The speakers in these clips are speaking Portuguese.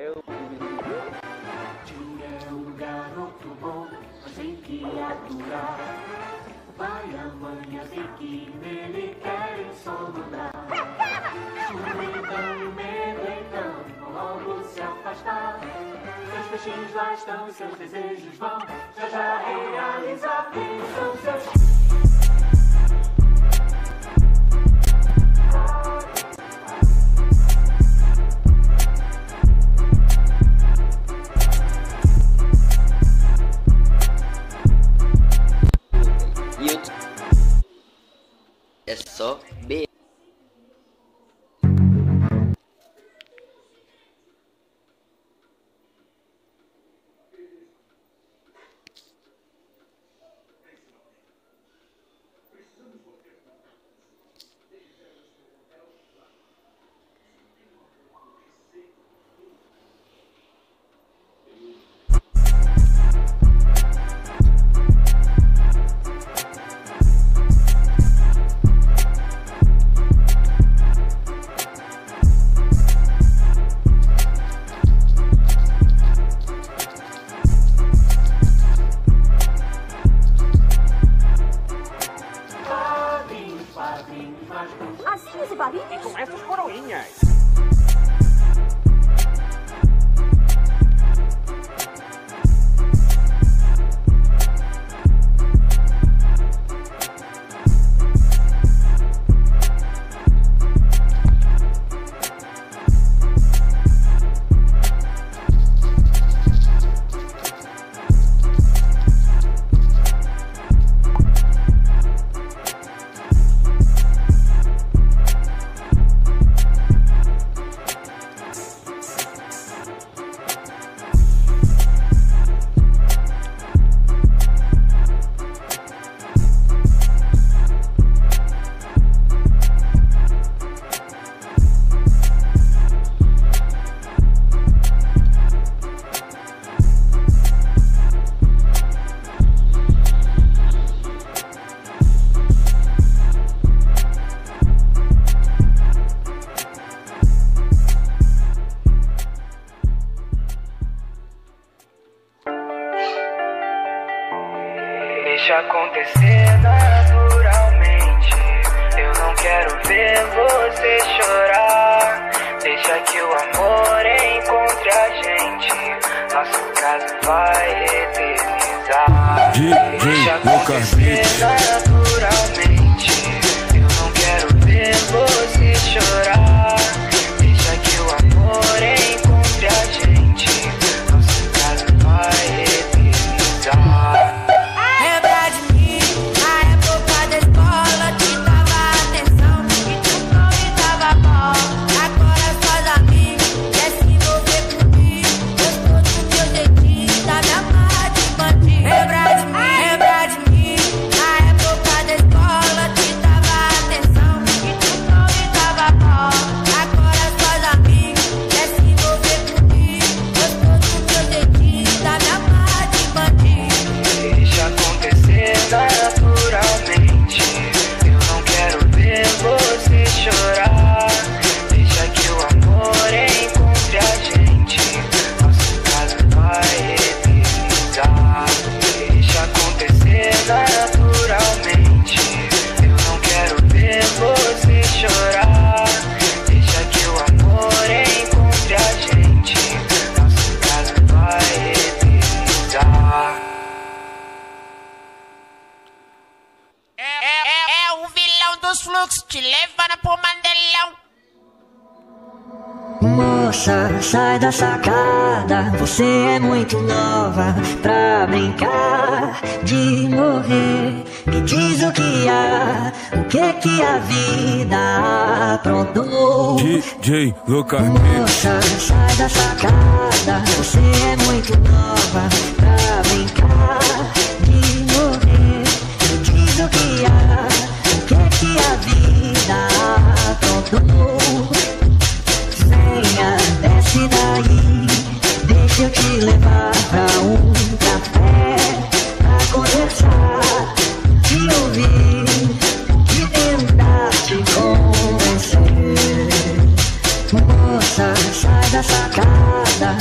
Tinha um garoto bom, mas tem que aturar. O pai e a mãe a ver que nele querem só mandar. O medo e o medo então vão logo se afastar. Seus peixinhos lá estão e seus desejos vão já realizar. Quem são seus... É só B. Assim esse barulho? E com essas coroinhas. Deixa acontecer naturalmente. Eu não quero ver você chorar. Deixa que o amor encontre a gente. Nosso caso vai eternizar. Deixa acontecer naturalmente. Eu não quero ver você chorar. Deixa que o amor encontre a gente. Nosso caso vai eternizar. Fluxo te levando pro Mandelão. Moça, sai da sacada. Você é muito nova pra brincar de morrer. Me diz o que há, o que a vida aprontou. DJ Lucas. Moça, sai da sacada. Você é muito nova pra brincar de morrer. Me diz o que há, que a vida aprontou. Venha, desce daí, deixa eu te levar pra um café, pra conversar, te ouvir, e tentar te convencer. Moça, sai da sacada,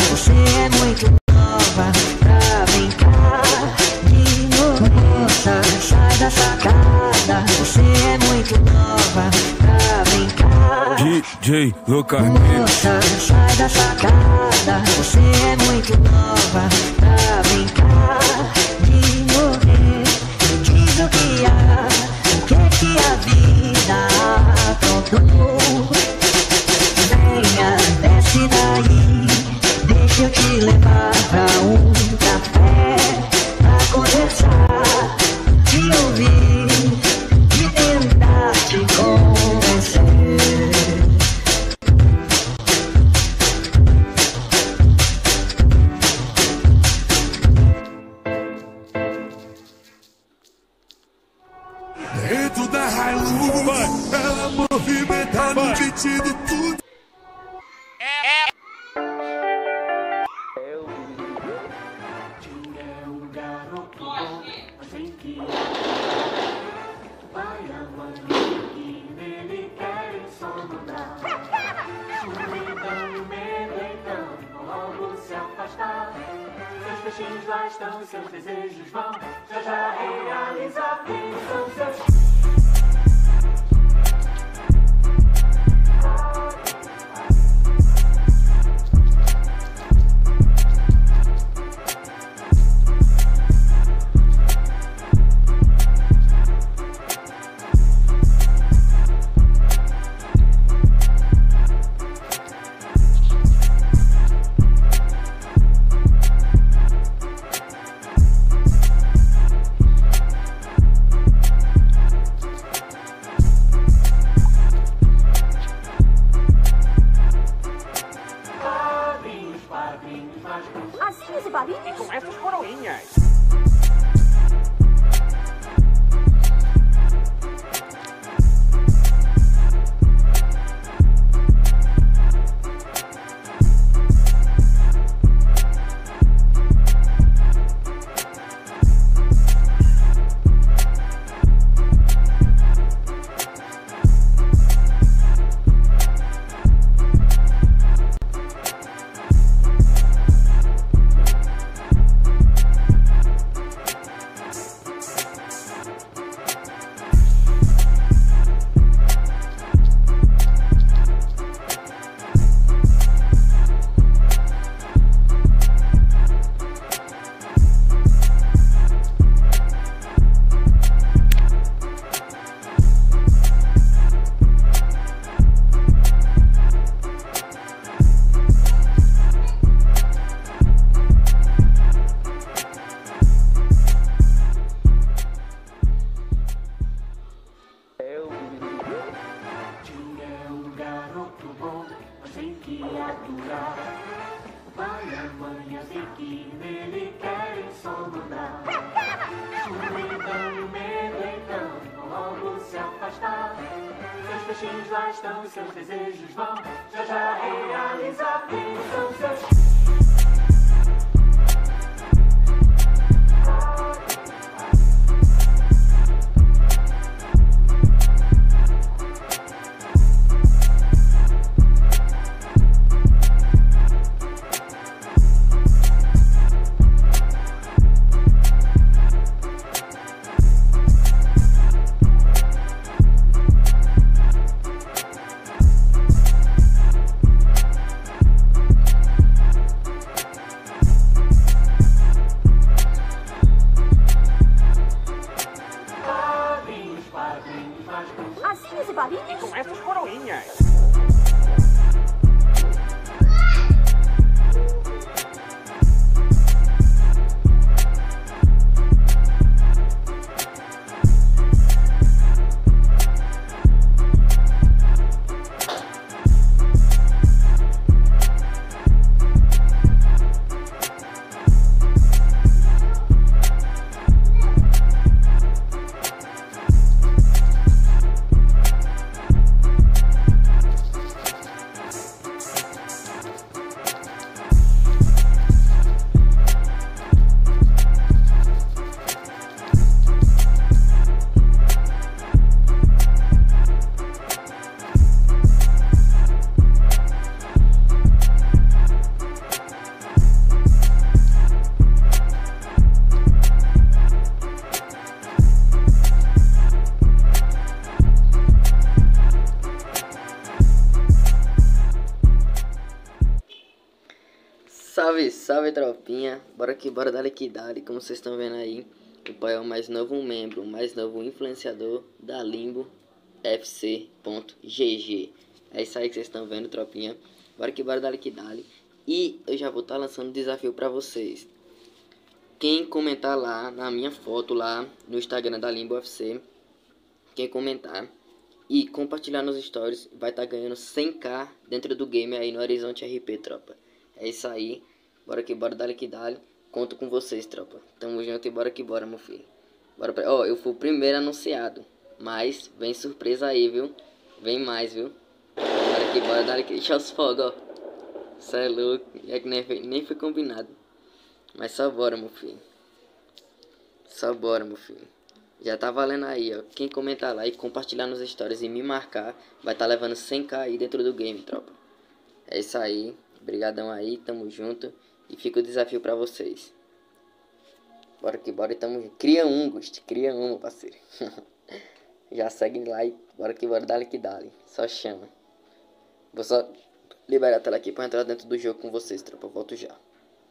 DJ Lucas. Moça, sai da sacada, você é muito nova pra brincar de morrer. Me diz o que há, o que a vida aprontou. Venha, desce daí, deixa eu te levar pra um café, pra conversar, te ouvir e tentar te convencer. Dentro da Hilux, ela movimenta no vestido tudo. Tinha um garoto bom, mas tem que o pai e a mãe que nele querem só mandar. Solidão e medo então logo se afastar. Seus peixinhos lá estão, seus desejos vão já realizar. Quem são seus? Assim esse barulho? E com essas coroinhas. O pai e a mãe assim que nele querem só mandar. Solidão e medo então logo se afastar. Seus peixinhos lá estão, seus desejos vão já realizar. Quem são seus? Assim esse barulho? E com essas coroinhas. salve, tropinha. Bora que bora, dale que dale. Como vocês estão vendo aí, o pai é o mais novo membro, o mais novo influenciador da Limbo FC.gg. É isso aí que vocês estão vendo, tropinha. Bora que bora, dale que dale. E eu já vou estar lançando um desafio pra vocês. Quem comentar lá na minha foto lá no Instagram da Limbo FC, quem comentar e compartilhar nos stories, vai estar ganhando 100k dentro do game aí no Horizonte RP, tropa. É isso aí. Bora que bora, dale que dale. Conto com vocês, tropa. Tamo junto e bora que bora, meu filho. Bora pra... Ó, eu fui o primeiro anunciado, mas vem surpresa aí, viu? Vem mais, viu? Bora que bora, dale que... Deixa os fogos, ó. Cê é louco. É que nem foi combinado. Mas só bora, meu filho. Só bora, meu filho. Já tá valendo aí, ó. Quem comentar lá e compartilhar nos stories e me marcar, vai tá levando 100k aí dentro do game, tropa. É isso aí. Obrigadão aí, tamo junto. E fica o desafio pra vocês. Bora que bora e tamo junto. Cria um, Ghost. Cria um, meu parceiro. Já segue lá e bora que bora, dale que dale. Só chama. Vou só liberar a tela aqui pra entrar dentro do jogo com vocês, tropa. Eu volto já.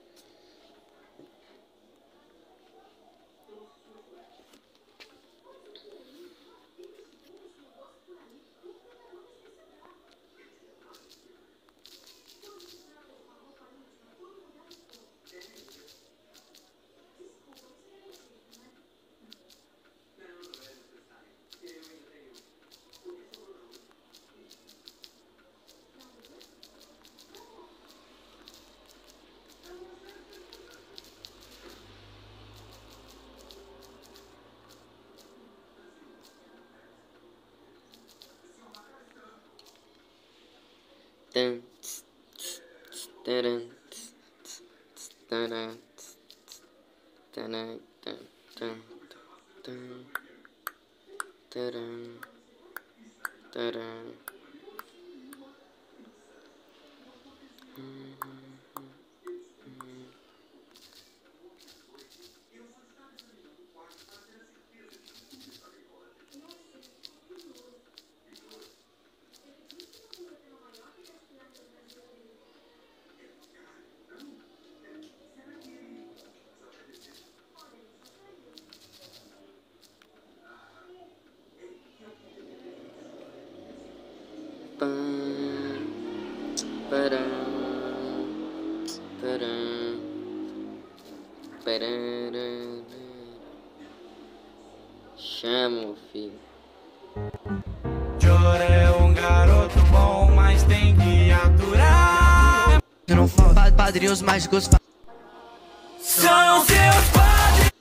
Chama, filho. Jor é um garoto bom, mas tem que aturar. Eu não falo padrinhos mágicos. São seus padrinhos.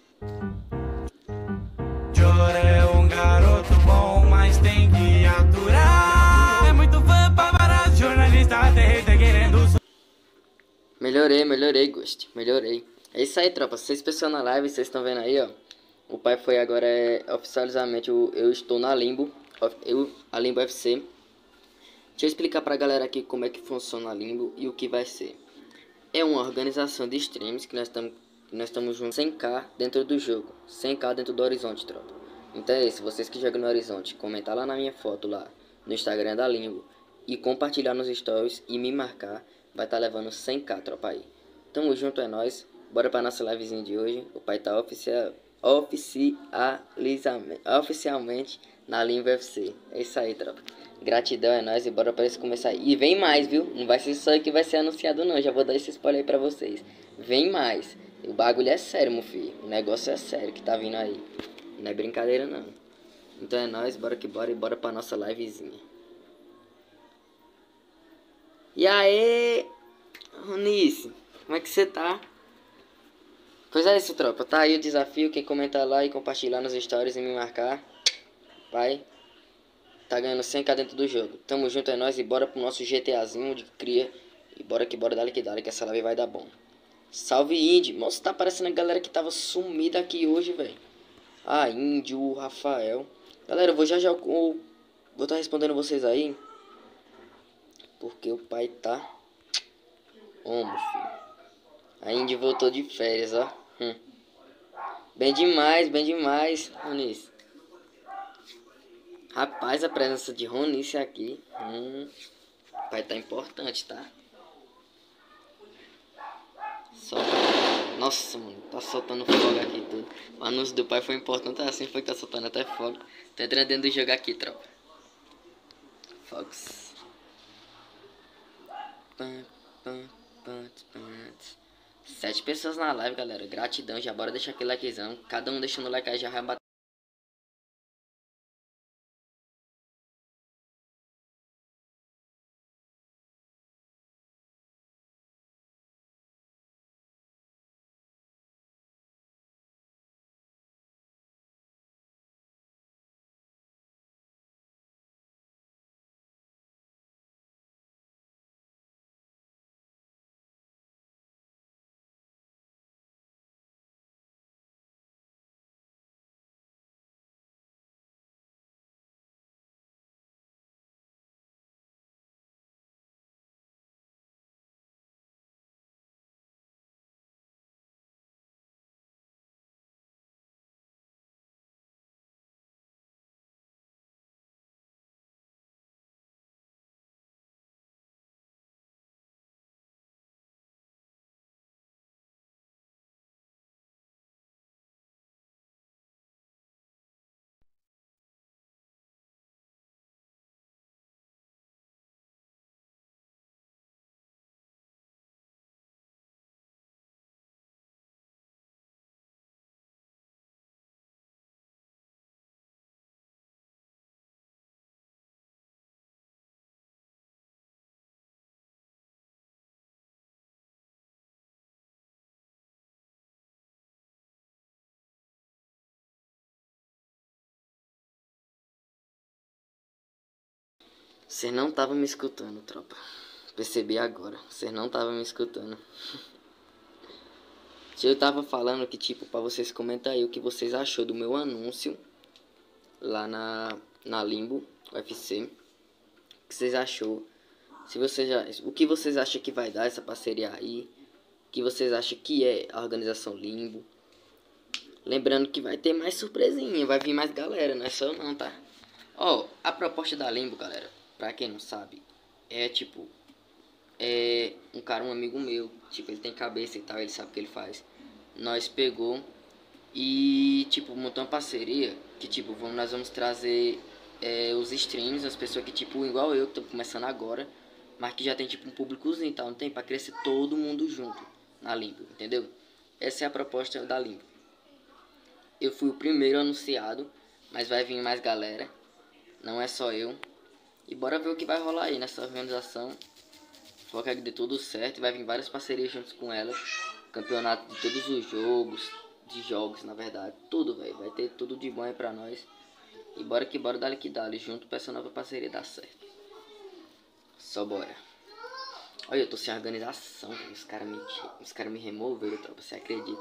Jor é um garoto bom, mas tem que aturar. É muito fã pra parar, jornalista terreta querendo. Melhorei, Ghost. Melhorei. É isso aí, tropa. 6 pessoas na live, vocês estão vendo aí, ó. O pai foi agora oficializamente eu estou na Limbo, a Limbo FC. Deixa eu explicar pra galera aqui como é que funciona a Limbo e o que vai ser. É uma organização de streams que nós estamos juntos 100k dentro do jogo, 100k dentro do Horizonte, tropa. Então é isso, vocês que jogam no Horizonte, comentar lá na minha foto lá no Instagram da Limbo e compartilhar nos stories e me marcar, vai estar levando 100k, tropa aí. Tamo junto, é nóis. Bora pra nossa livezinha de hoje. O pai tá oficialmente na Limbo FC. É isso aí, tropa. Gratidão, é nóis. E bora pra isso começar. E vem mais, viu? Não vai ser só que vai ser anunciado, não. Já vou dar esse spoiler aí pra vocês. Vem mais. O bagulho é sério, meu filho. O negócio é sério que tá vindo aí. Não é brincadeira, não. Então é nóis. Bora que bora. E bora pra nossa livezinha. E aí, Ronice, como é que você tá? Pois é isso, tropa. Tá aí o desafio. Quem comentar lá e compartilhar nos stories e me marcar, vai tá ganhando 100k dentro do jogo. Tamo junto, é nóis. E bora pro nosso GTAzinho de cria. E bora que bora, dale que essa live vai dar bom. Salve, Indy. Nossa, tá aparecendo a galera que tava sumida aqui hoje, velho. Ah, Indy, o Rafael. Galera, eu vou já vou tá respondendo vocês aí. Porque o pai tá... Homem, filho. A Indy voltou de férias, ó. Bem demais, Ronice. Rapaz, a presença de Ronice aqui. Vai tá importante, tá? Só. Nossa, mano, tá soltando fogo aqui tudo. O anúncio do pai foi importante, assim foi que tá soltando até fogo. Tô entrando dentro do jogo aqui, tropa. Fogos. 7 pessoas na live, galera. Gratidão, já bora deixar aquele likezão. Cada um deixando o like aí já vai bater. Vocês não estavam me escutando, tropa. Percebi agora. Vocês não estavam me escutando. Eu tava falando que, tipo, pra vocês comentarem aí o que vocês achou do meu anúncio lá na Limbo UFC. O que vocês achou? Se vocês já, o que vocês acham que vai dar essa parceria aí? O que vocês acham que é a organização Limbo? Lembrando que vai ter mais surpresinha, vai vir mais galera, não é só eu não, tá? Ó, a proposta da Limbo, galera, pra quem não sabe, é tipo, um amigo meu, tipo, ele tem cabeça e tal, ele sabe o que ele faz. Nós pegou e, tipo, montou uma parceria que, tipo, nós vamos trazer os streams, as pessoas que, tipo, igual eu, que tô começando agora, mas que já tem, tipo, um públicozinho e tal, não tem? Pra crescer todo mundo junto na Limbo, entendeu? Essa é a proposta da Limbo. Eu fui o primeiro anunciado, mas vai vir mais galera, não é só eu. E bora ver o que vai rolar aí nessa organização. Foca que dê tudo certo, vai vir várias parcerias juntos com ela. Campeonato de todos os jogos, na verdade, tudo, velho. Vai ter tudo de bom aí pra nós. E bora que bora, dali que dali, junto pra essa nova parceria dar certo. Só bora. Olha, eu tô sem organização, os caras me removeram, tropa, você acredita?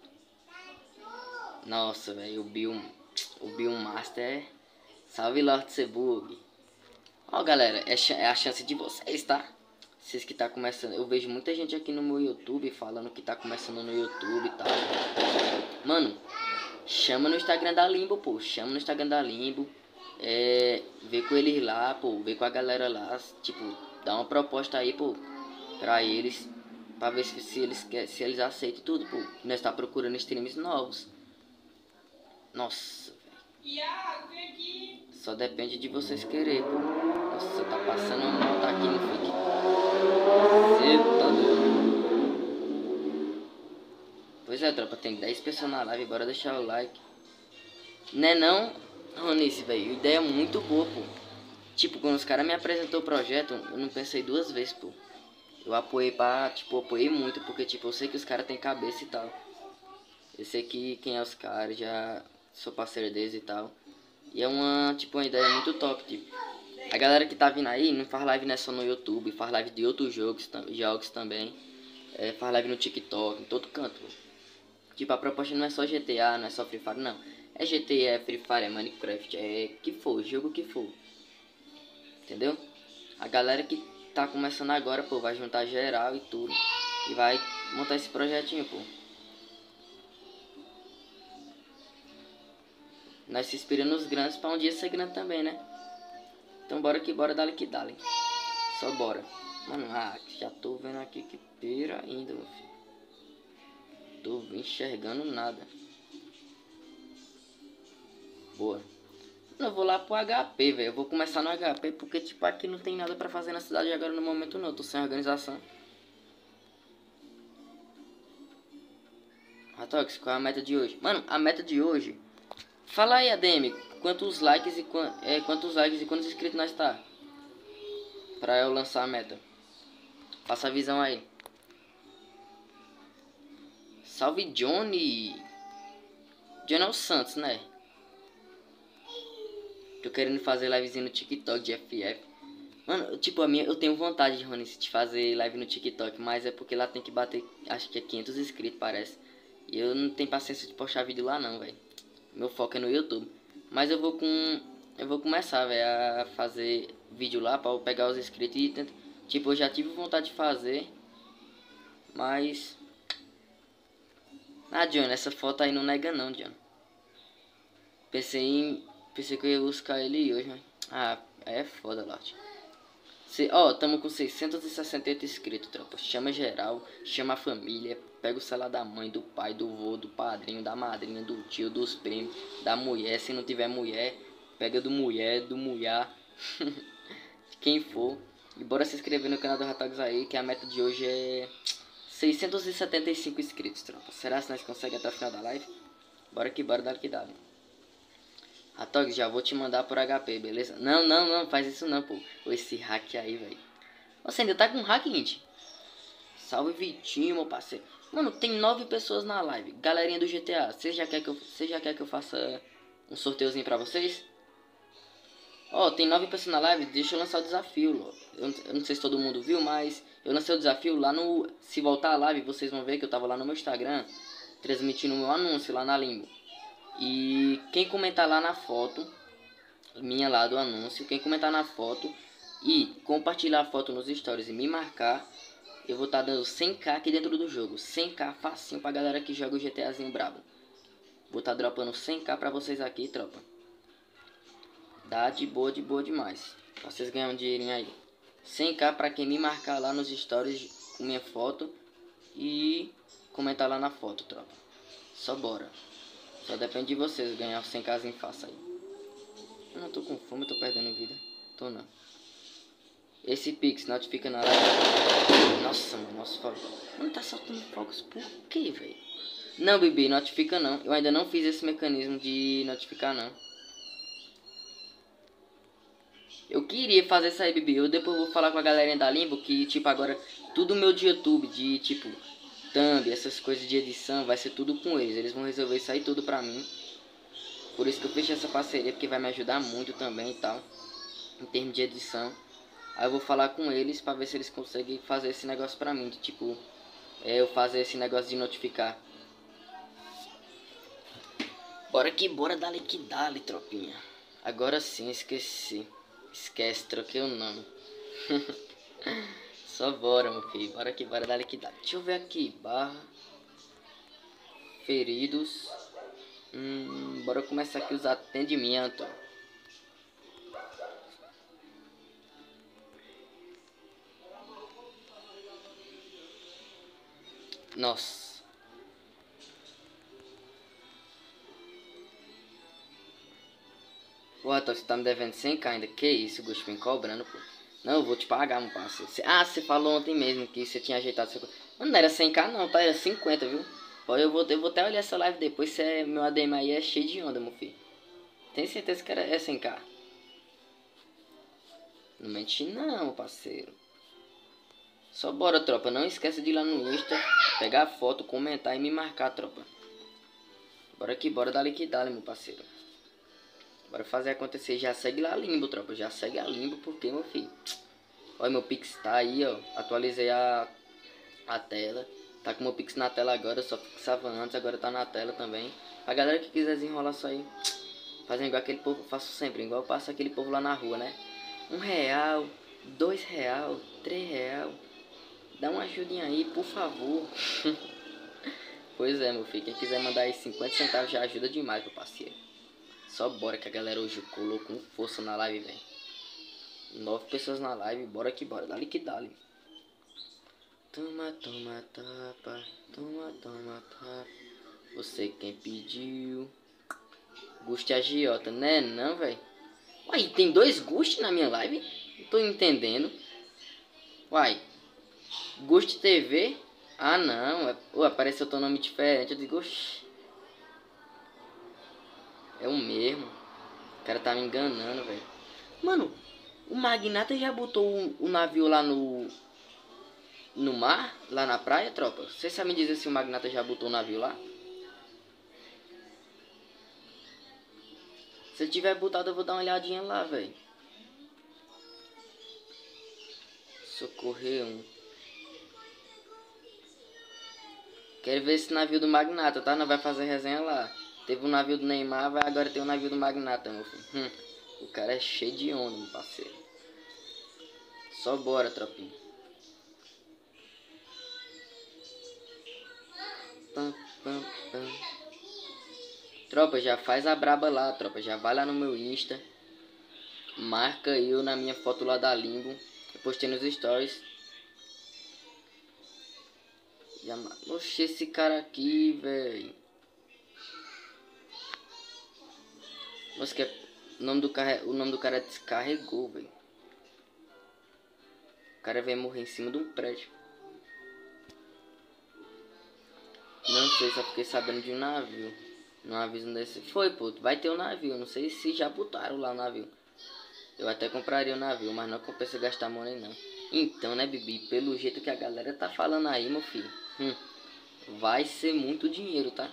Nossa, velho, o Bill Master, salve Lord Sebug. Ó, galera, é a chance de vocês, tá? Vocês que tá começando, eu vejo muita gente aqui no meu YouTube falando que tá começando no YouTube e tal. Mano, chama no Instagram da Limbo, pô, chama no Instagram da Limbo. Vê com eles lá, pô, vê com a galera lá, tipo, dá uma proposta aí, pô, pra eles, pra ver se eles aceitam tudo, pô. Nós tá procurando streams novos. Nossa, velho. Só depende de vocês querer, pô. Nossa, tá passando mal, tá aqui no fique. Cê tá doido. Pois é, tropa, tem 10 pessoas na live, bora deixar o like. Né não, Ronice, velho, ideia muito boa, pô. Tipo, quando os caras me apresentou o projeto, eu não pensei 2 vezes, pô. Eu apoiei apoiei muito, porque, tipo, eu sei que os caras têm cabeça e tal. Eu sei que quem é os caras, já sou parceiro deles e tal. E é uma ideia muito top, tipo. A galera que tá vindo aí não faz live, não só no YouTube, faz live de outros jogos também. Faz live no TikTok, em todo canto, pô. Tipo, a proposta não é só GTA, não é só Free Fire, não. É GTA, é Free Fire, é Minecraft, é que for, jogo que for. Entendeu? A galera que tá começando agora, pô, vai juntar geral e tudo. E vai montar esse projetinho, pô. Nós se inspiramos nos grandes pra um dia ser grande também, né? Então bora que bora, dali que dali. Só bora. Mano, já tô vendo aqui que pira ainda, meu filho. tô enxergando nada. Boa. Eu vou lá pro HP, velho. Eu vou começar no HP porque, tipo, aqui não tem nada pra fazer na cidade agora no momento não. Eu tô sem organização. Ratox, qual é a meta de hoje? Mano, a meta de hoje... Fala aí, ADM, quantos likes e quantos inscritos nós tá? Pra eu lançar a meta. Passa a visão aí. Salve Johnny. Johnny é o Santos, né? Tô querendo fazer livezinho no TikTok de FF. Mano, tipo, eu tenho vontade, Rony, de fazer live no TikTok. Mas é porque lá tem que bater, acho que é 500 inscritos, parece. E eu não tenho paciência de postar vídeo lá não, velho. Meu foco é no YouTube. Mas eu vou começar, velho, a fazer vídeo lá pra eu pegar os inscritos e tentar... Tipo, eu já tive vontade de fazer. Mas... Ah, John, essa foto aí não nega não, John. Pensei que eu ia buscar ele hoje, mas... Ah, é foda, Larte. Ó, tamo com 668 inscritos, tropa. Chama geral, chama a família. Pega o celular da mãe, do pai, do vô, do padrinho, da madrinha, do tio, dos primos, da mulher. Se não tiver mulher, pega do mulher, do mulher. Quem for. E bora se inscrever no canal do Ratox aí, que a meta de hoje é 675 inscritos, tropa. Será que nós conseguimos até o final da live? Bora que bora, dá que dá. Ratox, já vou te mandar por HP, beleza? Não, faz isso não, pô. Esse hack aí, velho. Você ainda tá com hack, gente? Salve Vitinho, meu parceiro. Mano, tem 9 pessoas na live. Galerinha do GTA, você já quer que eu faça um sorteiozinho pra vocês? Ó, tem 9 pessoas na live. Deixa eu lançar o desafio, eu não sei se todo mundo viu, mas eu lancei o desafio lá no... Se voltar a live, vocês vão ver que eu tava lá no meu Instagram, transmitindo o meu anúncio lá na Limbo. E quem comentar lá na foto minha lá do anúncio, quem comentar na foto e compartilhar a foto nos stories e me marcar, eu vou estar dando 100k aqui dentro do jogo. 100k facinho pra galera que joga o GTAzinho brabo. Vou estar dropando 100k pra vocês aqui, tropa. Dá de boa demais. Pra vocês ganharem um dinheirinho aí. 100k pra quem me marcar lá nos stories com minha foto e comentar lá na foto, tropa. Só bora. Só depende de vocês ganhar 100kzinho fácil aí. Eu não tô com fome, eu tô perdendo vida. Tô não. Esse Pix notifica na live. Nossa, mano, nosso fogo. Não tá soltando fogos por quê, velho? Não, bebê, notifica não. Eu ainda não fiz esse mecanismo de notificar, não. Eu queria fazer isso aí, bebê. Eu depois vou falar com a galerinha da Limbo que, tipo, agora tudo meu de YouTube, de, tipo, thumb, essas coisas de edição, vai ser tudo com eles. Eles vão resolver isso aí tudo pra mim. Por isso que eu fechei essa parceria, porque vai me ajudar muito também e tal, em termos de edição. Aí eu vou falar com eles pra ver se eles conseguem fazer esse negócio pra mim, de, tipo, eu fazer esse negócio de notificar. Bora que bora, dale que dale, tropinha. Agora sim, esqueci. Esquece, troquei o nome. Só bora, meu filho. Bora que bora, dale que dale. Deixa eu ver aqui, barra feridos. Bora começar aqui os atendimentos. Nossa. Pô, você tá me devendo 100k ainda. Que isso, Gusto, me cobrando, pô. Não, eu vou te pagar, meu parceiro. Você falou ontem mesmo que você tinha ajeitado seu... Mano, não era 100k não, tá? Era 50, viu? Pô, eu vou até olhar essa live depois. Se meu ADM aí é cheio de onda, meu filho. Tenho certeza que é 100k. Não mente não, parceiro. Só bora, tropa. Não esqueça de ir lá no Insta, pegar a foto, comentar e me marcar, tropa. Bora que bora, dale que dale, meu parceiro. Bora fazer acontecer. Já segue lá a Limbo, tropa. Já segue a Limbo, porque, meu filho. Olha, meu Pix tá aí, ó. Atualizei a tela. Tá com meu Pix na tela agora. Eu só fixava antes, agora tá na tela também. A galera que quiser desenrolar isso aí, fazendo igual aquele povo, faço sempre. Igual eu passo aquele povo lá na rua, né? R$1, R$2, R$3. Dá uma ajudinha aí, por favor. Pois é, meu filho. Quem quiser mandar aí 50 centavos já ajuda demais, meu parceiro. Só bora que a galera hoje colou com força na live, velho. 9 pessoas na live, bora que bora. Dale que dale. Toma, toma, tapa. Toma, toma, tapa. Você quem pediu. Guste agiota, né? Não, velho. Uai, tem 2 Guste na minha live? Não tô entendendo. Uai. Guste TV? Ah, não. Apareceu teu nome diferente. Eu digo, oxi. É o mesmo. O cara tá me enganando, velho. Mano, o Magnata já botou o navio lá no mar? Lá na praia, tropa? Você sabe me dizer se o Magnata já botou o navio lá? Se ele tiver botado, eu vou dar uma olhadinha lá, velho. Socorrer um. Quero ver esse navio do Magnata, tá? Não vai fazer resenha lá. Teve um navio do Neymar, agora tem um navio do Magnata, meu filho. O cara é cheio de onda, meu parceiro. Só bora, tropinha. Pam, pam, pam. Tropa, já faz a braba lá, tropa. Já vai lá no meu Insta. Marca eu na minha foto lá da Limbo. Eu postei nos stories. Oxe, esse cara aqui, velho. Nossa, que o nome do cara descarregou, velho. O cara vai morrer em cima de um prédio. Não sei, só fiquei sabendo de um navio. Não aviso desse. Foi, pô, vai ter um navio. Não sei se já botaram lá o navio. Eu até compraria o navio, mas não compensa gastar money não. Então, né, Bibi? Pelo jeito que a galera tá falando aí, meu filho. Vai ser muito dinheiro, tá?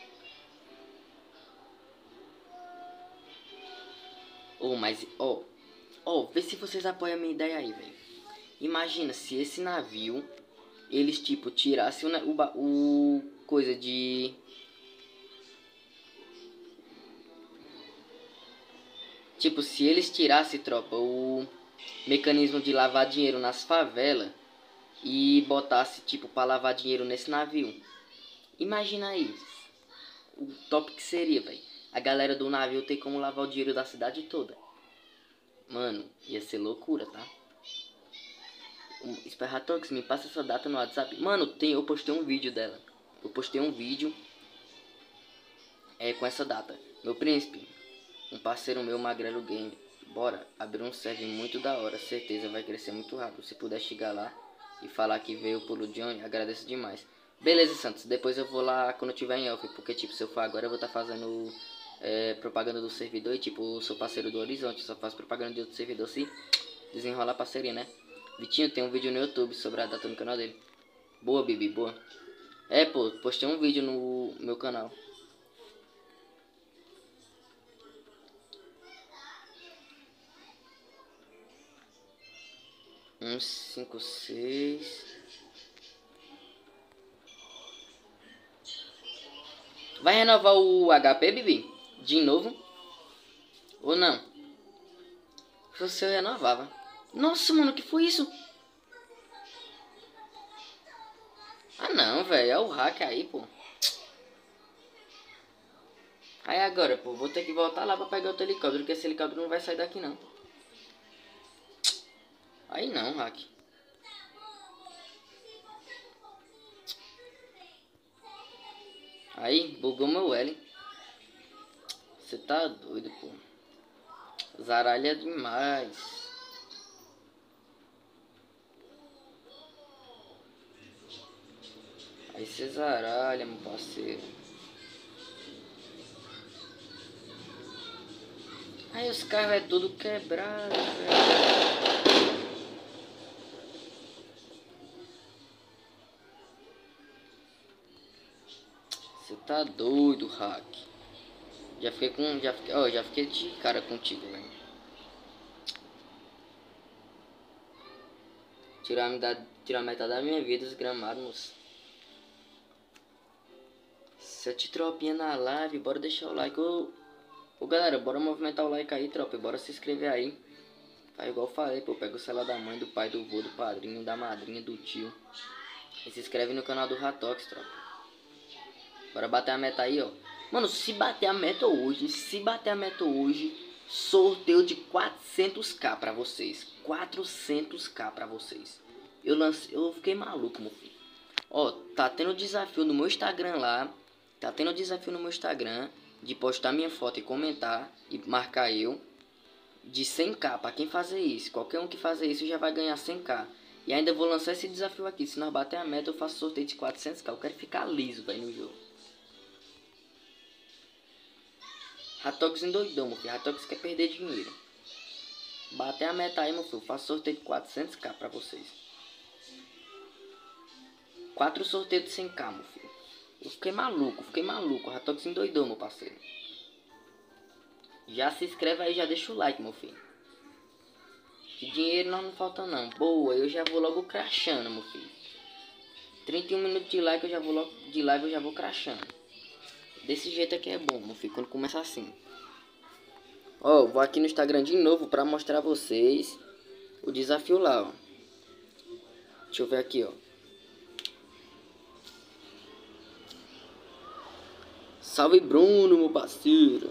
Mas, vê se vocês apoiam a minha ideia aí, velho. Imagina se esse navio, eles, tipo, tirassem o coisa de... Tipo, se eles tirassem, tropa, o mecanismo de lavar dinheiro nas favelas e botasse, tipo, pra lavar dinheiro nesse navio. Imagina aí. O top que seria, velho. A galera do navio tem como lavar o dinheiro da cidade toda. Mano, ia ser loucura, tá? Esperratox, me passa essa data no WhatsApp. Mano, eu postei um vídeo dela. Eu postei um vídeo com essa data. Meu príncipe, um parceiro meu, Magrelo Game. Bora, abrir um server muito da hora. Certeza vai crescer muito rápido. Se puder chegar lá e falar que veio pelo Johnny, agradeço demais. Beleza, Santos. Depois eu vou lá quando eu tiver em off. Porque, tipo, se eu for agora, eu vou estar fazendo propaganda do servidor. E, tipo, eu sou parceiro do Horizonte. Só faço propaganda de outro servidor se desenrolar parceria, né? Vitinho, tem um vídeo no YouTube sobre a data no canal dele. Boa, Bibi, boa. Pô, postei um vídeo no meu canal. Um, 5, 6. Vai renovar o HP, Bibi? De novo? Ou não? Se você renovava. Nossa, mano, que foi isso? Ah, não, velho. É o hack aí, pô. Aí agora, pô, vou ter que voltar lá pra pegar outro helicóptero. Porque esse helicóptero não vai sair daqui, não. Aí não, hack. Aí, bugou meu L. Você tá doido, pô. Zaralha demais. Aí você zaralha, meu parceiro. Aí os carros é tudo quebrado, velho. Você tá doido, hack. Já fiquei de cara contigo, velho. Tirar metade da minha vida, os gramados, moço. 7 tropinha na live, bora deixar o like. Ô galera, bora movimentar o like aí, tropa. Bora se inscrever aí. Tá igual eu falei, pô. Pega o celular da mãe, do pai, do vô, do padrinho, da madrinha, do tio. E se inscreve no canal do Ratox, tropa. Bora bater a meta aí, ó. Mano, se bater a meta hoje, sorteio de 400k pra vocês. 400k pra vocês. eu fiquei maluco, meu filho. Ó, tá tendo desafio no meu Instagram lá. Tá tendo desafio no meu Instagram de postar minha foto e comentar e marcar eu de 100k. Pra quem fazer isso, qualquer um que fazer isso já vai ganhar 100k. E ainda vou lançar esse desafio aqui. Se nós bater a meta, eu faço sorteio de 400k. Eu quero ficar liso, velho, no jogo. Ratox endoidou, meu filho. Ratox quer perder dinheiro. Bater a meta aí, meu filho. Eu faço sorteio de 400k pra vocês. 4 sorteios de 100k, meu filho. Eu fiquei maluco, O Ratox endoidou, meu parceiro. Já se inscreve aí, já deixa o like, meu filho. De dinheiro nós não falta não. Boa, eu já vou logo crashando, meu filho. 31 minutos de like, eu já vou logo de live, eu já vou crashando. Desse jeito aqui é bom, meu filho, quando começa assim. Ó, vou aqui no Instagram de novo pra mostrar a vocês o desafio lá, ó. Deixa eu ver aqui, ó. Salve Bruno, meu parceiro.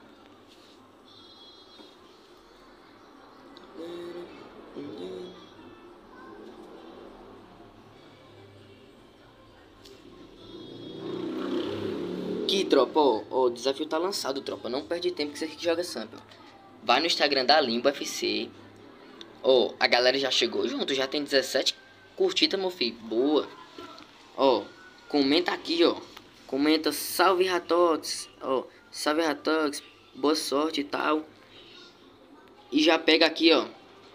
Aqui, tropa, ó, o desafio tá lançado, tropa. Não perde tempo que você joga sample. Vai no Instagram da Limbo FC. Ó, a galera já chegou junto, já tem 17 curtidas, meu filho. Boa. Ó, comenta aqui, ó. Comenta salve Ratox, ó, salve Ratox, boa sorte e tal. E já pega aqui, ó.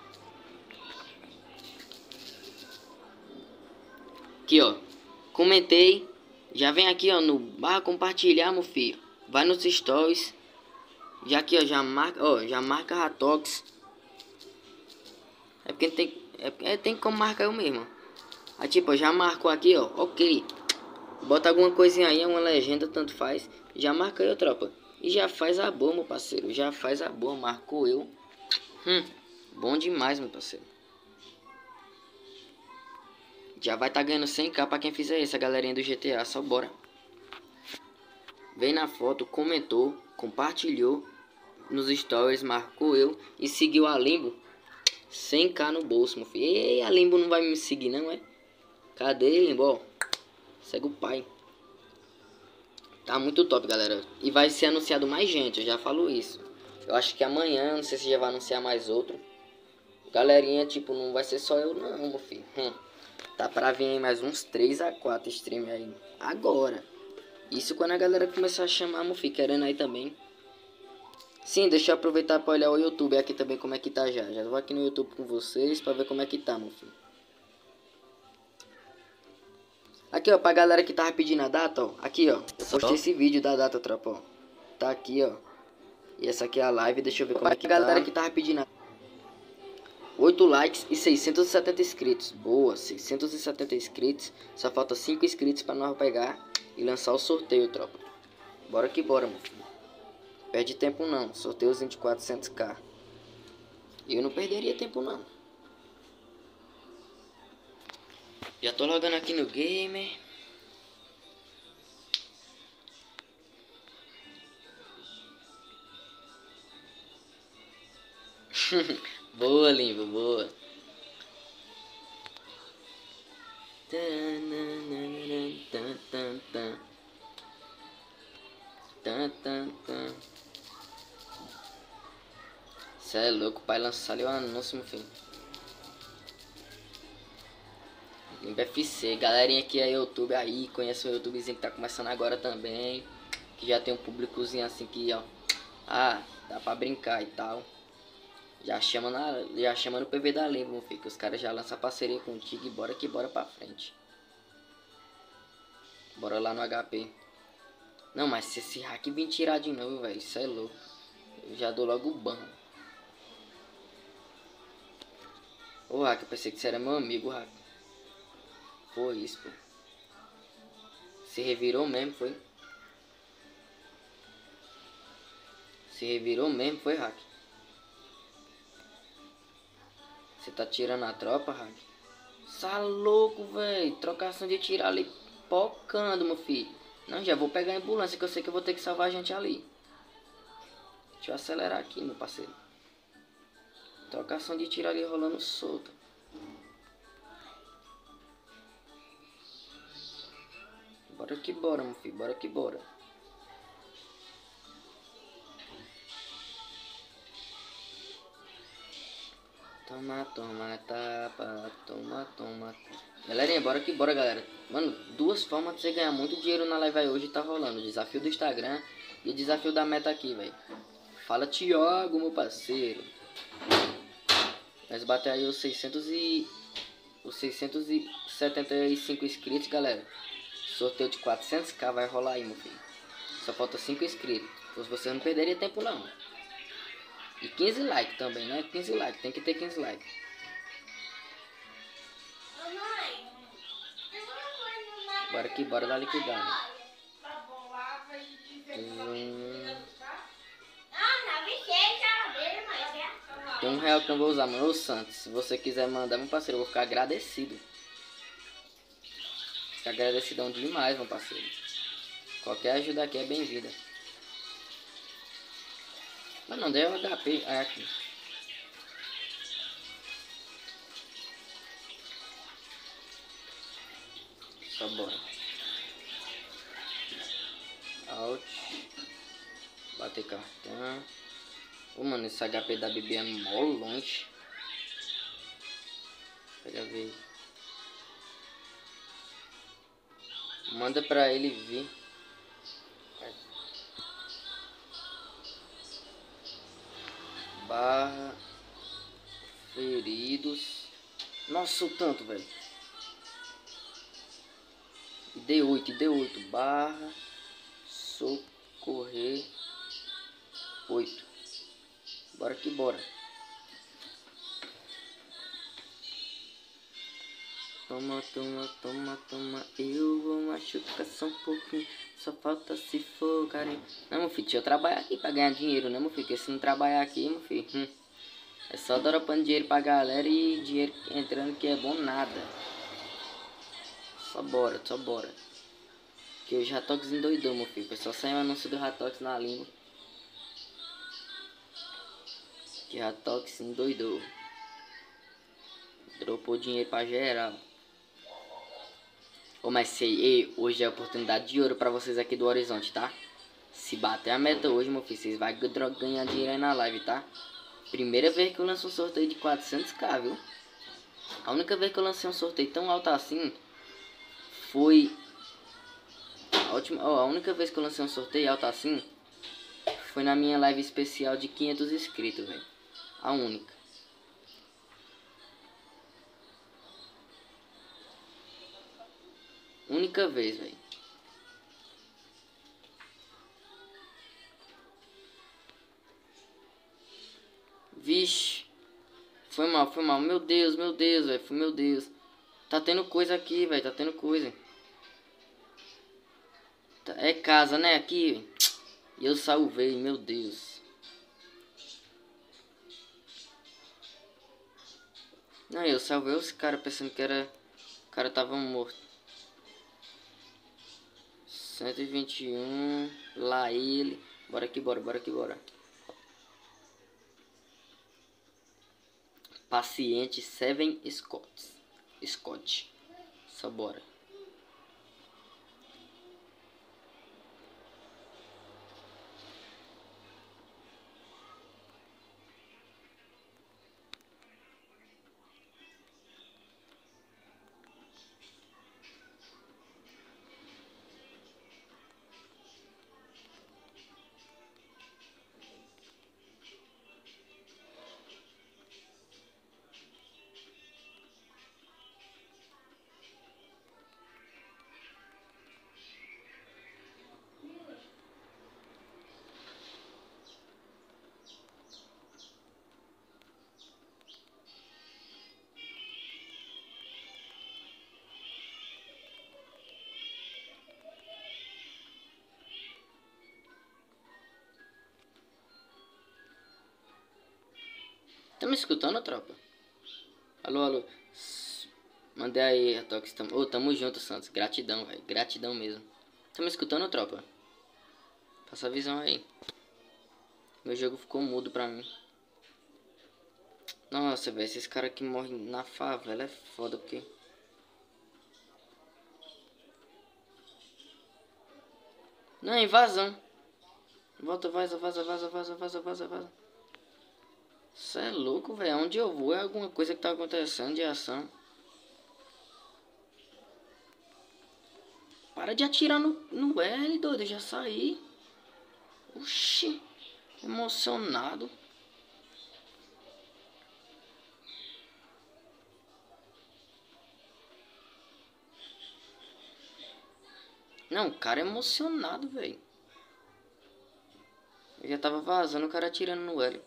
Aqui, ó. Comentei. Já vem aqui, ó, no barra compartilhar, meu filho. Vai nos stories. Já aqui, ó, já marca Ratox. É porque tem como marcar eu mesmo. Aí, tipo, ó, já marcou aqui, ó, ok. Bota alguma coisinha aí, uma legenda, tanto faz. Já marca eu, tropa. E já faz a boa, meu parceiro. Já faz a boa, marcou eu. Bom demais, meu parceiro. Já vai tá ganhando 100k pra quem fizer isso, a galerinha do GTA. Só bora. Vem na foto, comentou, compartilhou nos stories, marcou eu e seguiu a Limbo. 100k no bolso, meu filho. Ei, a Limbo não vai me seguir, não, é? Cadê, Limbo? Ó, segue o pai. Tá muito top, galera. E vai ser anunciado mais gente, eu já falo isso. Eu acho que amanhã, não sei se já vai anunciar mais outro. Galerinha, tipo, não vai ser só eu não, meu filho. Tá pra vir mais uns 3 a 4 streams aí. Agora. Isso quando a galera começar a chamar, meu filho, querendo aí também. Sim, deixa eu aproveitar pra olhar o YouTube aqui também como é que tá já. Já vou aqui no YouTube com vocês pra ver como é que tá, meu filho. Aqui, ó, pra galera que tava pedindo a data, ó. Aqui, ó. Eu postei esse vídeo da data, tropa, ó. Tá aqui, ó. E essa aqui é a live, deixa eu ver como é que tá. A galera que tava pedindo a... 8 likes e 670 inscritos. Boa, 670 inscritos. Só falta 5 inscritos pra nós pegar e lançar o sorteio, tropa. Bora que bora, meu filho. Perde tempo não. Sorteiozinho de 400k. Eu não perderia tempo não. Já tô logando aqui no Gamer. Boa, Limbo, boa. Cê é louco, o pai lançou ali o anúncio, meu filho. Limbo FC, galerinha aqui é YouTube aí, conhece o YouTubezinho que tá começando agora também. Que já tem um públicozinho assim que, ó. Ah, dá pra brincar e tal. Já chama no PV da Limbo, meu filho, que os caras já lançam parceria contigo e bora que bora pra frente. Bora lá no HP. Não, mas se esse hack vir tirar de novo, velho, isso é louco. Eu já dou logo o ban. Ô, hack, eu pensei que você era meu amigo, hack. Foi isso, pô. Se revirou mesmo, foi? Se revirou mesmo, foi, hack? Você tá tirando a tropa, hack? Tá louco, velho. Trocação de tirar ali, pocando, meu filho. Não, já vou pegar a ambulância, que eu sei que eu vou ter que salvar a gente ali. Deixa eu acelerar aqui, meu parceiro. Trocação de tiro ali rolando solto. Bora que bora, meu filho. Bora que bora. Toma, toma, tapa. Toma, toma. Galerinha, bora que bora, galera. Mano, duas formas de você ganhar muito dinheiro na live aí hoje tá rolando. O desafio do Instagram e o desafio da meta aqui, velho. Fala, Thiago, meu parceiro. Nós batemos aí os 675 inscritos, galera. Sorteio de 400k vai rolar aí, meu filho. Só falta 5 inscritos. Então você não perderia tempo, não. E 15 likes também, né? 15 likes, tem que ter 15 likes. Bora que bora dar liquidado. Tem R$1 que eu não vou usar, mano. Ô Santos, se você quiser mandar, meu parceiro, eu vou ficar agradecido. Ficar agradecidão demais, meu parceiro. Qualquer ajuda aqui é bem-vinda. Mas não deu HP. Ah, aqui. Só bora. Out. Bater cartão. Ô, mano, esse HP da BB é mó longe. Pega ver. Manda pra ele vir. Barra. Feridos. Nossa, o tanto, velho. D8. Barra. Socorrer. 8. Bora que bora. Toma, toma, toma, toma. Eu vou machucar só um pouquinho. Só falta se for, cara. Não, meu filho, deixa eu trabalhar aqui pra ganhar dinheiro, né, meu filho? Porque se não trabalhar aqui, meu filho, é só dropando dinheiro pra galera e dinheiro entrando que é bom nada. Só bora, só bora. Que o Ratox endoidou, meu filho. O pessoal saiu o anúncio do Ratox na língua. Que Ratox endoidou. Dropou dinheiro pra geral. Ô, mas sei, hoje é oportunidade de ouro pra vocês aqui do Horizonte, tá? Se bater a meta hoje, meu filho, vocês vão ganhar dinheiro aí na live, tá? Primeira vez que eu lanço um sorteio de 400k, viu? A única vez que eu lancei um sorteio tão alto assim foi... A única vez que eu lancei um sorteio alto assim foi na minha live especial de 500 inscritos, velho. A única. Única vez, velho. Vixe. Foi mal, foi mal. Meu Deus, velho. Meu Deus. Tá tendo coisa aqui, velho. Tá tendo coisa. É casa, né? Aqui. E eu salvei, meu Deus. Não, eu salvei os caras pensando que era... O cara tava morto. 121. Lá ele. Bora que bora, bora que bora. Paciente 7 Scott. Só bora. Tá me escutando, tropa? Alô, alô. Mandei aí, Ratox. Tamo junto, Santos. Gratidão, velho. Gratidão mesmo. Tá me escutando, tropa? Passa a visão aí. Meu jogo ficou mudo pra mim. Nossa, velho. Esses caras que morrem na favela é foda, porque... Não, invasão. Volta, vaza, vaza, vaza, vaza, vaza, vaza, vaza. Isso é louco, velho. Onde eu vou é alguma coisa que tá acontecendo de ação. Para de atirar no L, doido. Eu já saí. Oxi. Emocionado. Não, o cara é emocionado, velho. Eu já tava vazando, o cara atirando no L.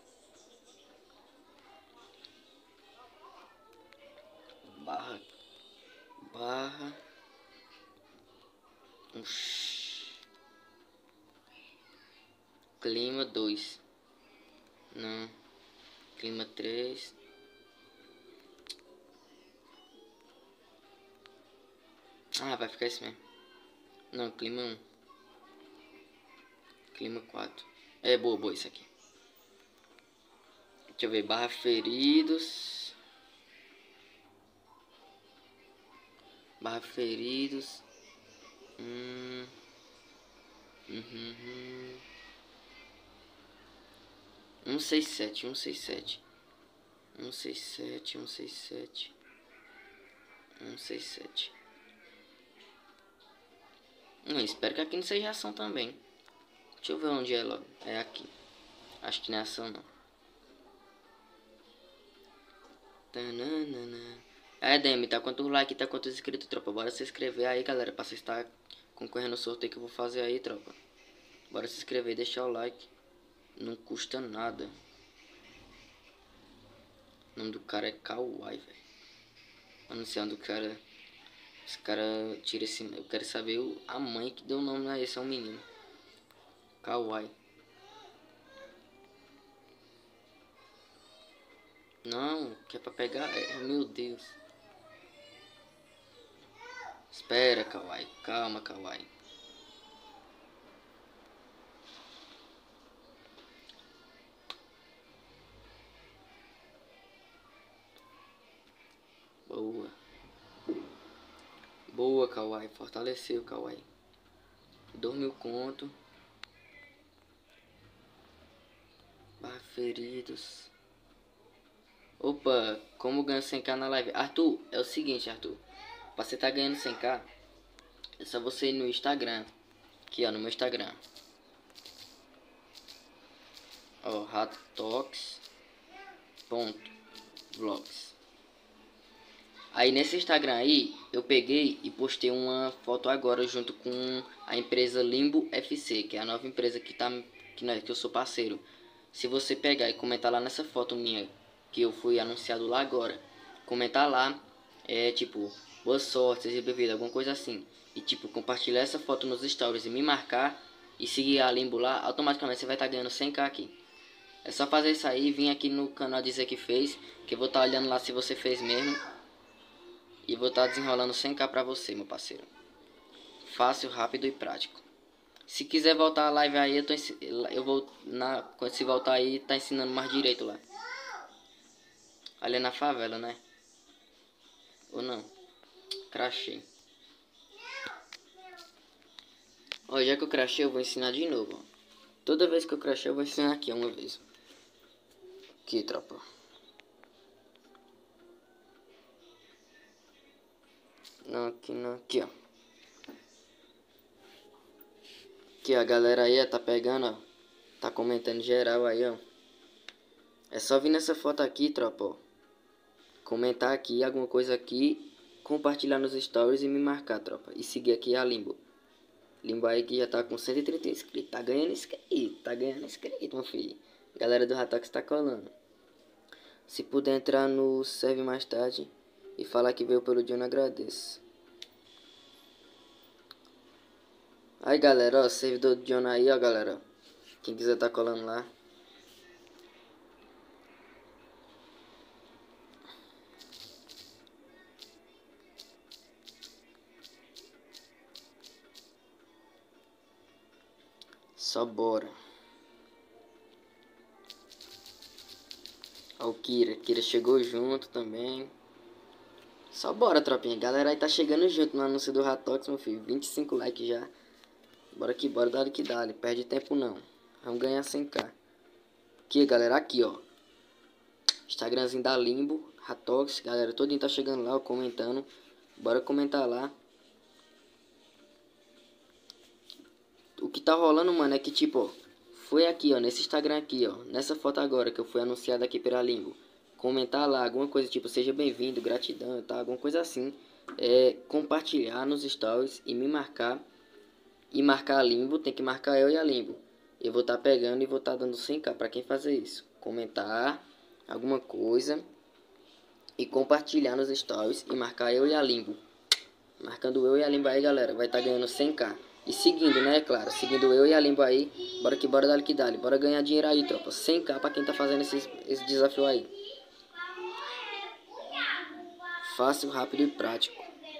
Barra. Barra. Oxi. Clima 2. Não. Clima 3. Ah, vai ficar isso mesmo. Não, clima 1. Clima 4. É boa, boa isso aqui. Deixa eu ver. Barra feridos. Barra feridos. 167, 167. 167, 167. 167. Não, espero que aqui não seja ação também. Deixa eu ver onde é logo. É aqui. Acho que não é ação não. Tananana. É, Demi, tá quantos likes, tá quantos inscritos, tropa? Bora se inscrever aí, galera, pra você estar concorrendo no sorteio que eu vou fazer aí, tropa. Bora se inscrever e deixar o like. Não custa nada. O nome do cara é Kawaii, velho. Eu não sei onde o cara... Esse cara tira esse... Eu quero saber a mãe que deu o nome a esse, é um menino. Kawaii. Não, que é pra pegar... meu Deus. Espera, Kawaii. Calma, Kawaii. Boa. Boa, Kawaii. Fortaleceu, Kawaii. 2.000 conto. Barra feridos. Opa, como ganho 100k na live? Arthur, é o seguinte, Arthur. Pra você tá ganhando 100k, é só você ir no Instagram. Aqui, ó, no meu Instagram. Ó, ratox.vlogs. Aí nesse Instagram aí, eu peguei e postei uma foto agora junto com a empresa Limbo FC, que é a nova empresa que eu sou parceiro. Se você pegar e comentar lá nessa foto minha, que eu fui anunciado lá agora, comentar lá, tipo, boa sorte, seja bem-vindo, alguma coisa assim. E tipo, compartilhar essa foto nos stories e me marcar e seguir a Limbo lá, automaticamente você vai estar ganhando 100k aqui. É só fazer isso aí, vir aqui no canal dizer que fez, que eu vou estar olhando lá se você fez mesmo. E vou estar desenrolando 100k pra você, meu parceiro. Fácil, rápido e prático. Se quiser voltar a live aí, eu vou se voltar aí, tá ensinando mais direito lá. Ali é na favela, né? Ou não? Crachei. Ó, já que eu crachei, eu vou ensinar de novo. Ó. Toda vez que eu crachei, eu vou ensinar aqui uma vez. Aqui, tropa. Não, aqui não, aqui, ó. Aqui, a galera aí, tá pegando, ó. Tá comentando geral aí, ó. É só vir nessa foto aqui, tropa, ó. Comentar aqui, alguma coisa aqui. Compartilhar nos stories e me marcar, tropa. E seguir aqui a Limbo. Limbo aí que já tá com 130 inscritos. Tá ganhando inscrito, meu filho. Galera do Ratox tá colando. Se puder entrar no serve mais tarde e falar que veio pelo John, agradeço. Aí, galera, ó, servidor do John aí, ó, galera. Quem quiser tá colando lá. Só bora. Ó, o Kira chegou junto também. Só bora, tropinha. Galera aí tá chegando junto no anúncio do Ratox, meu filho. 25 likes já. Bora que bora, dá que dá, perde tempo não. Vamos ganhar 100k. Aqui, galera, aqui, ó. Instagramzinho da Limbo, Ratox, galera, todinho tá chegando lá, ó, comentando. Bora comentar lá. O que tá rolando, mano, é que tipo, ó, foi aqui, ó, nesse Instagram aqui, ó, nessa foto agora que eu fui anunciado aqui pela Limbo. Comentar lá alguma coisa tipo, seja bem-vindo, gratidão, tá? Alguma coisa assim. Compartilhar nos stories e me marcar. E marcar a Limbo, tem que marcar eu e a Limbo. Eu vou estar pegando e vou estar dando 100k pra quem fazer isso. Comentar alguma coisa e compartilhar nos stories e marcar eu e a Limbo. Marcando eu e a Limbo aí, galera, vai estar ganhando 100k. E seguindo, né, claro, seguindo eu e a Limbo aí. Bora que bora, dale que dale. Bora ganhar dinheiro aí, tropa. 100k pra quem tá fazendo esse desafio aí. Fácil, rápido e prático.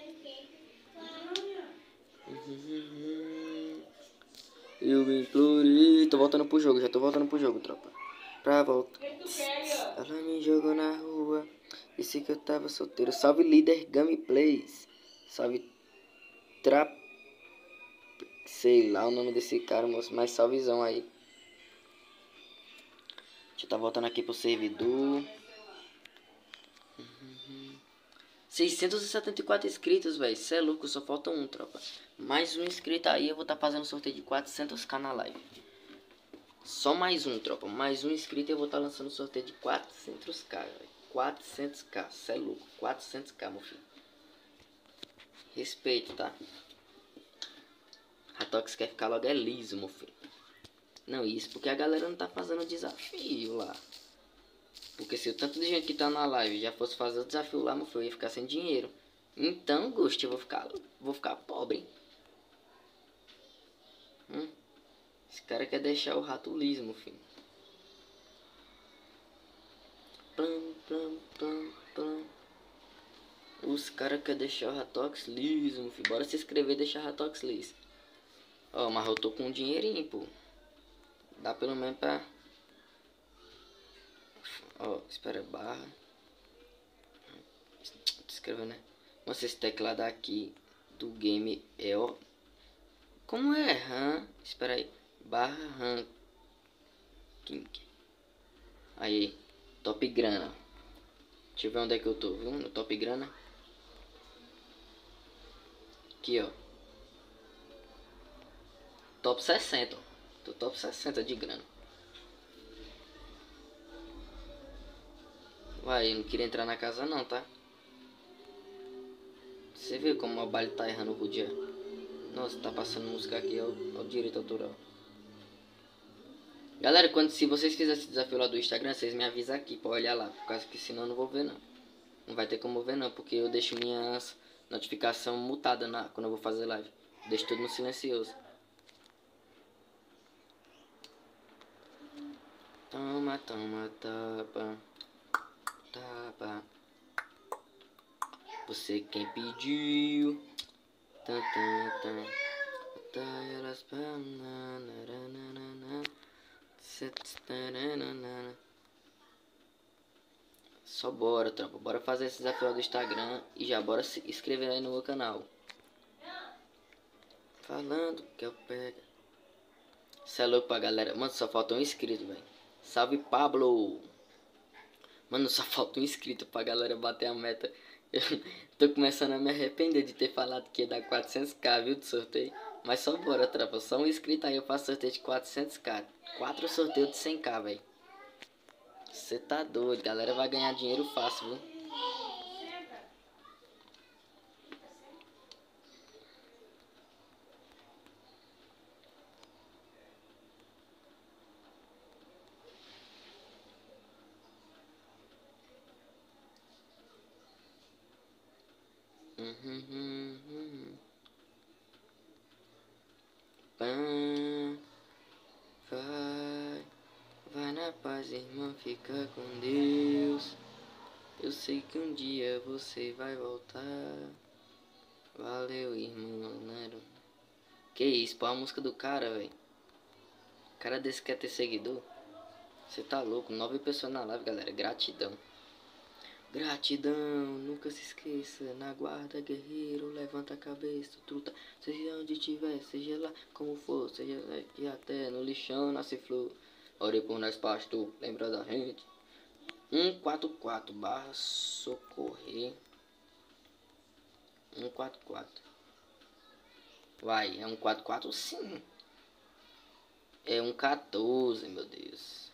Eu me implorei. Tô voltando pro jogo, já tô voltando pro jogo, tropa. Pra volta. Ela me jogou na rua. Disse que eu tava solteiro. Salve líder Gameplays. Salve Trap. Sei lá o nome desse cara, moço. Mas salvezão aí. Deixa eu tá voltando aqui pro servidor. 674 inscritos, velho. Cê é louco, só falta um, tropa. Mais um inscrito aí, eu vou estar fazendo sorteio de 400k na live. Só mais um, tropa. Mais um inscrito e eu vou estar lançando sorteio de 400k, velho. 400k, cê é louco. 400k, meu filho. Respeito, tá? Ratox quer ficar logo liso, meu filho. Não, isso porque a galera não tá fazendo desafio lá. Porque se o tanto de gente que tá na live já fosse fazer o desafio lá, meu filho, eu ia ficar sem dinheiro. Então, Ghost, eu vou ficar pobre. Esse cara quer deixar o rato liso, meu filho. Os caras querem deixar o Ratox liso, meu filho. Bora se inscrever e deixar o Ratox liso. Ó, mas eu tô com um dinheirinho, pô. Dá pelo menos pra... Ó, espera, barra. Escreveu, né? Nossa, esse teclado aqui do game é, ó. Como é? Espera aí. Barra ranking. Aí, top grana. Deixa eu ver onde é que eu tô, viu? No top grana. Aqui, ó. Top 60, ó. Tô top 60 de grana. Vai, eu não queria entrar na casa não, tá? Você vê como o baile tá errando o dia. Nossa, tá passando música aqui, ó, o direito autoral. Galera, se vocês fizerem esse desafio lá do Instagram, vocês me avisam aqui pra olhar lá. Por causa que senão eu não vou ver não. Não vai ter como ver não, porque eu deixo minhas notificações mutadas quando eu vou fazer live. Deixo tudo no silencioso. Toma, toma, tapa. Tapa. Você quem pediu. Tan, tan, tan. Elas só bora, tropa. Bora fazer esse desafio do Instagram. E já bora se inscrever aí no meu canal. Falando que eu pego. Cê é louco pra galera. Mano, só falta um inscrito, velho. Salve, Pablo. Mano, só falta um inscrito pra galera bater a meta. Eu tô começando a me arrepender de ter falado que ia dar 400k, viu, de sorteio. Mas só bora, tropa. Só um inscrito aí eu faço sorteio de 400k. 4 sorteios de 100k, velho. Você tá doido. Galera vai ganhar dinheiro fácil, viu. Vai na paz, irmão, fica com Deus. Eu sei que um dia você vai voltar. Valeu, irmão. Que isso, pô, a música do cara, velho. O cara desse quer ter seguidor. Você tá louco, 9 pessoas na live, galera. Gratidão. Gratidão, nunca se esqueça. Na guarda, guerreiro, levanta a cabeça, truta. Seja onde tiver, seja lá como for, seja aqui até no lixão nasce flor. Ore por nós, pastor, lembra da gente. 144 barra socorrer. 144. Uai, é 144 sim. É 114, meu Deus.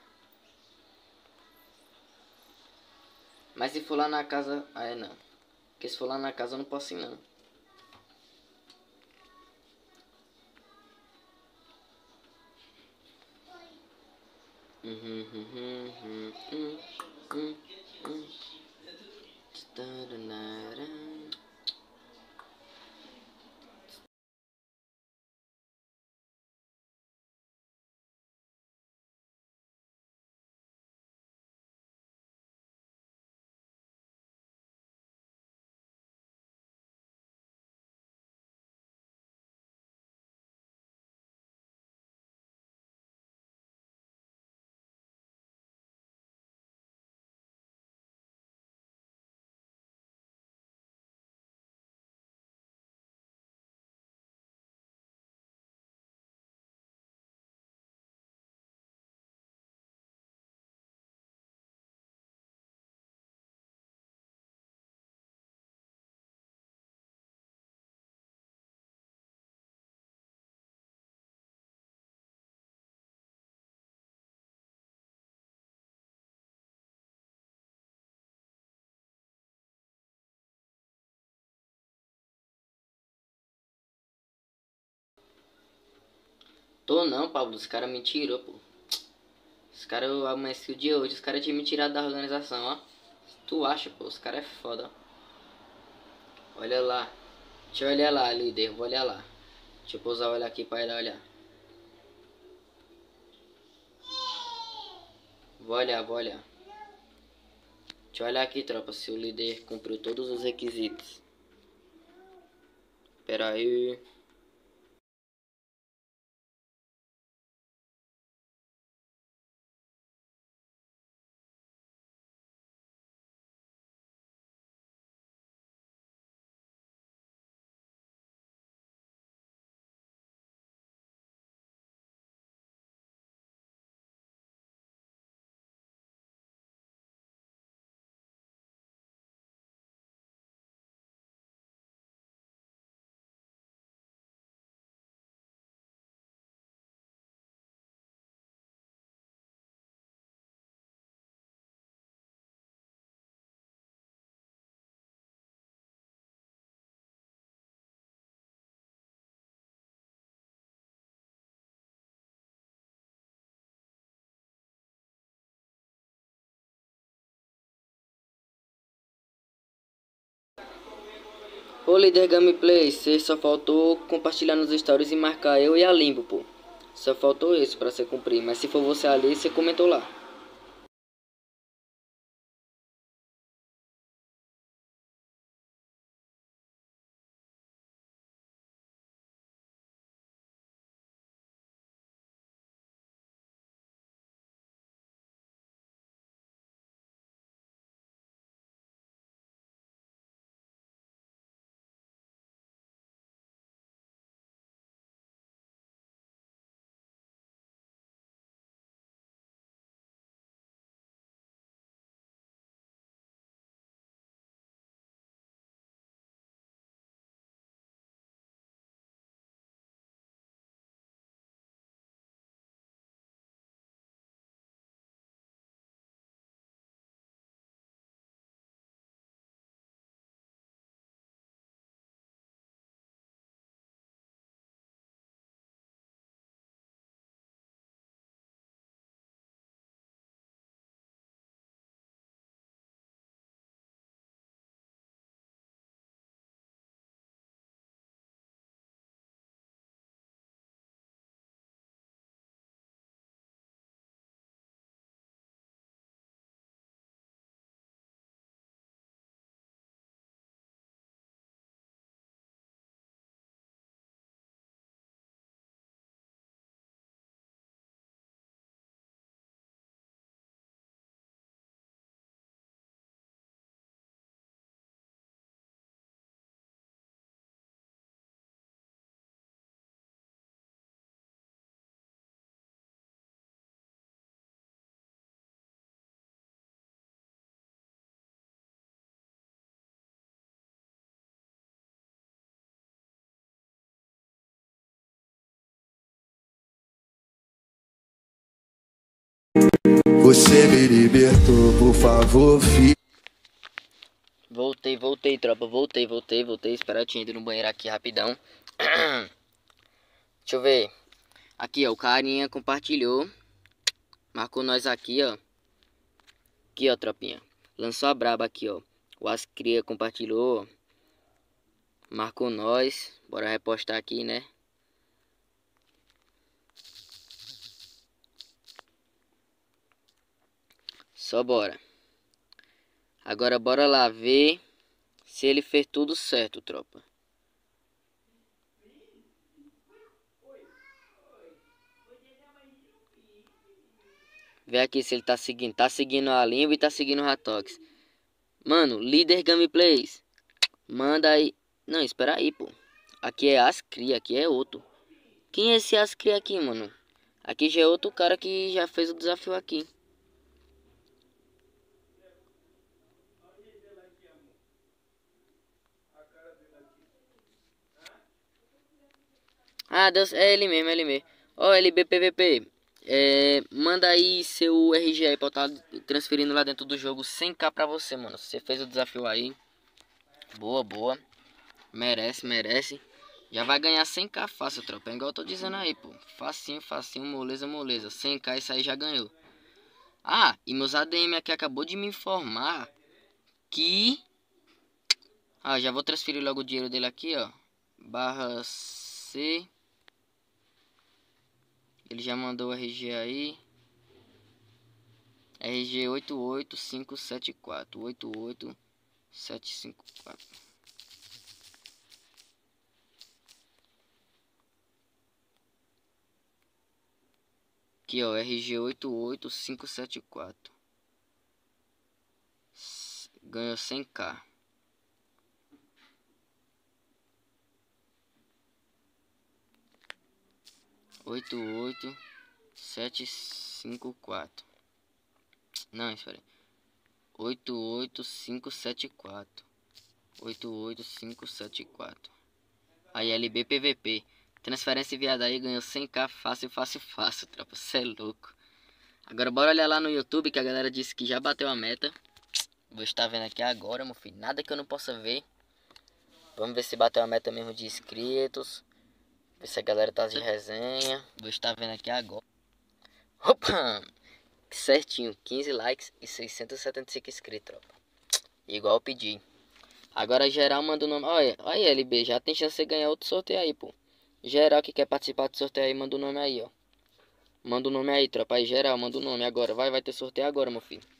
Mas se for lá na casa... Ah, é não. Porque se for lá na casa eu não posso ir não. Tô não, Pablo. Os caras me tirou, pô. Os caras, eu amanheci o dia hoje. Os caras tinham me tirado da organização, ó. Tu acha, pô? Os caras é foda, ó. Olha lá. Deixa eu olhar lá, líder. Vou olhar lá. Deixa eu pousar o olhar aqui pra ele olhar. Vou olhar, vou olhar. Deixa eu olhar aqui, tropa. Se o líder cumpriu todos os requisitos. Pera aí. Ô líder gameplay, você só faltou compartilhar nos stories e marcar eu e a Limbo, pô. Só faltou isso pra você cumprir, mas se for você ali, você comentou lá. favor, filho. Voltei, tropa. Voltei. Espera, eu tinha ido no banheiro aqui rapidão. Deixa eu ver. Aqui, ó, o carinha compartilhou. Marcou nós aqui, ó. Aqui, ó, tropinha. Lançou a braba aqui, ó. O Ascria compartilhou. Marcou nós. Bora repostar aqui, né? Só bora. Agora bora lá ver se ele fez tudo certo, tropa. Vê aqui se ele tá seguindo. Tá seguindo a Limbo e tá seguindo o Ratox. Mano, líder gameplays. Manda aí. Não, espera aí, pô. Aqui é Ascria, aqui é outro. Quem é esse Ascria aqui, mano? Aqui já é outro cara que já fez o desafio aqui. Ah, Deus, é ele mesmo, Ó, LBPVP. Manda aí seu RG aí pra eu estar transferindo lá dentro do jogo 100k pra você, mano. Você fez o desafio aí. Boa. Merece. Já vai ganhar 100k fácil, tropa. É igual eu tô dizendo aí, pô. Facinho, moleza. 100k, isso aí já ganhou. Ah, e meus ADM aqui acabou de me informar que... Ah, já vou transferir logo o dinheiro dele aqui, ó. /C. Ele já mandou o RG aí. RG 88574. 88754. Aqui, ó, RG 88574. Ganhou 100k. Oito 754. Não, espera aí. 88574. 88574. Aí LB PVP. Transferência enviada aí, ganhou 100k fácil, tropa. Cê é louco. Agora bora olhar lá no YouTube que a galera disse que já bateu a meta. Vou estar vendo aqui agora, meu filho. Nada que eu não possa ver. Vamos ver se bateu a meta mesmo de inscritos. Ver se a galera tá de resenha. Vou estar vendo aqui agora. Opa! Certinho, 15 likes e 675 inscritos, tropa. Igual eu pedi. Agora geral manda o nome. Olha, aí LB, já tem chance de ganhar outro sorteio aí, pô. Geral que quer participar do sorteio aí, manda o nome aí, ó. Manda o nome aí, tropa. Aí geral, manda o nome agora. Vai ter sorteio agora, meu filho.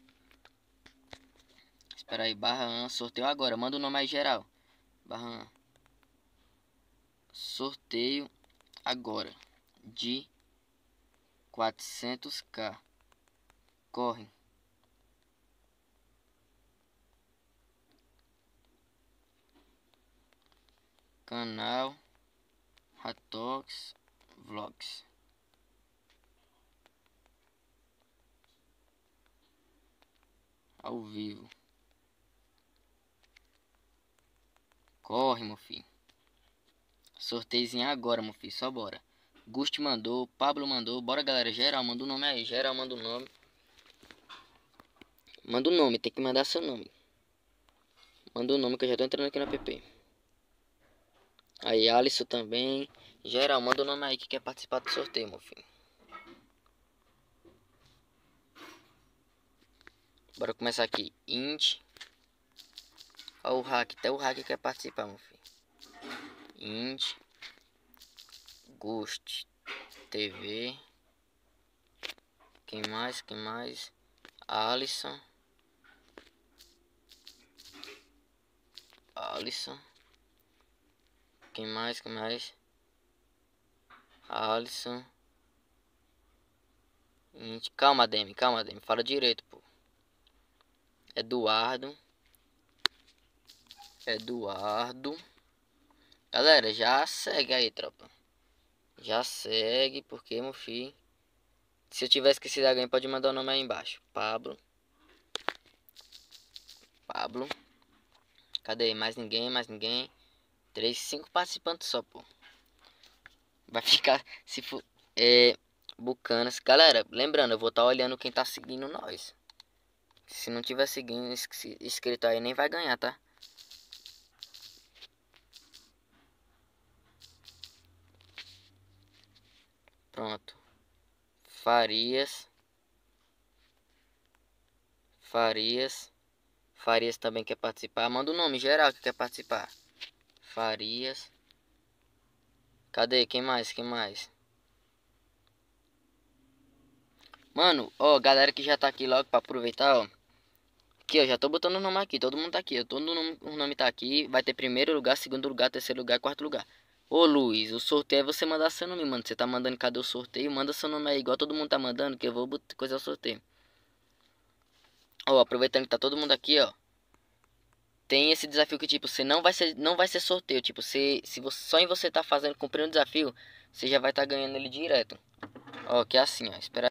Espera aí, /1, sorteio agora. Manda o nome aí, geral. /1. Sorteio agora de 400k. Corre. Canal Ratox Vlogs. Ao vivo. Corre, meu filho. Sorteiozinho agora, meu filho. Só bora. Gusti mandou, Pablo mandou. Bora, galera. Geral, manda o nome aí. Geral, manda o nome. Manda o nome, tem que mandar seu nome. Manda o nome que eu já tô entrando aqui no app. Aí, Alisson também. Geral, manda o nome aí que quer participar do sorteio, meu filho. Bora começar aqui. Int. Ó o hack, até o hack quer participar, meu filho. Int. Ghost TV. Quem mais? Alisson. Quem mais? Alisson. Calma, Demi. Fala direito, pô. Eduardo. Galera, já segue aí, tropa. Já segue, porque, meu filho. Se eu tiver esquecido alguém, pode mandar o nome aí embaixo. Pablo. Cadê? Mais ninguém. 5 participantes só, pô. Vai ficar, se for, Bucanas. Galera, lembrando, eu vou estar olhando quem tá seguindo nós. Se não tiver seguindo inscrito aí, nem vai ganhar, tá? Pronto. Farias também quer participar. Manda o nome geral que quer participar. Farias. Cadê? Quem mais? Mano, ó, galera que já tá aqui logo pra aproveitar, ó. Aqui, ó, já tô botando o nome aqui. Todo mundo tá aqui, ó. O nome tá aqui. Vai ter primeiro lugar, segundo lugar, terceiro lugar, quarto lugar. Ô, Luiz, o sorteio é você mandar seu nome, mano. Você tá mandando cadê o sorteio? Manda seu nome aí, igual todo mundo tá mandando, que eu vou coisar o sorteio. Ó, aproveitando que tá todo mundo aqui, ó. Tem esse desafio que, tipo, você não vai ser sorteio. Tipo, se você, só em você tá fazendo, cumprindo o desafio, você já vai tá ganhando ele direto. Ó, que é assim, ó. Espera.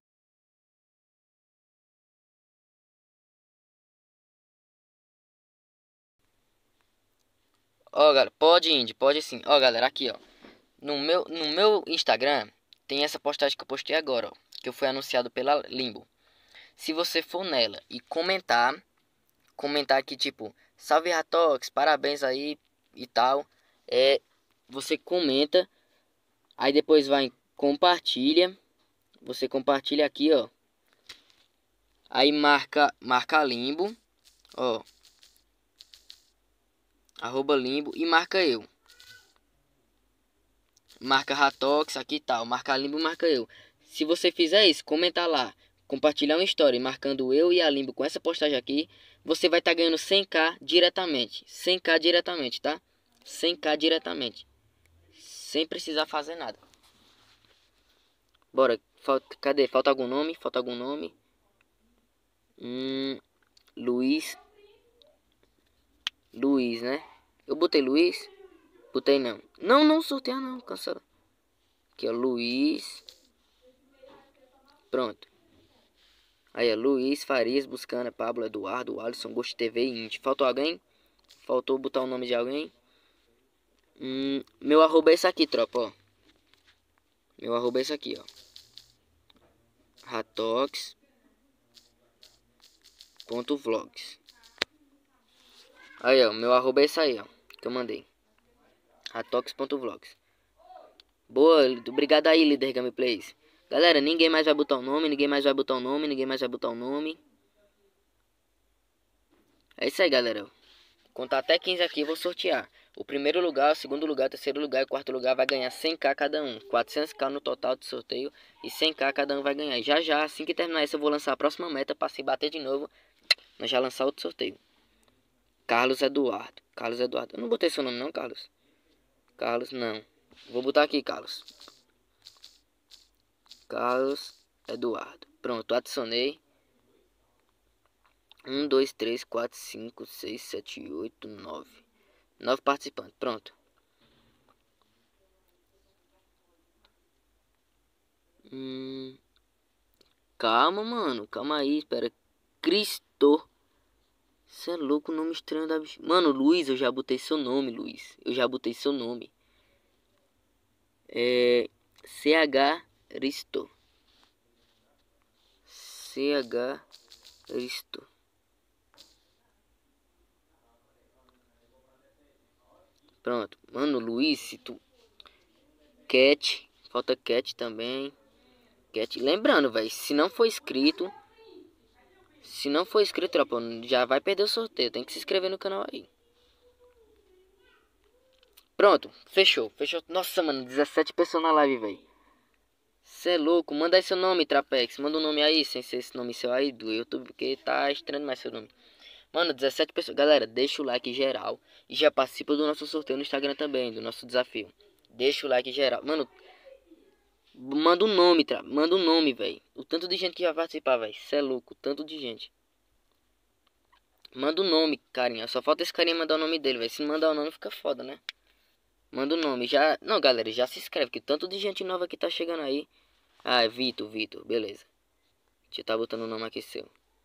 Ó, galera, pode sim. Ó, galera, aqui, ó. No meu Instagram, tem essa postagem que eu postei agora, ó. Que eu fui anunciado pela Limbo. Se você for nela e comentar aqui, tipo, salve Ratox, parabéns aí e tal. Você comenta. Aí depois vai em compartilha. Você compartilha aqui, ó. Aí marca Limbo, ó. @Limbo e marca eu. Marca Ratox aqui e tal. Marca Limbo e marca eu. Se você fizer isso, comentar lá, compartilhar uma história marcando eu e a Limbo com essa postagem aqui, você vai estar ganhando 100k diretamente. 100k diretamente, tá? 100k diretamente. Sem precisar fazer nada. Bora. Cadê? Falta algum nome? Luiz, né? Eu botei Luiz? Botei não. Não sortear não, cancela. Aqui ó, Luiz. Pronto. Aí ó, Luiz Farias, Buscana, Pablo, Eduardo, Alisson, Ghost TV e Indy. Faltou alguém? Faltou botar o nome de alguém? Meu arroba é esse aqui, tropa, ó. Meu arroba é esse aqui, ó. Ratox.vlogs. Aí, ó, meu arroba é esse aí, ó, que eu mandei. Ratox.vlogs. Boa, obrigado aí, líder gameplays. Galera, ninguém mais vai botar o nome. É isso aí, galera. Contar até 15 aqui, vou sortear. O primeiro lugar, o segundo lugar, o terceiro lugar e o quarto lugar vai ganhar 100k cada um. 400k no total de sorteio e 100k cada um vai ganhar. E já, assim que terminar isso, eu vou lançar a próxima meta para se bater de novo. Nós já lançar outro sorteio. Carlos Eduardo. Eu não botei seu nome não, Carlos. Carlos, não. Vou botar aqui, Carlos Eduardo. Pronto, adicionei. 1, 2, 3, 4, 5, 6, 7, 8, 9. 9 participantes, pronto. Calma, mano. Calma aí, espera. Cristo. Você é louco, nome estranho da bicha. Mano, Luiz, eu já botei seu nome, Luiz. CH Risto. Pronto. Mano, Luiz, se tu... Cat. Falta Cat também. Cat. Lembrando, velho, se não for inscrito, tropa, já vai perder o sorteio. Tem que se inscrever no canal aí. Pronto, fechou. Nossa, mano, 17 pessoas na live, velho. Cê é louco, manda aí seu nome, Trapex. Manda um nome aí, sem ser esse nome seu aí do YouTube, porque tá estranho mais seu nome. Mano, 17 pessoas. Galera, deixa o like geral. E já participa do nosso sorteio no Instagram também, do nosso desafio. Deixa o like geral. Mano, manda um nome, velho. O tanto de gente que vai participar, velho. Cê é louco, tanto de gente. Manda o nome, carinha. Só falta esse carinha mandar o nome dele, velho. Se não mandar o nome, fica foda, né? Manda o nome. Já... Não, galera, já se inscreve, que tanto de gente nova que tá chegando aí. Ah, é Vitor, beleza. Deixa eu tá botando o nome aqui seu.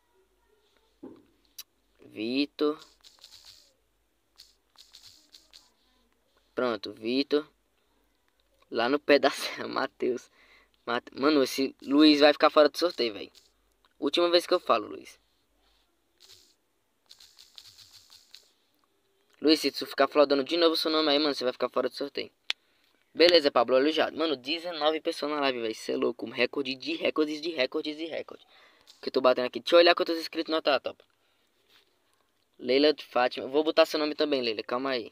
Vitor. Pronto, Vitor. Lá no pé da serra, Matheus. Mano, esse Luiz vai ficar fora do sorteio, velho. Última vez que eu falo, Luiz. Luiz, se tu ficar flodando de novo o seu nome aí, mano, você vai ficar fora do sorteio. Beleza, Pablo, olha já. Mano, 19 pessoas na live, velho. Isso é louco. Recorde de recordes de recordes de recordes. Que eu tô batendo aqui. Deixa eu olhar quantos inscritos não tá, top. Leila de Fátima. Vou botar seu nome também, Leila. Calma aí.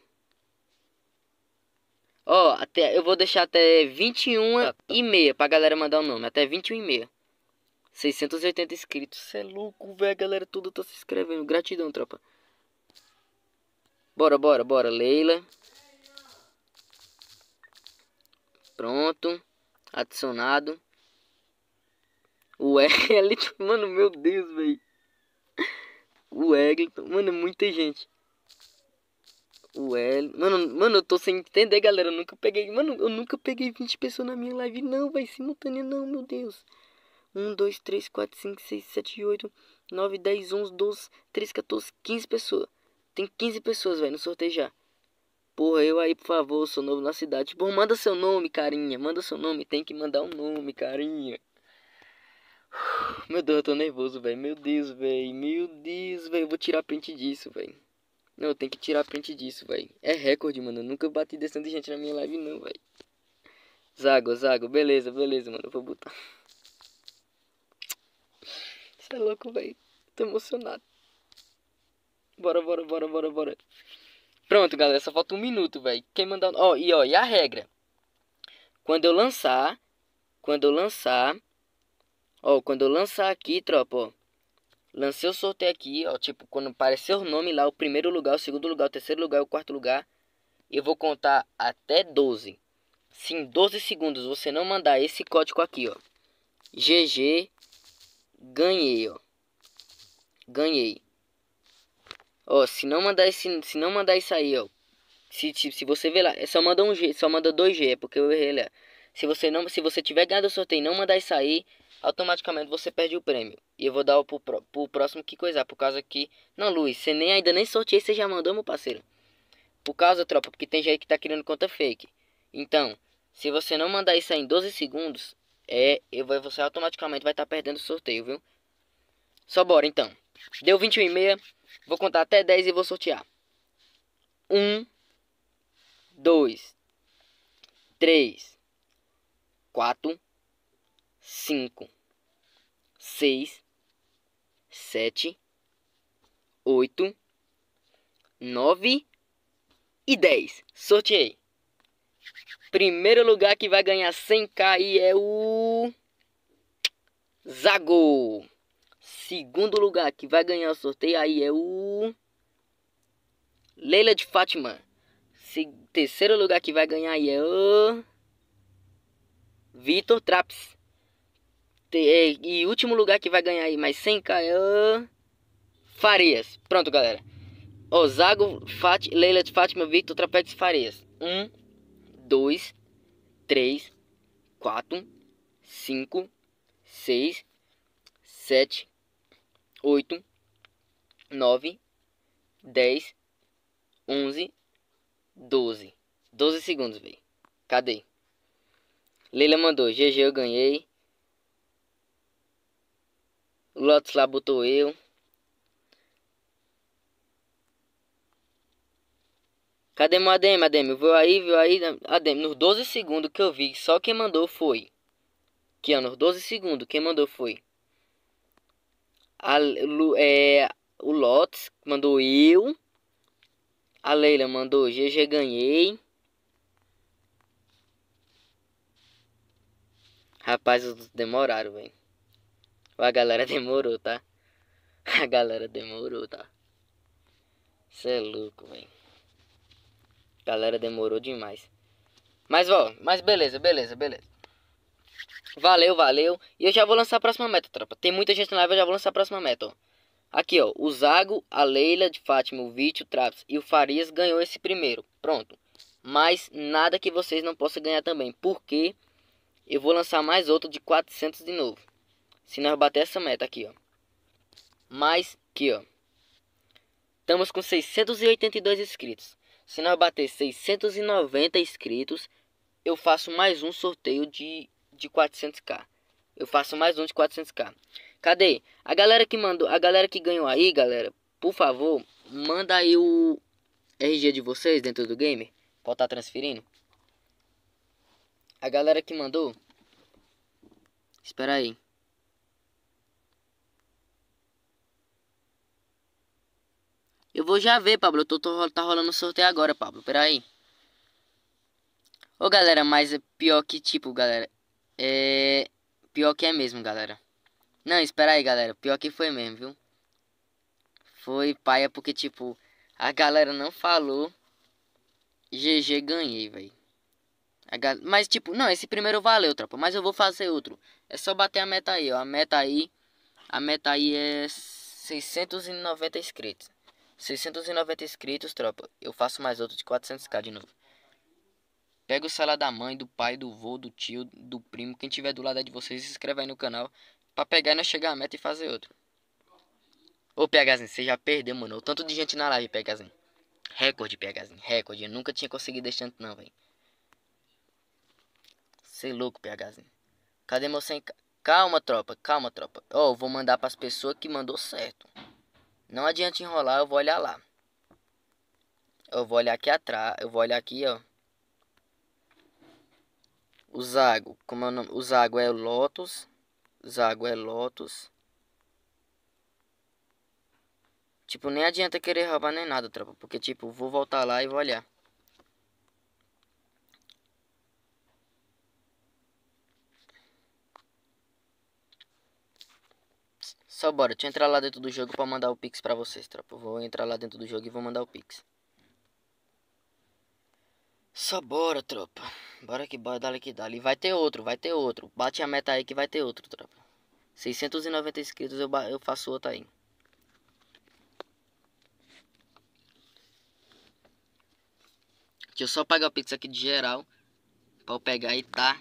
Ó, até, eu vou deixar até 21h30 pra galera mandar o nome. Até 21h30. 680 inscritos. Isso é louco, velho. A galera tudo tá se inscrevendo. Gratidão, tropa. Bora, bora, bora. Leila. Pronto. Adicionado. O Wellington. Mano, meu Deus, velho. O Wellington. Mano, é muita gente. O Wellington. Mano, eu tô sem entender, galera. Eu nunca peguei. Mano, eu nunca peguei 20 pessoas na minha live. Não, vai simultânea, não, meu Deus. 1, 2, 3, 4, 5, 6, 7, 8, 9, 10, 11, 12, 13, 14, 15 pessoas. Tem 15 pessoas, velho, no sorteio já. Porra, eu aí, por favor, sou novo na cidade. Pô, manda seu nome, carinha. Manda seu nome. Tem que mandar um nome, carinha. Meu Deus, eu tô nervoso, velho. Meu Deus, velho. Meu Deus, velho. Eu vou tirar print disso, velho. Não, eu tenho que tirar print disso, velho. É recorde, mano. Eu nunca bati desse tanto de gente na minha live, não, velho. Zago. Beleza, mano. Eu vou botar. Você é louco, velho. Tô emocionado. Bora. Pronto, galera. Só falta 1 minuto, velho. Quem mandar... Ó, e a regra. Quando eu lançar... Ó, quando eu lançar aqui, tropa, ó. Lancei o sorteio aqui, ó. Tipo, quando aparecer o nome lá, o primeiro lugar, o segundo lugar, o terceiro lugar, o quarto lugar. Eu vou contar até 12. Se em 12 segundos você não mandar esse código aqui, ó. GG. Ganhei, ó. Ganhei. Ó, se não mandar isso aí, ó. Se você ver lá, só manda um G, só manda 2G, é porque eu errei lá. Se você tiver ganhado o sorteio e não mandar isso aí, automaticamente você perde o prêmio. E eu vou dar pro próximo que coisar, por causa que... Não, Luiz, você ainda nem sorteio, você já mandou, meu parceiro. Por causa, tropa, porque tem gente que tá criando conta fake. Então, se você não mandar isso aí em 12 segundos, você automaticamente vai estar perdendo o sorteio, viu? Só bora, então. Deu 21h30, vou contar até 10 e vou sortear. 1, 2, 3, 4, 5, 6, 7, 8, 9 e 10. Sorteei. Primeiro lugar que vai ganhar 100k aí é o Zago. Segundo lugar que vai ganhar o sorteio aí é o Leila de Fátima. Terceiro lugar que vai ganhar aí é o Vitor Traps. E último lugar que vai ganhar aí mais 100k é o Farias. Pronto, galera. Ó, Zago, Leila de Fátima, Vitor Trapex e Farias. 1, 2, 3, 4, 5, 6, 7, 8, 9, 10, 11, 12. 12 segundos, velho. Cadê? Leila mandou, GG, eu ganhei. Lotus lá botou eu. Cadê meu ADM? Viu aí, ADM. Nos 12 segundos que eu vi, só quem mandou foi. Aqui, ó, nos 12 segundos, quem mandou foi o Lotus mandou eu. A Leila mandou GG, ganhei. Rapaz, os demoraram, velho. A galera demorou, tá? A galera demorou, tá? Cê é louco, velho. Galera demorou demais. Mas, ó, beleza. Valeu. E eu já vou lançar a próxima meta, tropa. Tem muita gente na live, eu já vou lançar a próxima meta, ó. Aqui, ó. O Zago, a Leila de Fátima, o Vítor, o Traps e o Farias ganhou esse primeiro. Pronto. Mas nada que vocês não possam ganhar também. Porque eu vou lançar mais outro de 400 de novo. Se nós bater essa meta aqui, ó. Mais aqui, ó. Estamos com 682 inscritos. Se nós bater 690 inscritos, eu faço mais um sorteio de 400k. Eu faço mais um de 400k. Cadê? A galera que mandou, a galera que ganhou aí, galera, por favor, manda aí RG de vocês dentro do game? Pode estar transferindo? A galera que mandou. Espera aí. Eu vou já ver, Pablo. Tá rolando sorteio agora, Pablo. Espera aí. Ô, galera, mas é pior que, tipo, galera. Pior que é mesmo, galera. Não, espera aí, galera. Pior que foi mesmo, viu? Foi paia porque, tipo, a galera não falou. GG, ganhei, velho. Mas, tipo, não, esse primeiro valeu, tropa. Mas eu vou fazer outro. É só bater a meta aí, ó. A meta aí é 690 inscritos. 690 inscritos, tropa. Eu faço mais outro de 400k de novo. Pega o celular da mãe, do pai, do vô, do tio, do primo. Quem tiver do lado de vocês, se inscreve aí no canal. Pra pegar e nós chegar a meta e fazer outro. Ô, PHzinho, você já perdeu, mano. O tanto de gente na live, PHzinho. Recorde, PHzinho. Recorde. Eu nunca tinha conseguido deixar tanto, não, velho. Você é louco, PHzinho. Cadê meu 100k? Calma, tropa. Calma, tropa. Ó, eu vou mandar pras pessoas que mandou certo. Não adianta enrolar, eu vou olhar lá. Eu vou olhar aqui atrás. Eu vou olhar aqui, ó. O Zago. Como é o nome? O Zago é Lotus. Zago é Lotus. Tipo, nem adianta querer roubar nem nada, tropa. Porque, tipo, vou voltar lá e vou olhar. Só bora. Deixa eu entrar lá dentro do jogo pra mandar o Pix pra vocês, tropa. Vou entrar lá dentro do jogo e vou mandar o Pix. Só bora, tropa. Bora que bora, dale que dale. Vai ter outro, vai ter outro. Bate a meta aí que vai ter outro, tropa. 690 inscritos eu faço outro aí. Deixa eu só pagar o Pix aqui de geral. Pra eu pegar e tá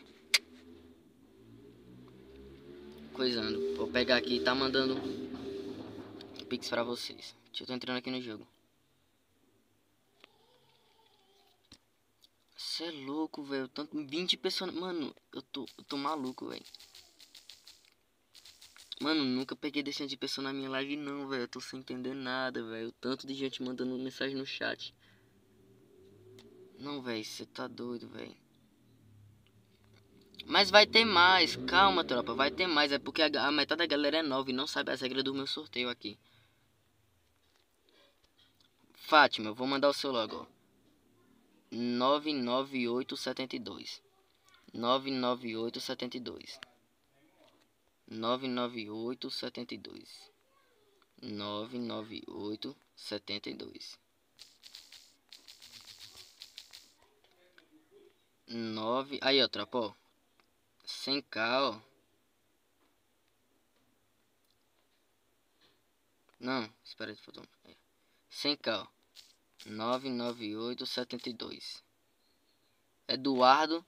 coisando. Pra eu pegar aqui e tá mandando Pix pra vocês. Deixa eu tô entrando aqui no jogo. Você é louco, velho. Tanto 20 pessoas. Mano, eu tô maluco, velho. Mano, nunca peguei desse de pessoa na minha live não, velho. Eu tô sem entender nada, velho. Tanto de gente mandando mensagem no chat. Não, velho, você tá doido, velho. Mas vai ter mais, calma, tropa, vai ter mais. É porque a metade da galera é nova e não sabe as regras do meu sorteio aqui. Fátima, eu vou mandar o seu logo, ó. 99872 99872 99872 99872 9. Aí, ó, tropa, ó. 100k, ó. Não, espera aí, faltou. 100k, ó. 99872. Eduardo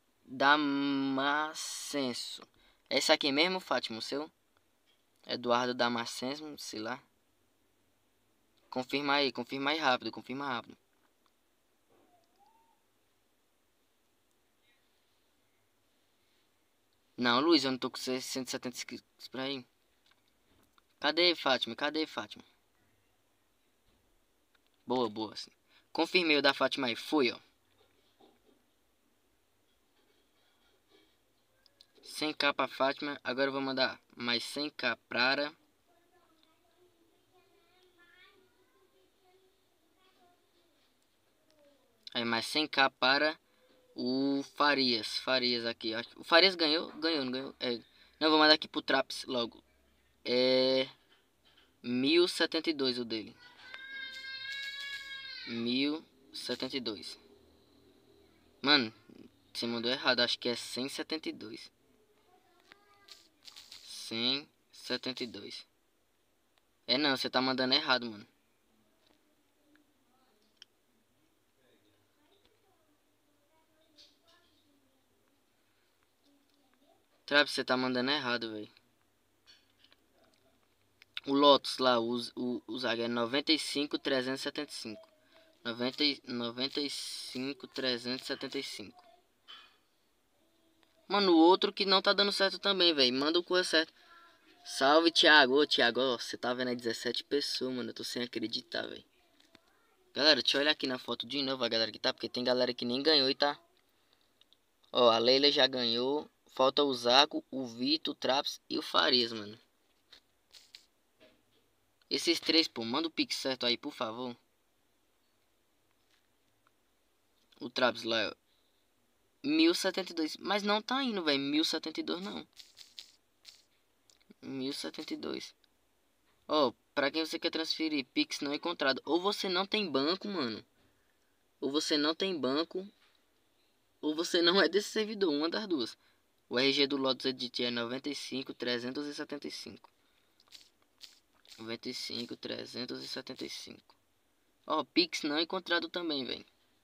Damascenso. É esse aqui mesmo, Fátima, o seu? Eduardo Damascenso, sei lá. Confirma aí rápido, confirma rápido. Não, Luiz, eu não tô com 170 inscritos pra aí. Cadê, Fátima? Cadê, Fátima? Boa, boa. Sim. Confirmei o da Fátima aí. Fui, ó. 100k pra Fátima. Agora eu vou mandar mais 100k pra... Aí mais 100k para o Farias. Farias aqui. O Farias ganhou? Ganhou, não ganhou? É. Não, vou mandar aqui pro Traps logo. É... 1072 o dele. 1072. Mano, você mandou errado. Acho que é 172. 172. É não, você tá mandando errado, mano. Travis, você tá mandando errado, velho. O Lotus lá, o Zaga é 95375. 95375. Mano, o outro que não tá dando certo também, velho. Manda o cor certo. Salve, Thiago. Ô, Thiago, ó, você tá vendo aí 17 pessoas, mano. Eu tô sem acreditar, velho. Galera, deixa eu olhar aqui na foto de novo a galera que tá, porque tem galera que nem ganhou e tá. Ó, a Leila já ganhou. Falta o Zaco, o Vitor, o Traps e o Farias, mano. Esses três, pô, manda o pix certo aí, por favor. O Traps lá, 1072. Mas não tá indo, velho. 1072 não. 1072. Ó, pra quem você quer transferir, pix não encontrado. Ou você não tem banco, mano. Ou você não tem banco. Ou você não é desse servidor, uma das duas. O RG do Lotus Edit é 95.375. 95.375. Ó, pix não encontrado também, velho.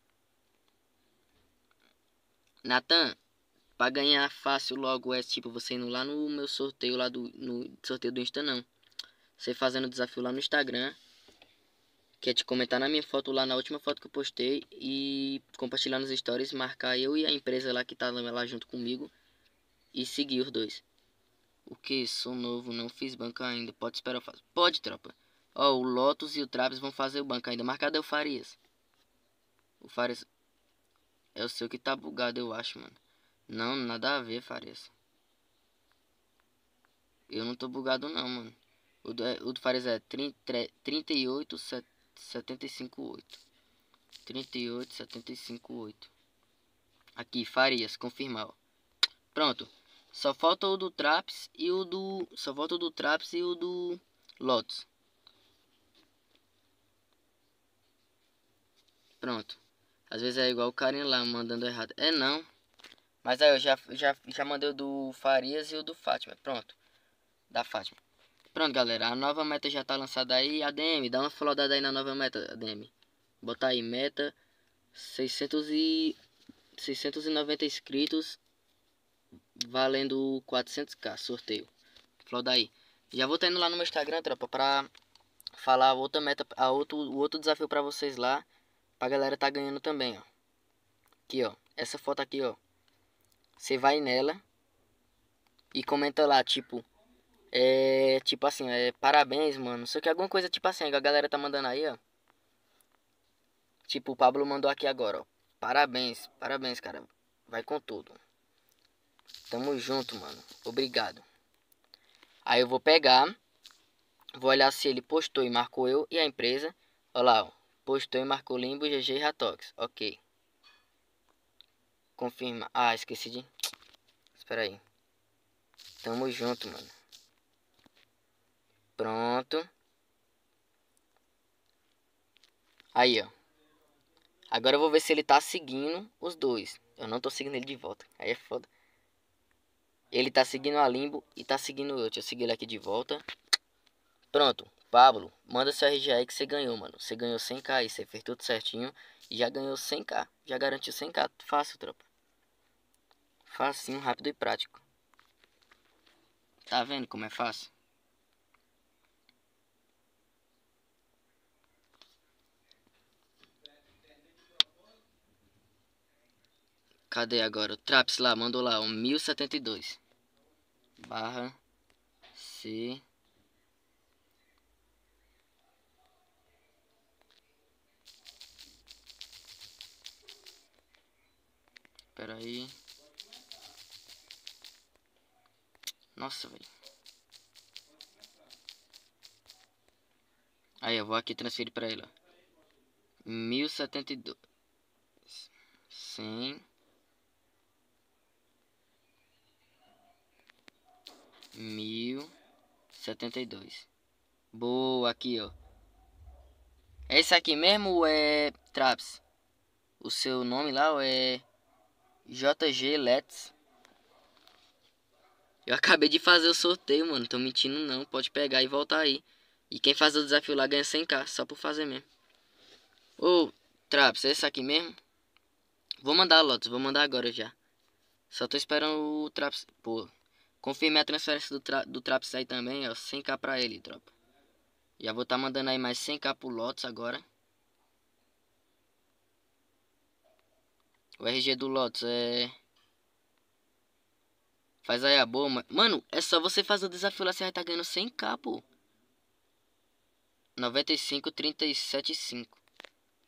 Nathan, pra ganhar fácil logo é tipo você indo lá no meu sorteio lá no sorteio do Insta não. Você fazendo o desafio lá no Instagram. Que é te comentar na minha foto lá, na última foto que eu postei. E compartilhar nos stories, marcar eu e a empresa lá que tá lá junto comigo. E seguir os dois. O que? Sou novo, não fiz banco ainda. Pode esperar eu faço. Pode, tropa. Ó, o Lotus e o Travis vão fazer o banco ainda. Mas cadê o Farias? O Farias é o seu que tá bugado, eu acho, mano. Não, nada a ver, Farias. Eu não tô bugado não, mano. O do Farias é 38.758. 38.758. Aqui, Farias, confirmar, ó. Pronto. Só falta o do Traps e o do... Só falta o do Traps e o do Lotus. Pronto. Às vezes é igual o carinha lá, mandando errado. É não. Mas aí eu já mandei o do Farias e o do Fátima. Pronto. Da Fátima. Pronto, galera. A nova meta já tá lançada aí. ADM, dá uma flodada aí na nova meta, ADM. Botar aí, meta 690 inscritos. Valendo 400k, sorteio. Floda aí. Já vou estar indo lá no meu Instagram, tropa, pra falar outra meta, o outro desafio pra vocês lá. Pra galera tá ganhando também, ó. Aqui, ó. Essa foto aqui, ó. Você vai nela e comenta lá, tipo... tipo assim, parabéns, mano. Não sei o que, alguma coisa tipo assim, a galera tá mandando aí, ó. Tipo, o Pablo mandou aqui agora, ó. Parabéns, parabéns, cara. Vai com tudo. Tamo junto, mano. Obrigado. Aí eu vou pegar. Vou olhar se ele postou e marcou eu e a empresa. Olha lá, ó. Postou e marcou Limbo, GG e Ratox. Ok. Confirma. Ah, esqueci de... Espera aí. Tamo junto, mano. Pronto. Aí, ó. Agora eu vou ver se ele tá seguindo os dois. Eu não tô seguindo ele de volta. Aí é foda. Ele tá seguindo a Limbo e tá seguindo eu. Deixa eu seguir ele aqui de volta. Pronto. Pablo, manda seu RG aí que você ganhou, mano. Você ganhou 100k aí. Você fez tudo certinho. E já ganhou 100k. Já garantiu 100k. Fácil, tropa. Facinho, rápido e prático. Tá vendo como é fácil? Cadê agora? O Traps lá, mandou lá, 1072. Barra C. Espera aí. Nossa, velho. Aí, eu vou aqui transferir pra ele, ó. 1072. 100. 1072. Boa, aqui, ó. É esse aqui mesmo ou é Traps? O seu nome lá ou é JG Let's? Eu acabei de fazer o sorteio, mano. Tô mentindo não. Pode pegar e voltar aí. E quem faz o desafio lá ganha 100k. Só por fazer mesmo. Ô, Traps, é esse aqui mesmo? Vou mandar, Lotus. Vou mandar agora já. Só tô esperando o Traps. Pô. Confirmei a transferência do Traps aí também, ó. 100k pra ele, tropa. Já vou tá mandando aí mais 100k pro Lotus agora. O RG do Lotus é... Faz aí a boa, mano. É só você fazer o desafio lá, você vai tá ganhando 100k, pô. 95.375.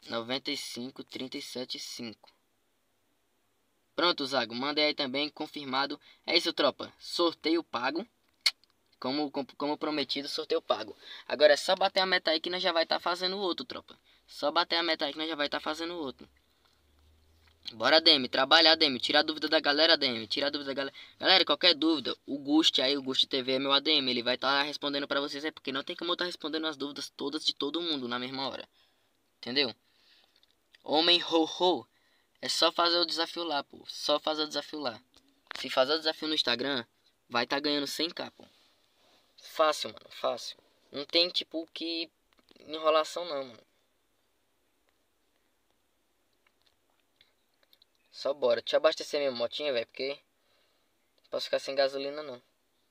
95 37 5. Pronto, Zago, manda aí também, confirmado. É isso, tropa. Sorteio pago. Como prometido, sorteio pago. Agora é só bater a meta aí que nós já vai estar fazendo outro, tropa. Só bater a meta aí que nós já vai estar fazendo outro. Bora, DM, trabalhar, DM. Tira a dúvida da galera, DM. Tira a dúvida da galera. Galera, qualquer dúvida, o Gust aí, o Gust TV é meu ADM. Ele vai estar respondendo pra vocês aí, porque não tem como eu estar respondendo as dúvidas todas de todo mundo na mesma hora. Entendeu? Homem ho ho. É só fazer o desafio lá, pô. Só fazer o desafio lá. Se fazer o desafio no Instagram, vai estar ganhando 100k, pô. Fácil, mano. Fácil. Não tem, tipo, que enrolação, não, mano. Só bora. Deixa eu abastecer minha motinha, velho, porque não posso ficar sem gasolina, não.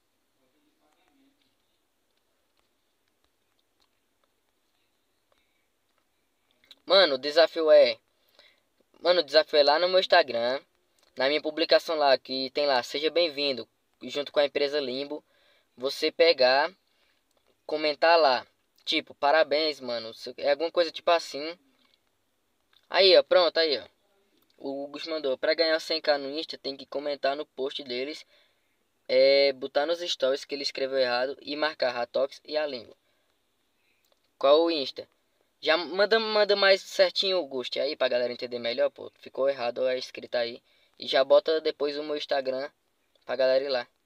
Mano, o desafio é... Mano, o desafio é lá no meu Instagram. Na minha publicação lá, que tem lá, seja bem-vindo, junto com a empresa Limbo. Você pegar, comentar lá. Tipo, parabéns, mano. É alguma coisa tipo assim. Aí, ó, pronto, aí, ó. O Hugo mandou, pra ganhar 100k no Insta, tem que comentar no post deles. Botar nos stories que ele escreveu errado e marcar Ratox e a Limbo. Qual o Insta? Já manda mais certinho o Gust aí pra galera entender melhor, pô. Ficou errado a escrita aí. E já bota depois o meu Instagram pra galera ir lá.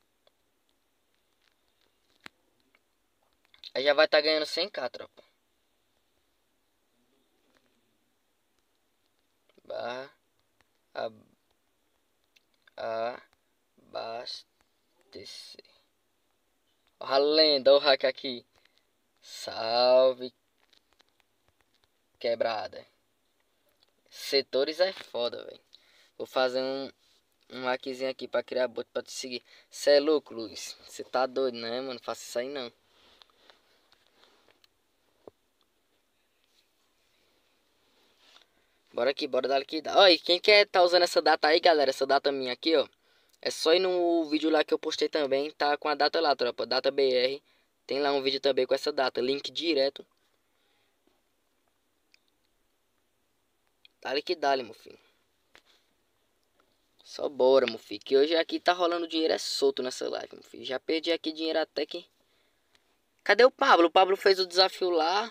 Aí já vai estar ganhando 100k, tropa. Barra abastecer. Ó a lenda, o hack aqui. Salve. Quebrada. Setores é foda, velho. Vou fazer um hackzinho aqui pra criar bot pra te seguir. Cê é louco, Luiz. Você tá doido, né, mano? Faça isso aí não. Bora aqui, bora dar aqui. Ó, e quem quer tá usando essa data aí, galera? Essa data minha aqui, ó. É só ir no vídeo lá que eu postei também. Tá com a data lá, tropa. Data BR. Tem lá um vídeo também com essa data. Link direto. Dale que dale, meu filho. Só bora, meu filho. Que hoje aqui tá rolando dinheiro é solto nessa live, meu filho. Já perdi aqui dinheiro até que... Cadê o Pablo? O Pablo fez o desafio lá.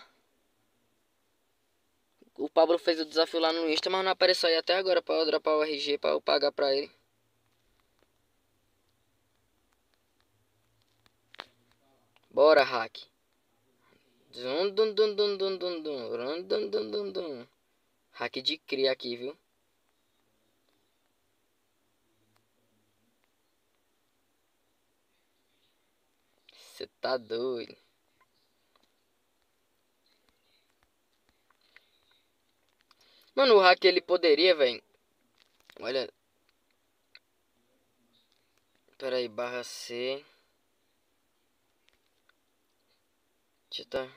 O Pablo fez o desafio lá no Insta, mas não apareceu aí até agora pra eu dropar o RG pra eu pagar pra ele. Bora, hack. Hack de cria aqui, viu? Você tá doido. Mano, o hack ele poderia, velho. Olha. Pera aí, barra C. Deixa eu tá.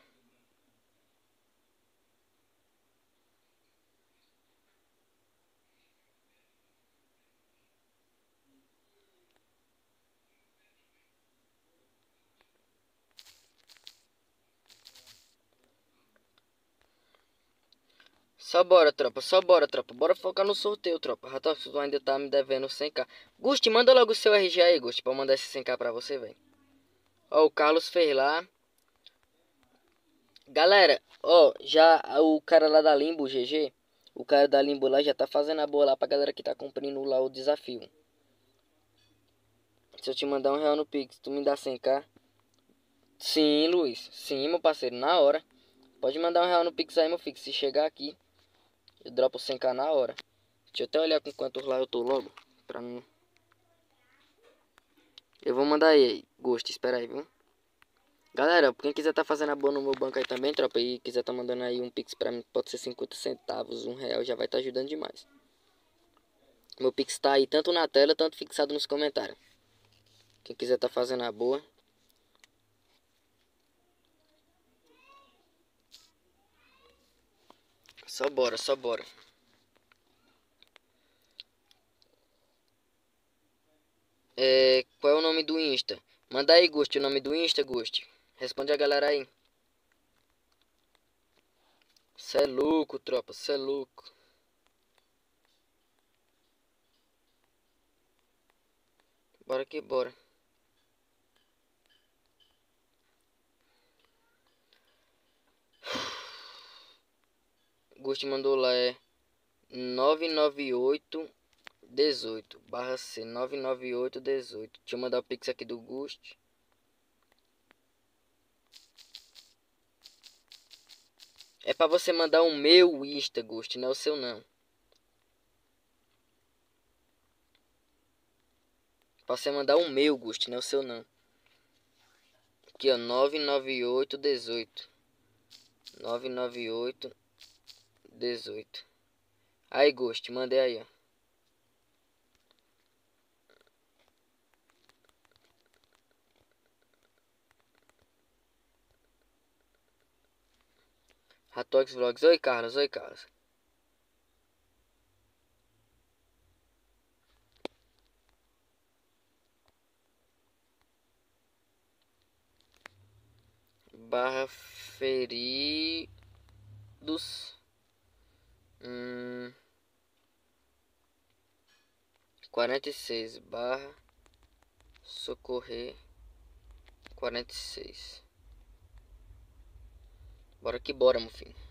Só bora, tropa. Só bora, tropa. Bora focar no sorteio, tropa. Ratox, tu ainda tá me devendo 100k. Gusti, manda logo o seu RG aí, Gusti, pra eu mandar esse 100k pra você, velho. Ó, o Carlos fez lá. Galera, ó, já o cara lá da Limbo, o GG. O cara da Limbo lá já tá fazendo a boa lá pra galera que tá cumprindo lá o desafio. Se eu te mandar R$1 no Pix, tu me dá 100k? Sim, Luiz. Sim, meu parceiro, na hora. Pode mandar R$1 no Pix aí, meu filho. Se chegar aqui, eu dropo 100k na hora. Deixa eu até olhar com quantos lá eu tô logo. Pra não... Eu vou mandar aí, Gosto, espera aí, viu? Galera, quem quiser tá fazendo a boa no meu banco aí também, tropa, e quiser tá mandando aí um Pix pra mim, pode ser 50 centavos, R$1, já vai tá ajudando demais. Meu Pix tá aí tanto na tela, tanto fixado nos comentários. Quem quiser tá fazendo a boa. Só bora, só bora. Qual é o nome do Insta? Manda aí, Gosto, o nome do Insta, Gosto. Responde a galera aí. Cê é louco, tropa, cê é louco. Bora que bora. Gosto mandou lá, é 99818 /C 99818. Deixa eu mandar o pix aqui do Ghost. É pra você mandar o meu Insta, Ghost, não é o seu não. Pra você mandar o meu, Ghost, não é o seu não. Aqui ó, 99818. 99818. Aí, Ghost, mandei aí, ó. Ratox Vlogs. Oi, Carlos. Oi, Carlos. Barra feridos. 46 barra socorrer 46. Bora que bora, meu filho.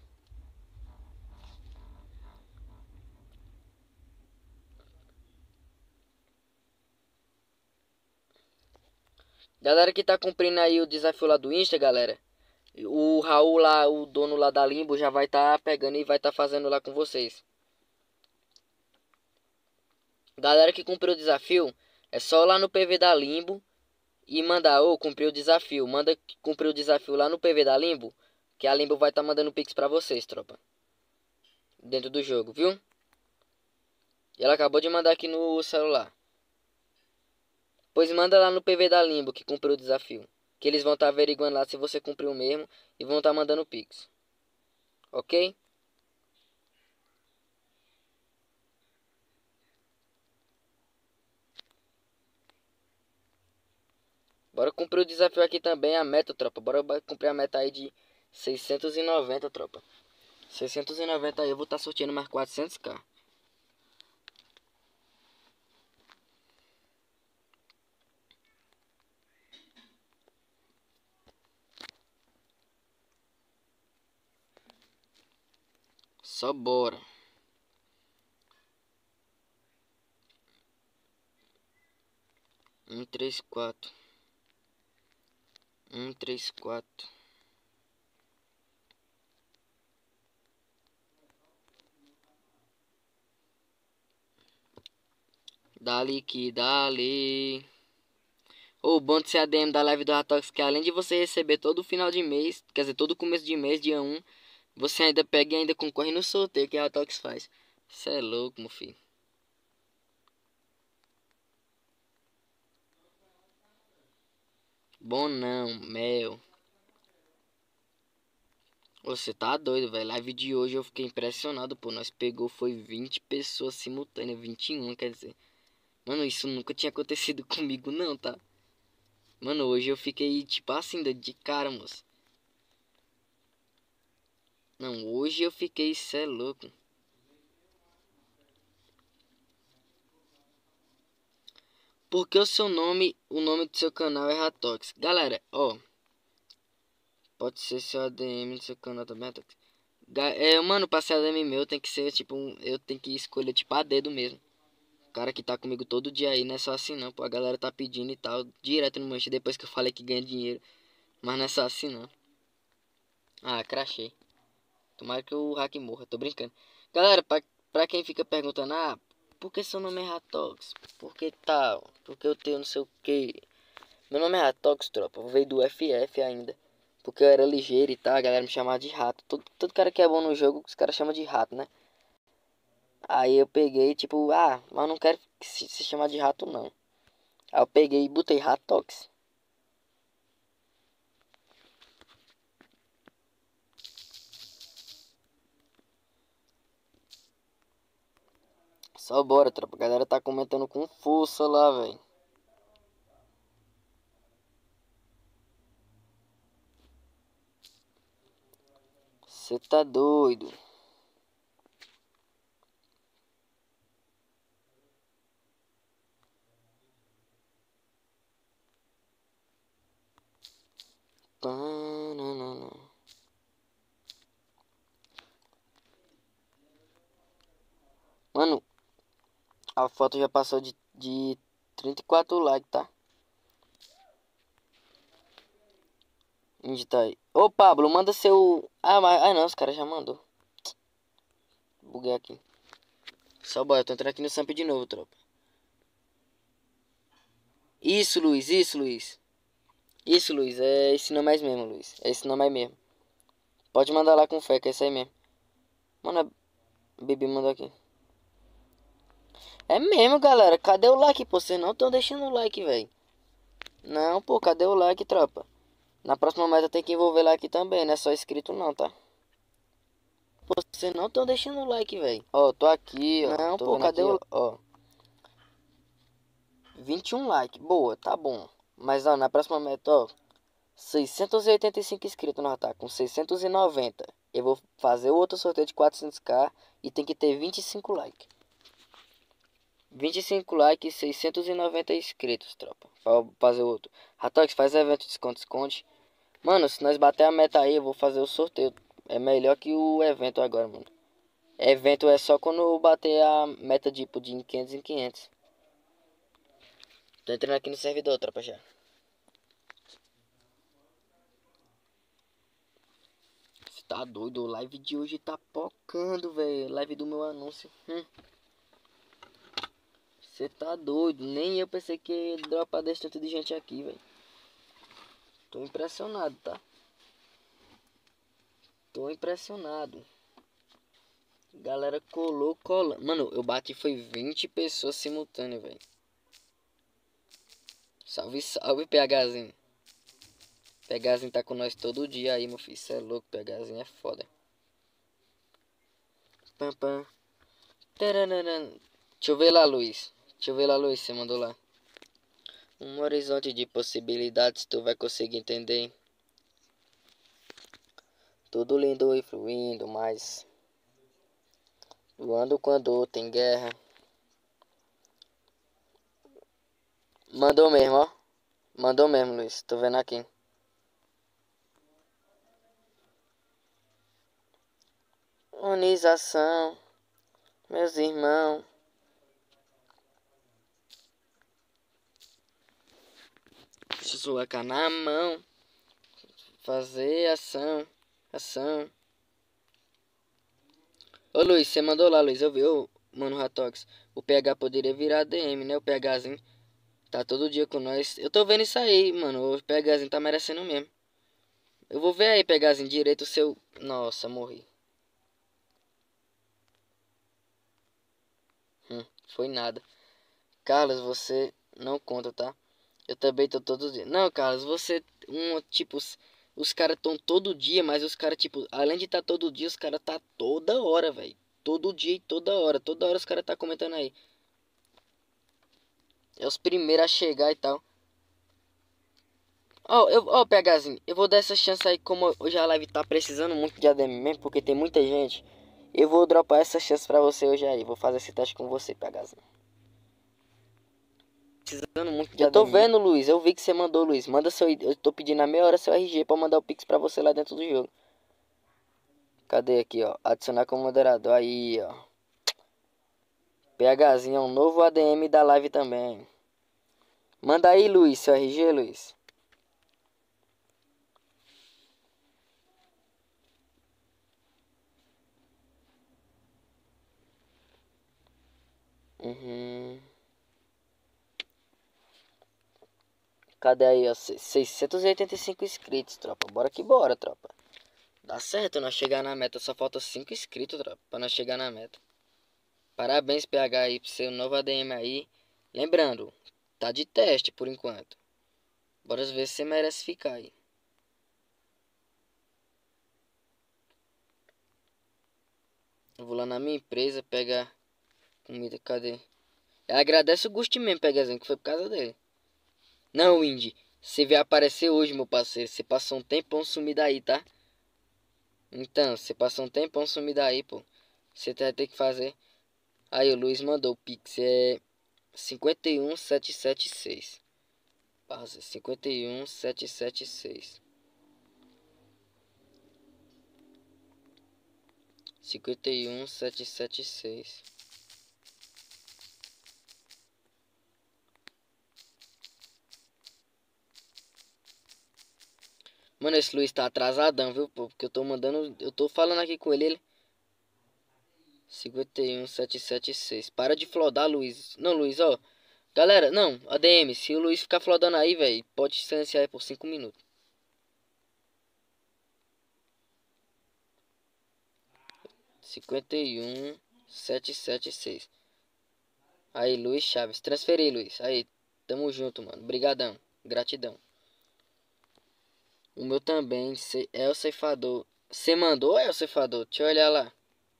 Galera que tá cumprindo aí o desafio lá do Insta, galera. O Raul lá, o dono lá da Limbo, já vai tá pegando e vai tá fazendo lá com vocês. Galera que cumpriu o desafio, é só lá no PV da Limbo e mandar, ô, cumpriu o desafio. Manda cumprir o desafio lá no PV da Limbo, que a Limbo vai tá mandando pix pra vocês, tropa. Dentro do jogo, viu? E ela acabou de mandar aqui no celular. Pois manda lá no PV da Limbo que cumpriu o desafio. Que eles vão estar averiguando lá se você cumpriu mesmo e vão estar mandando pix. Ok? Bora cumprir o desafio aqui também, a meta, tropa. Bora cumprir a meta aí de 690, tropa. 690 aí eu vou estar sorteando mais 400k. Só bora. Um, três, quatro. 134. Dali que dali. O bom de ser ADM da live do Ratox, que além de você receber todo final de mês, quer dizer, todo começo de mês, dia 1, você ainda pega e ainda concorre no sorteio que a Ratox faz. Cê é louco, meu filho. Bom não, mel. Você tá doido, velho. Live de hoje eu fiquei impressionado, pô. Nós pegou, foi 20 pessoas simultâneas, 21, quer dizer. Mano, isso nunca tinha acontecido comigo, não, tá? Mano, hoje eu fiquei, tipo assim, de cara, moço. Não, hoje eu fiquei, cê é louco. Porque o seu nome, o nome do seu canal é Ratox. Galera, ó. Pode ser seu ADM do seu canal também, Ratox. Mano, pra ser ADM meu tem que ser, tipo, eu tenho que escolher, tipo, a dedo mesmo. O cara que tá comigo todo dia aí, não é só assim não, pô. A galera tá pedindo e tal, direto no manche, depois que eu falei que ganha dinheiro. Mas não é só assim não. Ah, crachei. Tomara que o hack morra, tô brincando. Galera, pra quem fica perguntando, ah, por que seu nome é Ratox? Por que tal? Por que eu tenho não sei o que? Meu nome é Ratox, tropa. Eu veio do FF ainda. Porque eu era ligeiro e tal, a galera me chamava de rato. Todo cara que é bom no jogo, os caras chamam de rato, né? Aí eu peguei, tipo, ah, mas eu não quero se chamar de rato, não. Aí eu peguei e botei Ratox. Só bora, tropa. A galera tá comentando com força lá, velho. Você tá doido. Mano, a foto já passou de 34 likes, tá? Onde tá aí? Ô, Pablo, manda seu... Ah, não, os caras já mandou. Buguei aqui. Só bora, eu tô entrando aqui no Samp de novo, tropa. Isso, Luiz, isso, Luiz. Isso, Luiz, é esse nome mais mesmo, Luiz. É esse nome aí mesmo. Pode mandar lá com fé, que é esse aí mesmo. Mano, a Bibi mandou aqui. É mesmo, galera. Cadê o like, pô? Vocês não estão deixando o like, velho. Não, pô, cadê o like, tropa? Na próxima meta tem que envolver like também, não é só inscrito não, tá? Pô, vocês não estão deixando o like, velho. Ó, tô aqui, ó. Não, pô, cadê o... Ó. 21 like. Boa, tá bom. Mas, ó, na próxima meta, ó. 685 inscritos nós tá com 690. Eu vou fazer outro sorteio de 400k e tem que ter 25 likes. 25 likes e 690 inscritos, tropa. Pra fazer outro. Ratox, faz evento de esconde. Mano, se nós bater a meta aí, eu vou fazer o sorteio. É melhor que o evento agora, mano. Evento é só quando bater a meta de 500 em 500. Tô entrando aqui no servidor, tropa, já. Você tá doido? O live de hoje tá pocando, velho. Live do meu anúncio. Você tá doido? Nem eu pensei que ia dropar desse tanto de gente aqui, velho. Tô impressionado, tá? Tô impressionado. Galera colou. Mano, eu bati foi 20 pessoas simultâneas, velho. Salve, salve, PHzinho. PHzinho tá com nós todo dia aí, meu filho. Cê é louco, PHzinho é foda. Pam, pam. Tararara. Deixa eu ver lá, Luiz. Você mandou lá. Um horizonte de possibilidades, tu vai conseguir entender, hein? Tudo lindo e fluindo, mas... voando quando tem guerra. Mandou mesmo, ó. Mandou mesmo, Luiz. Tô vendo aqui. Unização. Meus irmãos. Suacar na mão. Fazer ação. Ô Luiz, você mandou lá, Luiz. Eu vi, ô, mano, Ratox. O PH poderia virar DM, né? O PHzinho tá todo dia com nós. Eu tô vendo isso aí, mano. O PHzinho tá merecendo mesmo. Eu vou ver aí, PHzinho, direito o seu... Nossa, morri. Foi nada. Carlos, você não conta, tá? Eu também tô todo dia. Não, Carlos, você... tipo... Os caras tão todo dia, mas os caras, tipo... Além de tá todo dia, os caras tá toda hora, velho. Todo dia e toda hora. Toda hora os caras tá comentando aí. É os primeiros a chegar e tal. Ó, PHzinho, eu vou dar essa chance aí, como hoje a live tá precisando muito de ADM mesmo, porque tem muita gente. Eu vou dropar essa chance pra você hoje aí. Vou fazer esse teste com você, PHzinho. Precisando muito de ADM. Eu tô vendo, Luiz. Eu vi que você mandou, Luiz. Manda seu... Eu tô pedindo a meia hora seu RG pra mandar o Pix pra você lá dentro do jogo. Cadê aqui, ó? Adicionar como moderador. Aí, ó. PHzinho é um novo ADM da live também. Manda aí, Luiz, seu RG, Luiz. Cadê aí, ó? 685 inscritos, tropa. Bora que bora, tropa. Dá certo nós chegar na meta. Só falta 5 inscritos, tropa, pra nós chegar na meta. Parabéns, PH, aí, pro seu novo ADM aí. Lembrando, tá de teste por enquanto. Bora ver se você merece ficar aí. Eu vou lá na minha empresa pegar comida. Cadê? Agradece o Gusti mesmo, PHzinho, que foi por causa dele. Não, Indy. Você veio aparecer hoje, meu parceiro. Você passou um tempão sumido aí, tá? Então, você passou um tempão sumido aí, pô. Você vai ter que fazer. Aí, o Luiz mandou o Pix. É 51776. Pausa. 51776. 51776. Mano, esse Luiz tá atrasadão, viu, pô? Porque eu tô mandando. Eu tô falando aqui com ele. 51776. Para de flodar, Luiz. Não, Luiz, ó. Galera, não. ADM, se o Luiz ficar flodando aí, velho, pode silenciar aí por 5 minutos. 51776. Aí, Luiz Chaves. Transferi, Luiz. Aí, tamo junto, mano. Brigadão. Gratidão. O meu também é o ceifador. Você mandou ou é o ceifador? Deixa eu olhar lá.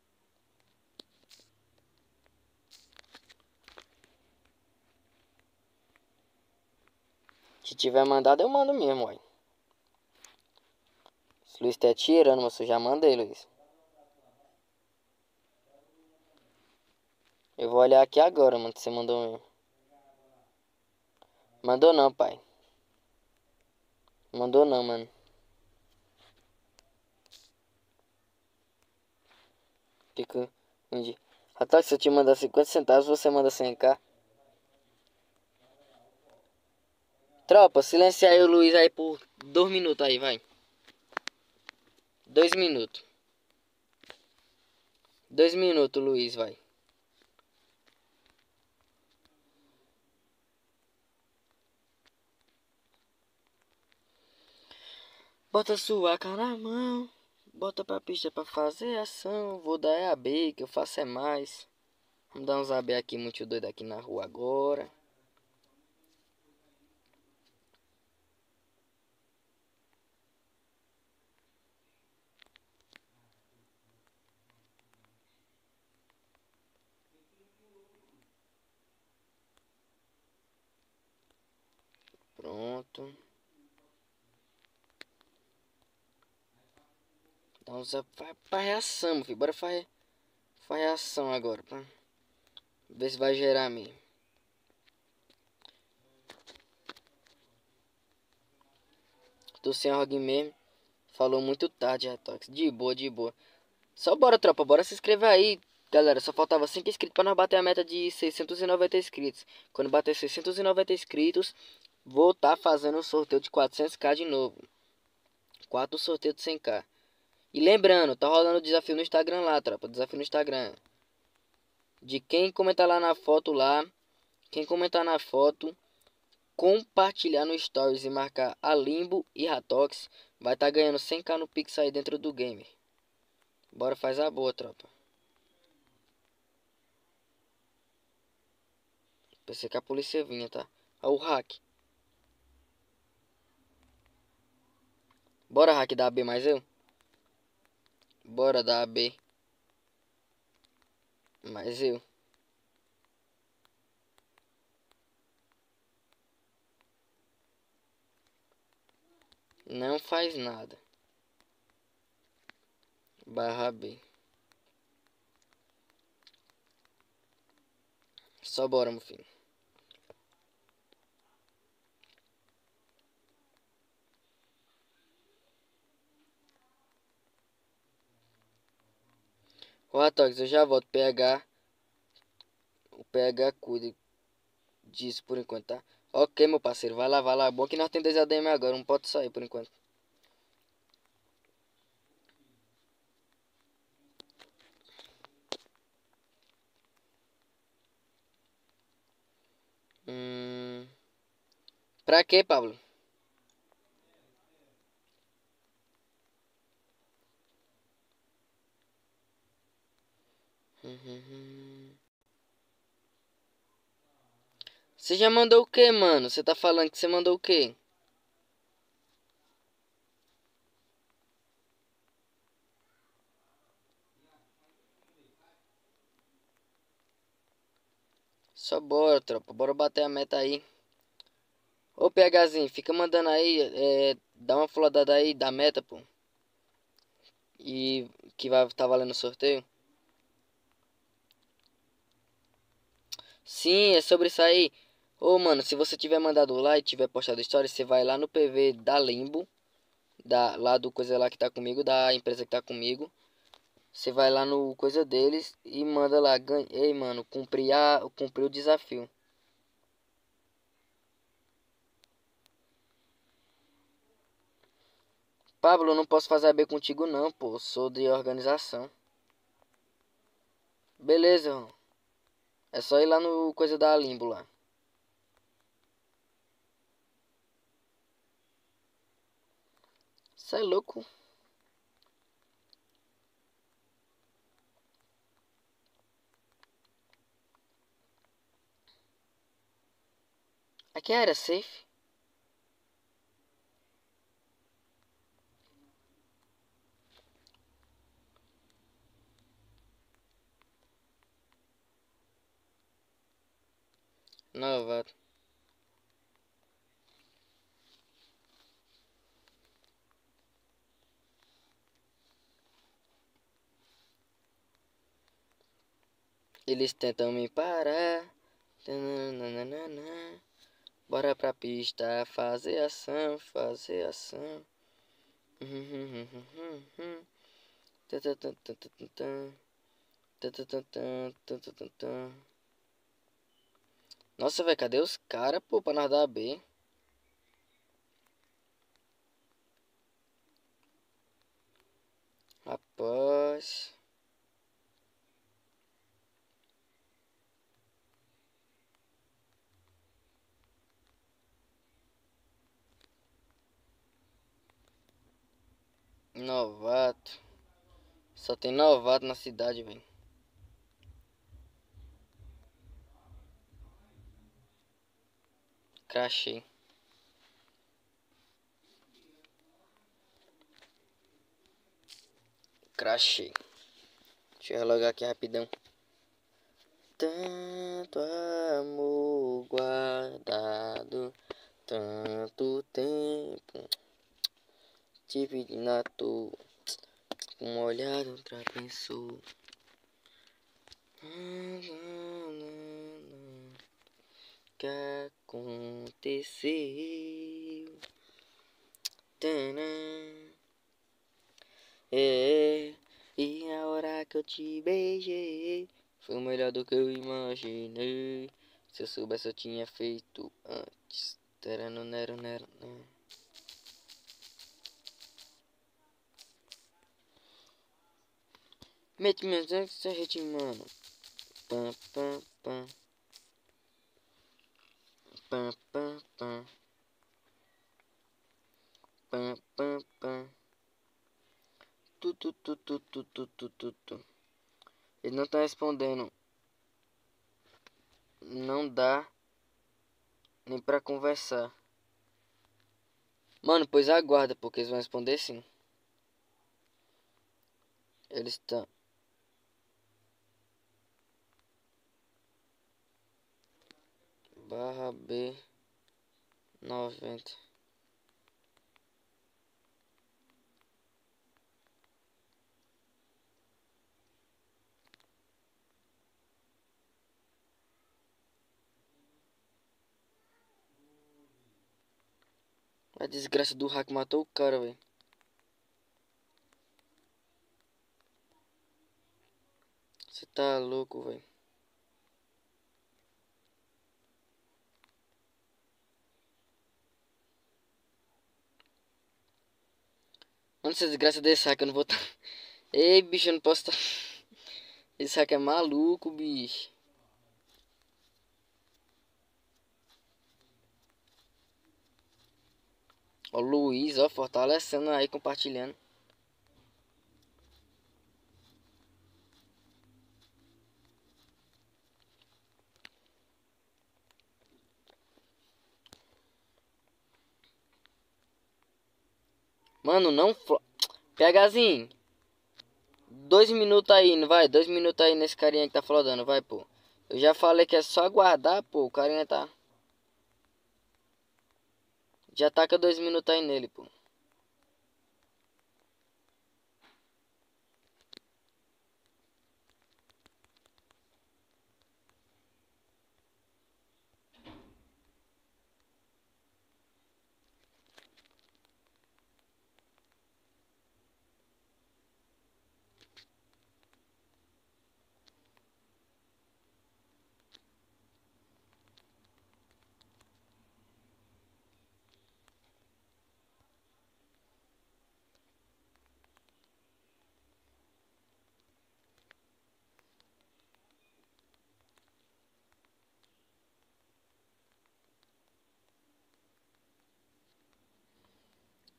Se tiver mandado, eu mando mesmo, uai. Se o Luiz tá tirando, mas eu já mandei, Luiz. Eu vou olhar aqui agora, mano, se você mandou mesmo. Mandou não, pai. Mandou não, mano. Fica onde? Até se eu te mandar 50 centavos, você manda 100k. Tropa, silencia aí o Luiz aí por 2 minutos aí, vai. 2 minutos. 2 minutos, Luiz, vai. Bota sua cara na mão. Bota pra pista pra fazer ação. Vou dar AB, que eu faço é mais. Vamos dar uns AB aqui, muito doido aqui na rua agora. Pronto. Dá uns AB pra reação, meu filho. Bora fazer reação agora, pra ver se vai gerar mesmo. Tô sem login mesmo. Falou muito tarde, Retox. De boa, de boa. Só bora, tropa. Bora se inscrever aí. Galera, só faltava 5 inscritos pra nós bater a meta de 690 inscritos. Quando bater 690 inscritos, vou tá fazendo o sorteio de 400k de novo. 4 sorteios de 100k. E lembrando, tá rolando o desafio no Instagram lá, tropa. Desafio no Instagram. De quem comentar lá na foto lá. Quem comentar na foto, compartilhar no Stories e marcar a Limbo e Ratox, vai tá ganhando 100k no Pix aí dentro do game. Bora, faz a boa, tropa. Pensei que a polícia vinha, tá? Ó o hack. Bora, hack, da AB mais eu? Bora, da AB mais eu. Não faz nada. Barra B. Só bora, meu filho. Ô, Ratox, eu já volto. O PH cuida disso por enquanto, tá? Ok, meu parceiro. Vai lá, vai lá. Bom que nós temos 2 ADM agora. Não pode sair por enquanto. Pra quê, Pablo? Você já mandou o que, mano? Você tá falando que você mandou o que? Só bora, tropa. Bora bater a meta aí. Ô, PHzinho, fica mandando aí. Dá uma flodada aí da meta, pô. E que vai estar valendo o sorteio? Sim, é sobre isso aí. Ô, mano, se você tiver mandado lá e tiver postado história, você vai lá no PV da Limbo, lá do coisa lá que tá comigo, da empresa que tá comigo. Você vai lá no coisa deles e manda lá, ei, mano, cumpri o desafio. Pablo, eu não posso fazer AB contigo não, pô, sou de organização. Beleza, irmão. É só ir lá no coisa da Limbo lá. Cê é louco. Aqui era safe. Novato. Eles tentam me parar. Tananana. Bora pra pista, fazer ação, fazer ação. Nossa, velho, cadê os caras, pô, pra nós dar B? Rapaz. Novato. Só tem novato na cidade, velho. Crachei. Crachei. Deixa eu relogar aqui rapidão. Tanto amor guardado, tanto tempo. Tive na toa, um olhar outra pensou. Que aconteceu? É, e a hora que eu te beijei foi melhor do que eu imaginei. Se eu soubesse eu tinha feito antes. Mete meus olhos, só ritmando. Pam, pam, pam. Pam, pam, pam. Pam, pam, pam. Tu, tu, tu, tu, tu, tu, tu, tu, tu. Ele não tá respondendo. Não dá nem pra conversar. Mano, pois aguarda, porque eles vão responder sim. Eles estão... Barra B 90. A desgraça do hack matou o cara, velho. Você tá louco, velho. Mano, essa desgraça desse hack eu não vou tá... Ei, bicho, eu não posso tá... Esse hack é maluco, bicho. Ó, Luiz, ó, fortalecendo aí, compartilhando. Mano, não... PHzinho. 2 minutos aí, não vai? 2 minutos aí nesse carinha que tá flodando, vai, pô. Eu já falei que é só aguardar, pô. O carinha tá... Já taca 2 minutos aí nele, pô.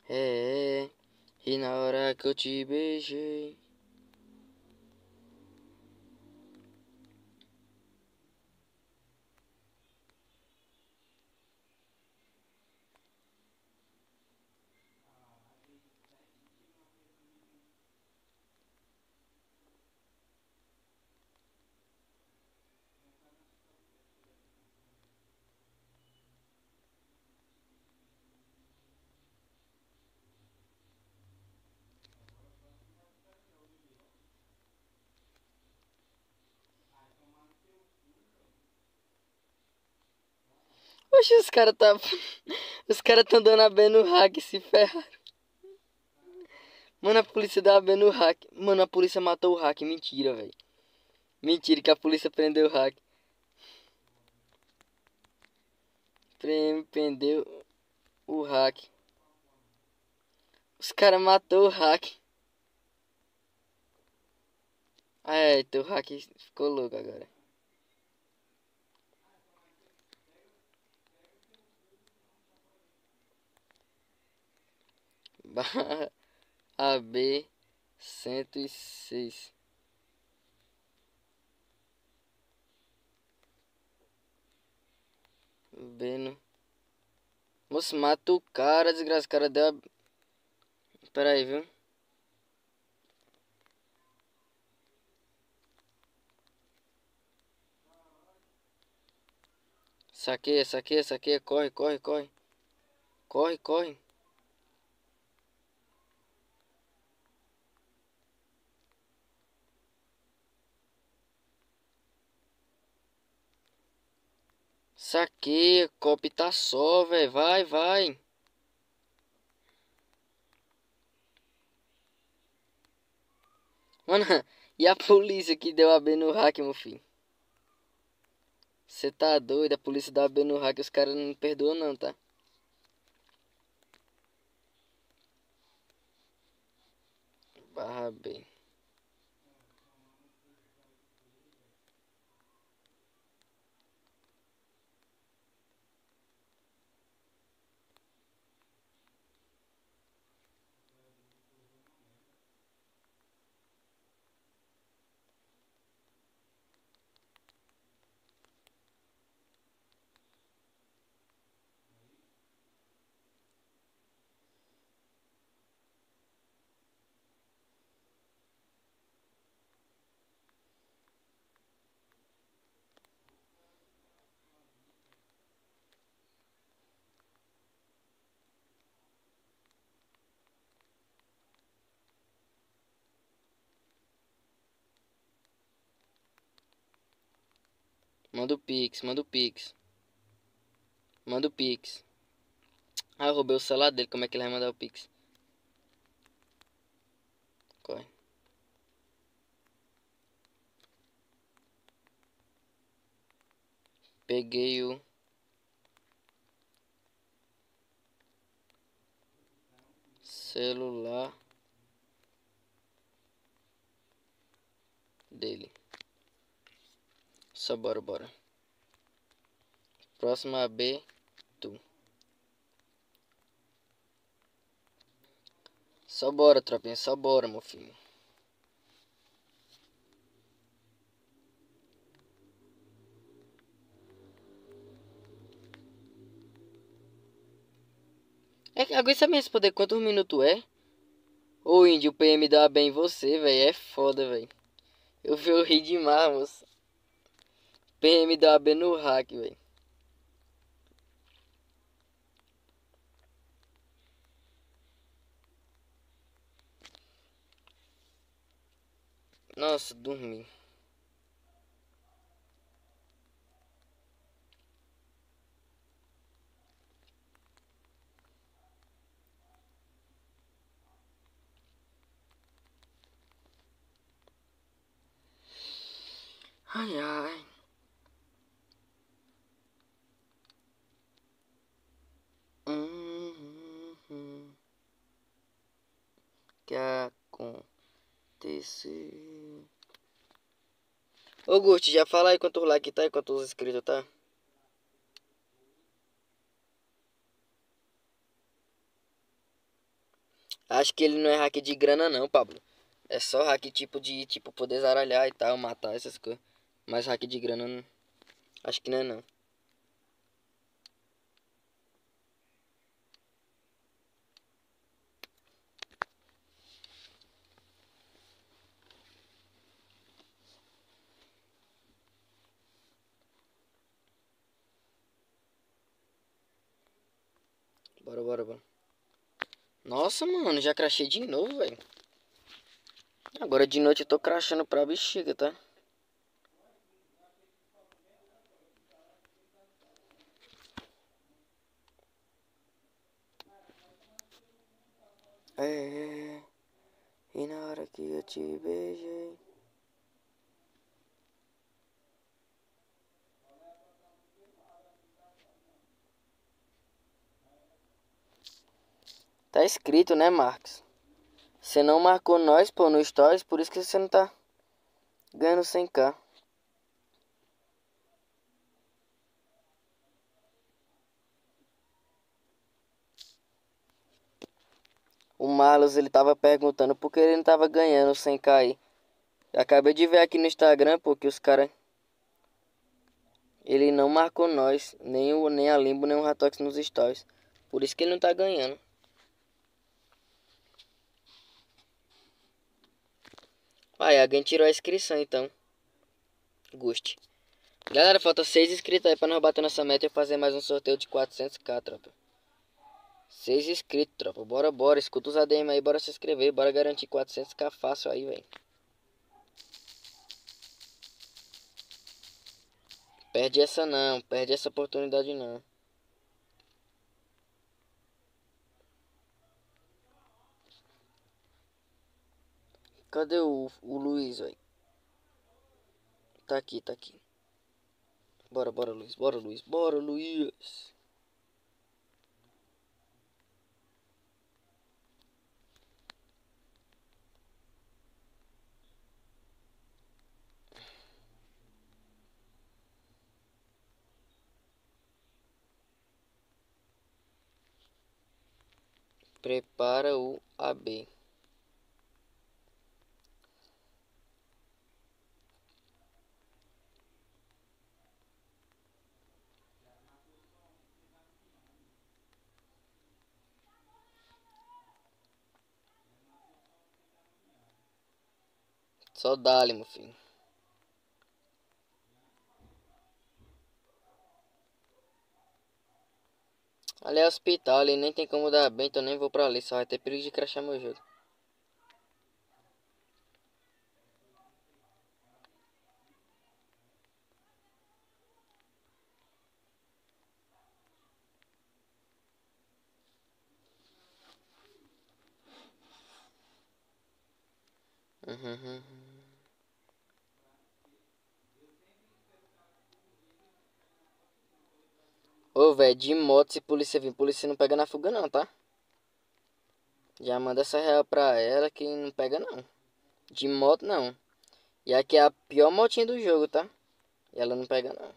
E na hora que eu te beijei. Oxe, os caras tá. Os caras tão dando a B no hack, se ferraram. Mano, a polícia deu a B no hack. Mano, a polícia matou o hack. Mentira, velho. Mentira que a polícia prendeu o hack. Prendeu o hack. Os caras matou o hack. Então o hack ficou louco agora. Barra AB 106. Beno. Moço, mata o cara, desgraça. O cara deu a... Pera aí, viu? Saqueia, saqueia, saqueia. Corre, corre, corre. Corre, corre. Saqueia, copy tá só, velho. Vai, vai. Mano, e a polícia que deu a B no hack, meu filho? Você tá doido? A polícia deu a B no hack, os caras não perdoam não, tá? Barra B. Manda o Pix, manda o Pix. Manda o Pix. Ah, eu roubei o celular dele, como é que ele vai mandar o Pix? Corre. Peguei o... celular dele. Só bora, bora. Próxima B, tu. Só bora, tropinha, só bora, meu filho. É que alguém sabe me responder quantos minutos é? Ô índio, o PM dá bem em você, velho. É foda, velho. Eu ri demais, moço. PM dá bem no hack, velho. Nossa, dormi. Ai, ai. Que aconteceu? Ô, Gusti, já fala aí quantos likes tá e quantos inscritos tá? Acho que ele não é hack de grana não, Pablo. É só hack tipo de tipo poder zaralhar e tal, matar essas coisas. Mas hack de grana não. Acho que não é não. Bora, bora, bora. Nossa, mano, já crashei de novo, velho. Agora de noite eu tô crashando pra bexiga, tá? É, e na hora que eu te beijei. Tá escrito, né, Marcos? Você não marcou nós, pô, no Stories, por isso que você não tá ganhando 100k. O Marlos, ele tava perguntando por que ele não tava ganhando 100k aí. Eu acabei de ver aqui no Instagram, pô, que os caras... Ele não marcou nós, nem a Limbo, nem o Ratox nos Stories. Por isso que ele não tá ganhando. Aí, alguém tirou a inscrição, então. Goste. Galera, falta 6 inscritos aí pra nós bater nossa meta e fazer mais um sorteio de 400k, tropa. 6 inscritos, tropa. Bora, bora. Escuta os ADM aí, bora se inscrever. Bora garantir 400k fácil aí, velho. Perde essa não. Perde essa oportunidade não. Cadê o Luiz, velho? Tá aqui, tá aqui. Bora, bora, Luiz. Bora, Luiz. Bora, Luiz. Prepara o AB. Só dá-lhe, meu filho. Ali é hospital, ali nem tem como dar bem, então nem vou pra ali. Só vai ter perigo de crashar meu jogo. Uhum. Ô, velho, de moto, se polícia vir, polícia não pega na fuga não, tá? Já manda essa real pra ela que não pega não. De moto não. E aqui é a pior motinha do jogo, tá? E ela não pega não.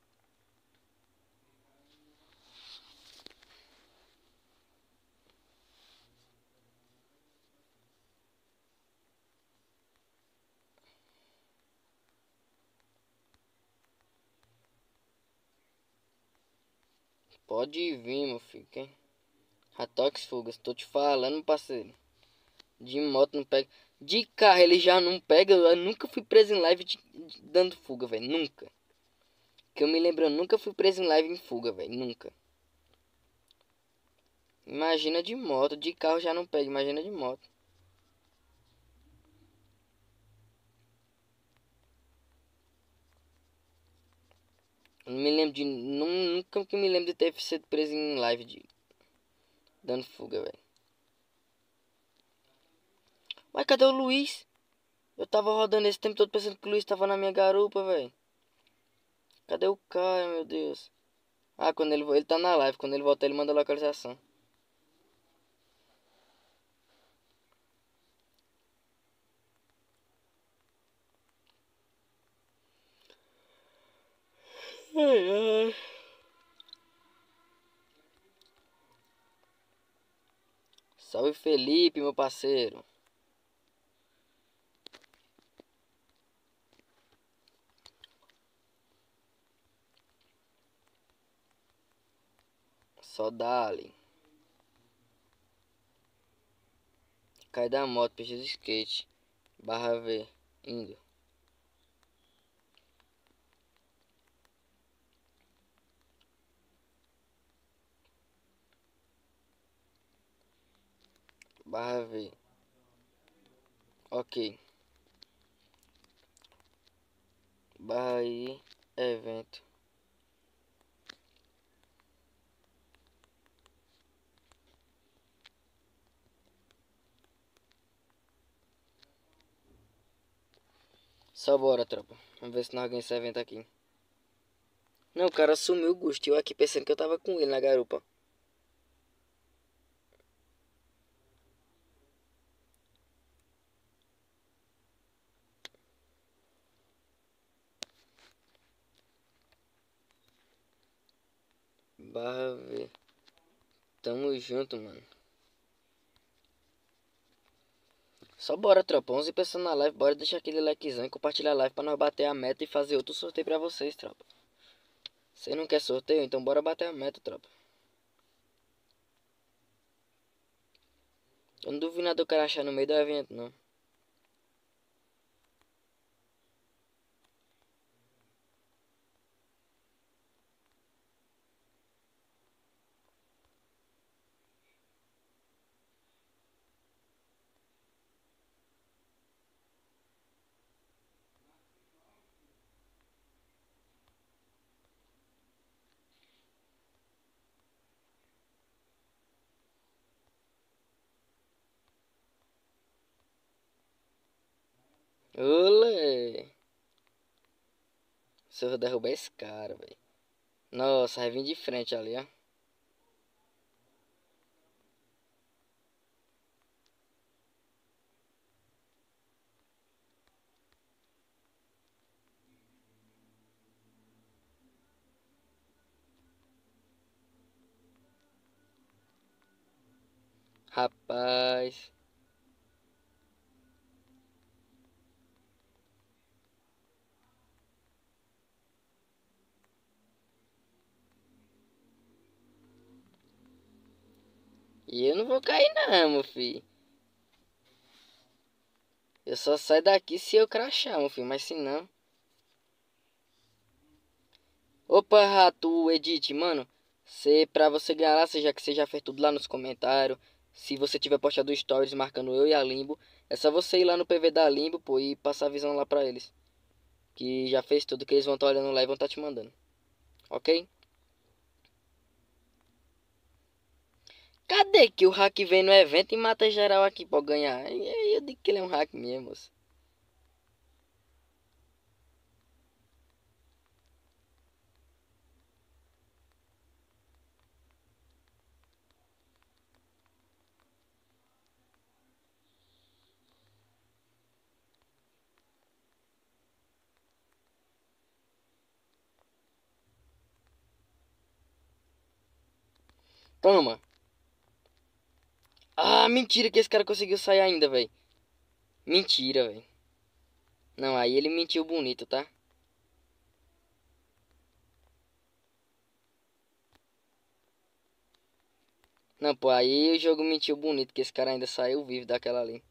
Pode vir, meu filho. Quem? Ratox Fugas. Tô te falando, parceiro. De moto não pega. De carro ele já não pega. Eu nunca fui preso em live dando fuga, velho. Nunca. Que eu me lembro, eu nunca fui preso em live em fuga, velho. Nunca. Imagina de moto. De carro já não pega. Imagina de moto. Eu não me lembro de. Nunca que me lembro de ter sido preso em live dando fuga, velho. Mas cadê o Luiz? Eu tava rodando esse tempo todo pensando que o Luiz tava na minha garupa, velho. Cadê o Caio, meu Deus? Ah, quando ele tá na live. Quando ele voltar, ele manda a localização. Ai, ai. Salve Felipe, meu parceiro. Só dali. Cai da moto, pista de skate. Barra V. Indo. Barra V. Ok. Barra I. Evento. Só bora, tropa. Vamos ver se nós ganhamos esse evento aqui. Não, o cara sumiu o Gusto. Eu aqui pensando que eu tava com ele na garupa. Barra V. Tamo junto, mano. Só bora, tropa. 11 pessoas na live. Bora deixar aquele likezão e compartilhar a live pra nós bater a meta e fazer outro sorteio pra vocês, tropa. Você não quer sorteio? Então bora bater a meta, tropa. Eu não duvido nada do cara achar no meio do evento, não. Olê! Se eu derrubar esse cara, velho. Nossa, vai vir de frente ali, ó. Rapaz. E eu não vou cair não, meu filho. Eu só saio daqui se eu crachar, meu filho. Mas se não... Opa, Rato, Edit, mano. Pra você ganhar lá, já que você já fez tudo lá nos comentários. Se você tiver postado stories marcando eu e a Limbo, é só você ir lá no PV da Limbo, pô, e passar a visão lá pra eles. Que já fez tudo, que eles vão estar olhando lá e vão estar te mandando. Ok? Cadê que o hack vem no evento e mata geral aqui pra ganhar? Eu digo que ele é um hack mesmo, moço. Toma. Ah, mentira que esse cara conseguiu sair ainda, velho. Mentira, velho. Não, aí ele mentiu bonito, tá? Não, pô, aí o jogo mentiu bonito, que esse cara ainda saiu vivo daquela ali.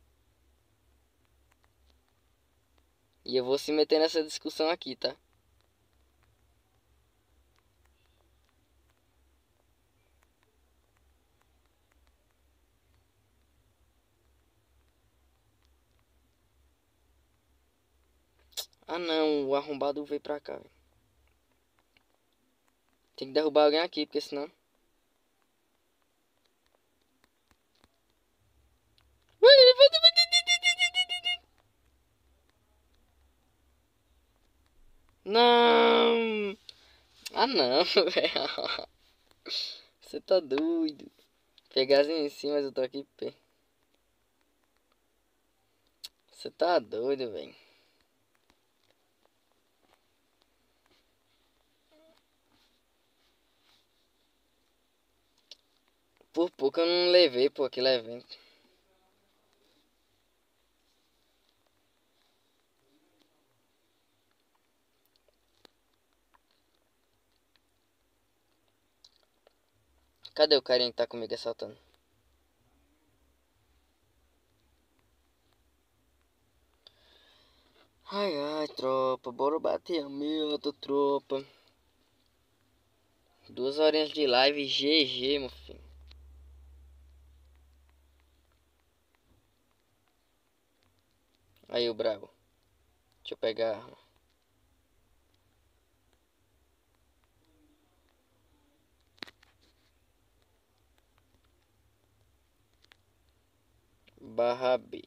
E eu vou se meter nessa discussão aqui, tá? Ah não, o arrombado veio pra cá, velho. Tem que derrubar alguém aqui, porque senão... Não! Ah não, velho. Você tá doido. Pegazinho em cima, mas eu tô aqui pé. Você tá doido, velho. Por pouco eu não levei, pô, aquele evento. Cadê o carinha que tá comigo assaltando? Ai, ai, tropa, bora bater a meta, tropa. 2 horinhas de live, GG, meu filho. Aí, o brabo. Deixa eu pegar a arma. Barra B.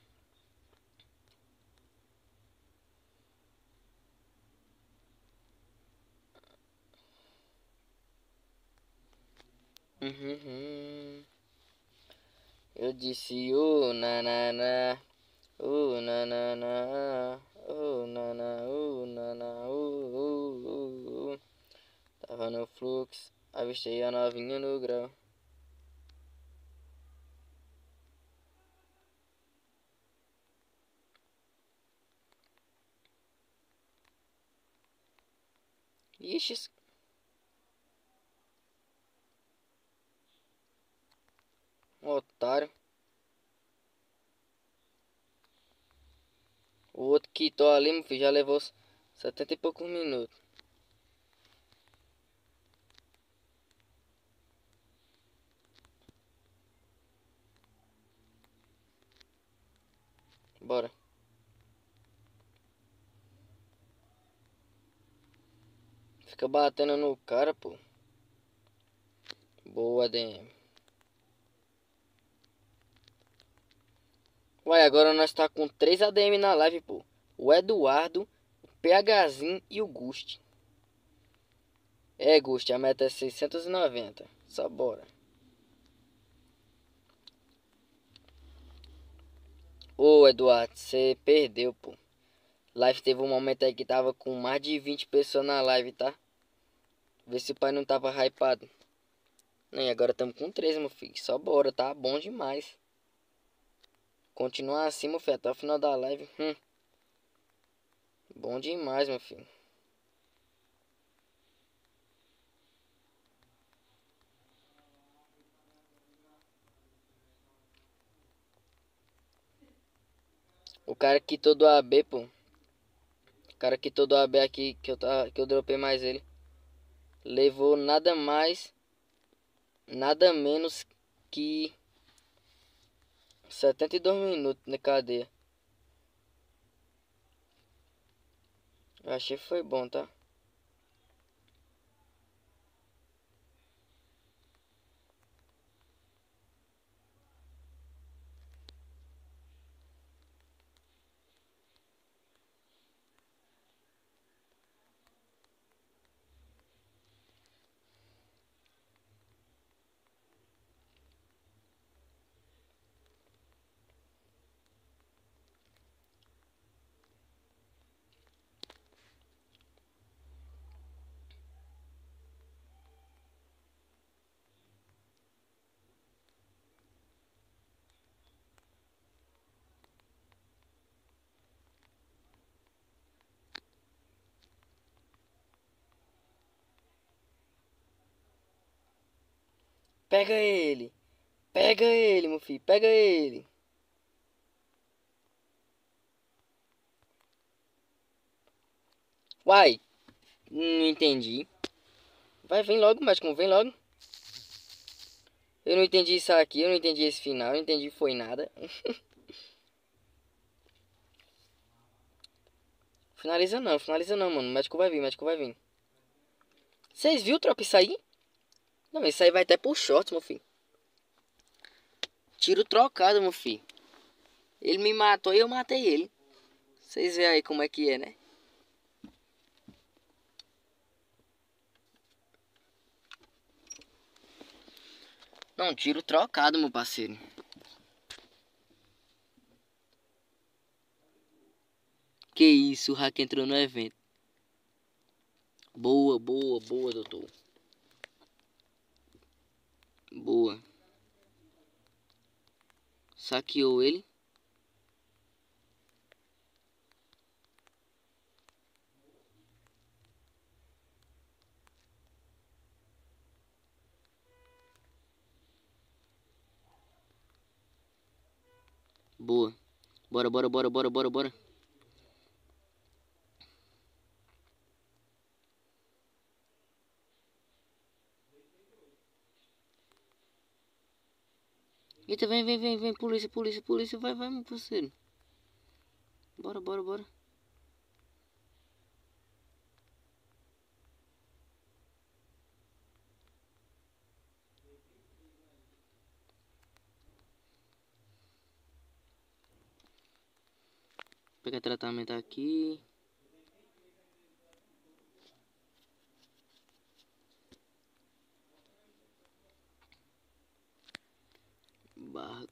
Eu disse, oh, nanana, oh, nanana, oh, nana, oh, nana, oh. Tava no fluxo, avistei a novinha no grau. Ixi, otário. O outro que tô ali, meu filho, já levou 70 e poucos minutos. Bora. Fica batendo no cara, pô. Boa, DM. Uai, agora nós tá com 3 ADM na live, pô. O Eduardo, o PHzinho e o Gust. É, Gust, a meta é 690. Só bora. Ô, Eduardo, você perdeu, pô. Live teve um momento aí que tava com mais de 20 pessoas na live, tá? Vê se o pai não tava hypado. E agora estamos com 3, meu filho. Só bora, tá bom demais. Continuar assim, meu filho, até o final da live. Bom demais, meu filho. O cara quitou do AB, pô. O cara quitou do AB aqui, que eu dropei mais ele. Levou nada mais, nada menos que 72 minutos na cadeia. Eu achei que foi bom, tá? Pega ele! Pega ele, meu filho! Pega ele! Uai! Não entendi. Vai, vem logo, médico, vem logo. Eu não entendi isso aqui, eu não entendi esse final, eu não entendi foi nada. Finaliza não, mano. O médico vai vir, o médico vai vir. Vocês viram, tropa, isso aí? Não, isso aí vai até pro short, meu filho. Tiro trocado, meu filho. Ele me matou e eu matei ele. Vocês veem aí como é que é, né? Não, tiro trocado, meu parceiro. Que isso, o hack entrou no evento. Boa, doutor. Boa. Saqueou ele. Boa. Bora, bora, bora, bora, bora, bora. Eita, vem, vem, vem, vem, polícia, polícia, polícia, vai, vai, meu parceiro. Bora, bora, bora. Pegar tratamento aqui. Barra.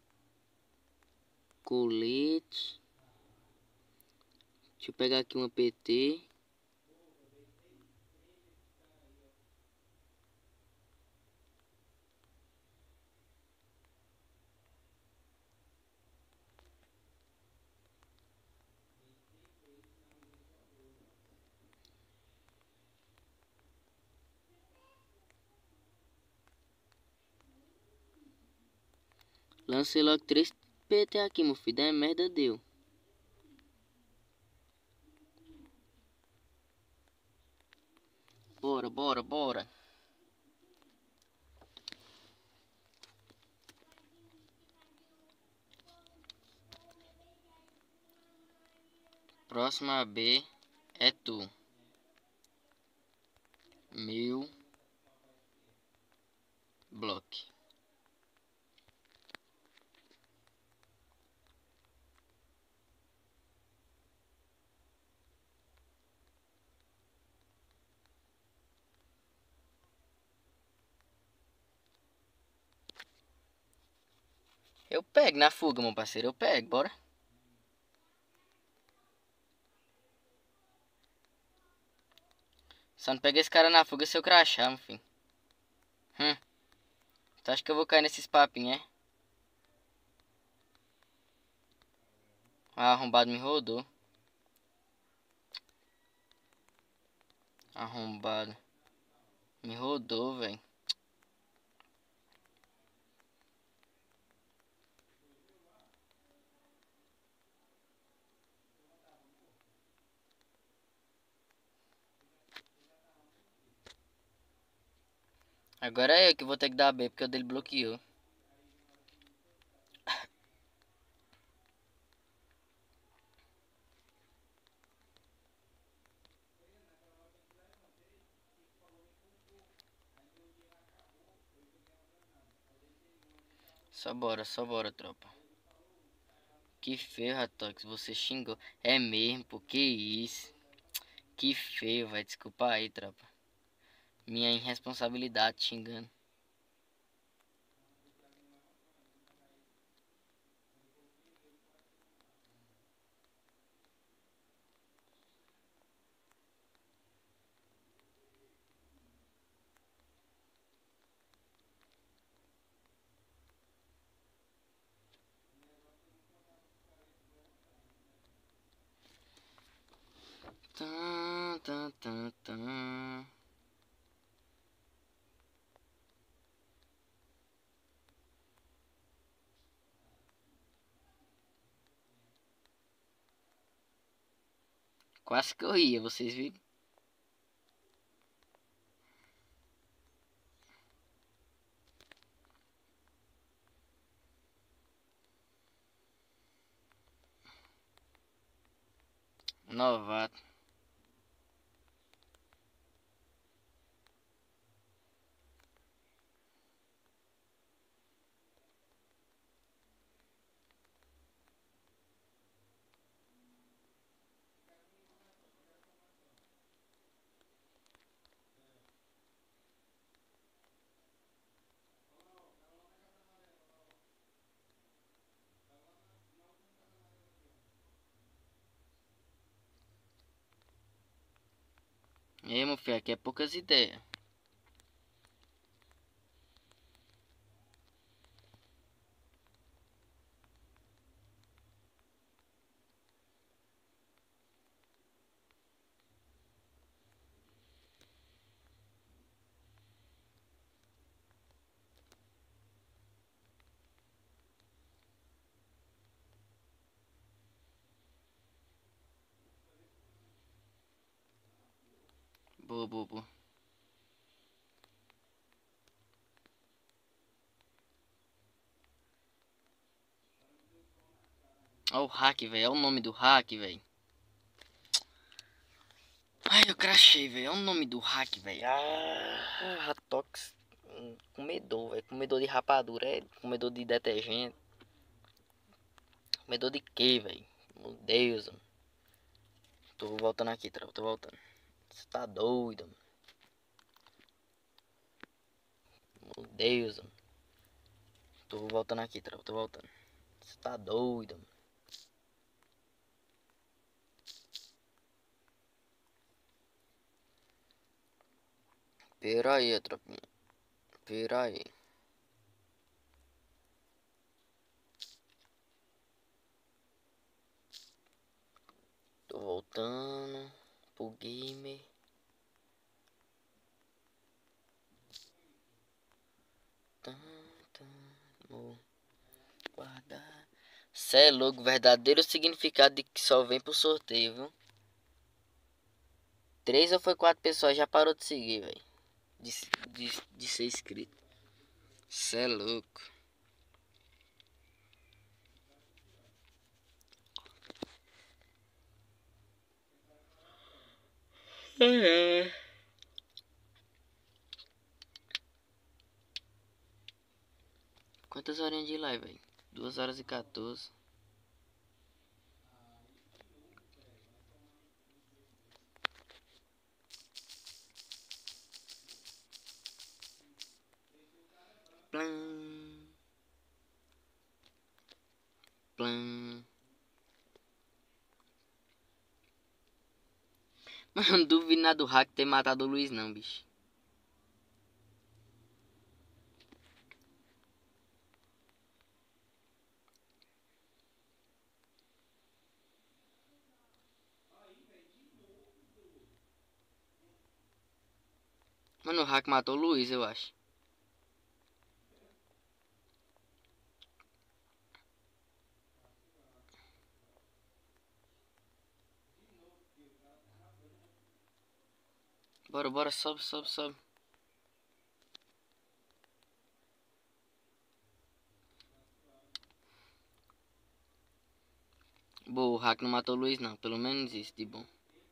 Colete. Deixa eu pegar aqui uma PT. Lancei logo 3 PT aqui, meu filho. Da merda deu. Bora, bora, bora. Próxima B é tu. Meu bloco. Eu pego na fuga, meu parceiro. Eu pego, bora. Só não pega esse cara na fuga se eu crachar, meu filho. Tu acha que eu vou cair nesses papinhos, é? Ah, arrombado me rodou. Arrombado. Me rodou, velho. Agora é eu que vou ter que dar B, porque o dele bloqueou. Só bora, tropa. Que feio, Ratox, você xingou. É mesmo, pô, que isso. Que feio, vai. Desculpa aí, tropa. Minha irresponsabilidade xingando. Tá, tá, tá, tá. Quase que eu ia, vocês viram? Novato. E aí, meu filho, aqui é poucas ideias. Boa. Ó o hack, velho. É o nome do hack, velho. Ai, eu crachei, velho. É o nome do hack, velho. Ratox. Comedor, velho. Comedor de rapadura. É comedor de detergente. Comedor de quê, velho? Meu Deus, mano. Tô voltando aqui, Trau. Tô voltando. Você tá doido, mano. Meu Deus, mano. Tô voltando aqui, Trau. Tô voltando. Você tá doido, mano. Pera aí, tropinha. Pera aí. Tô voltando pro gamer. Vou guardar. Cê é louco, verdadeiro significado de que só vem pro sorteio, viu? 3 ou foi 4 pessoas já parou de seguir, velho. De ser inscrito. Cê é louco. Quantas horinhas de live, velho? 2 horas e 14. Plan. Mano, não duvido nada do hack ter matado o Luiz não, bicho. Mano, o hack matou o Luiz, eu acho. Bora, sobe. Boa, o hack não matou o Luiz não, pelo menos isso de bom.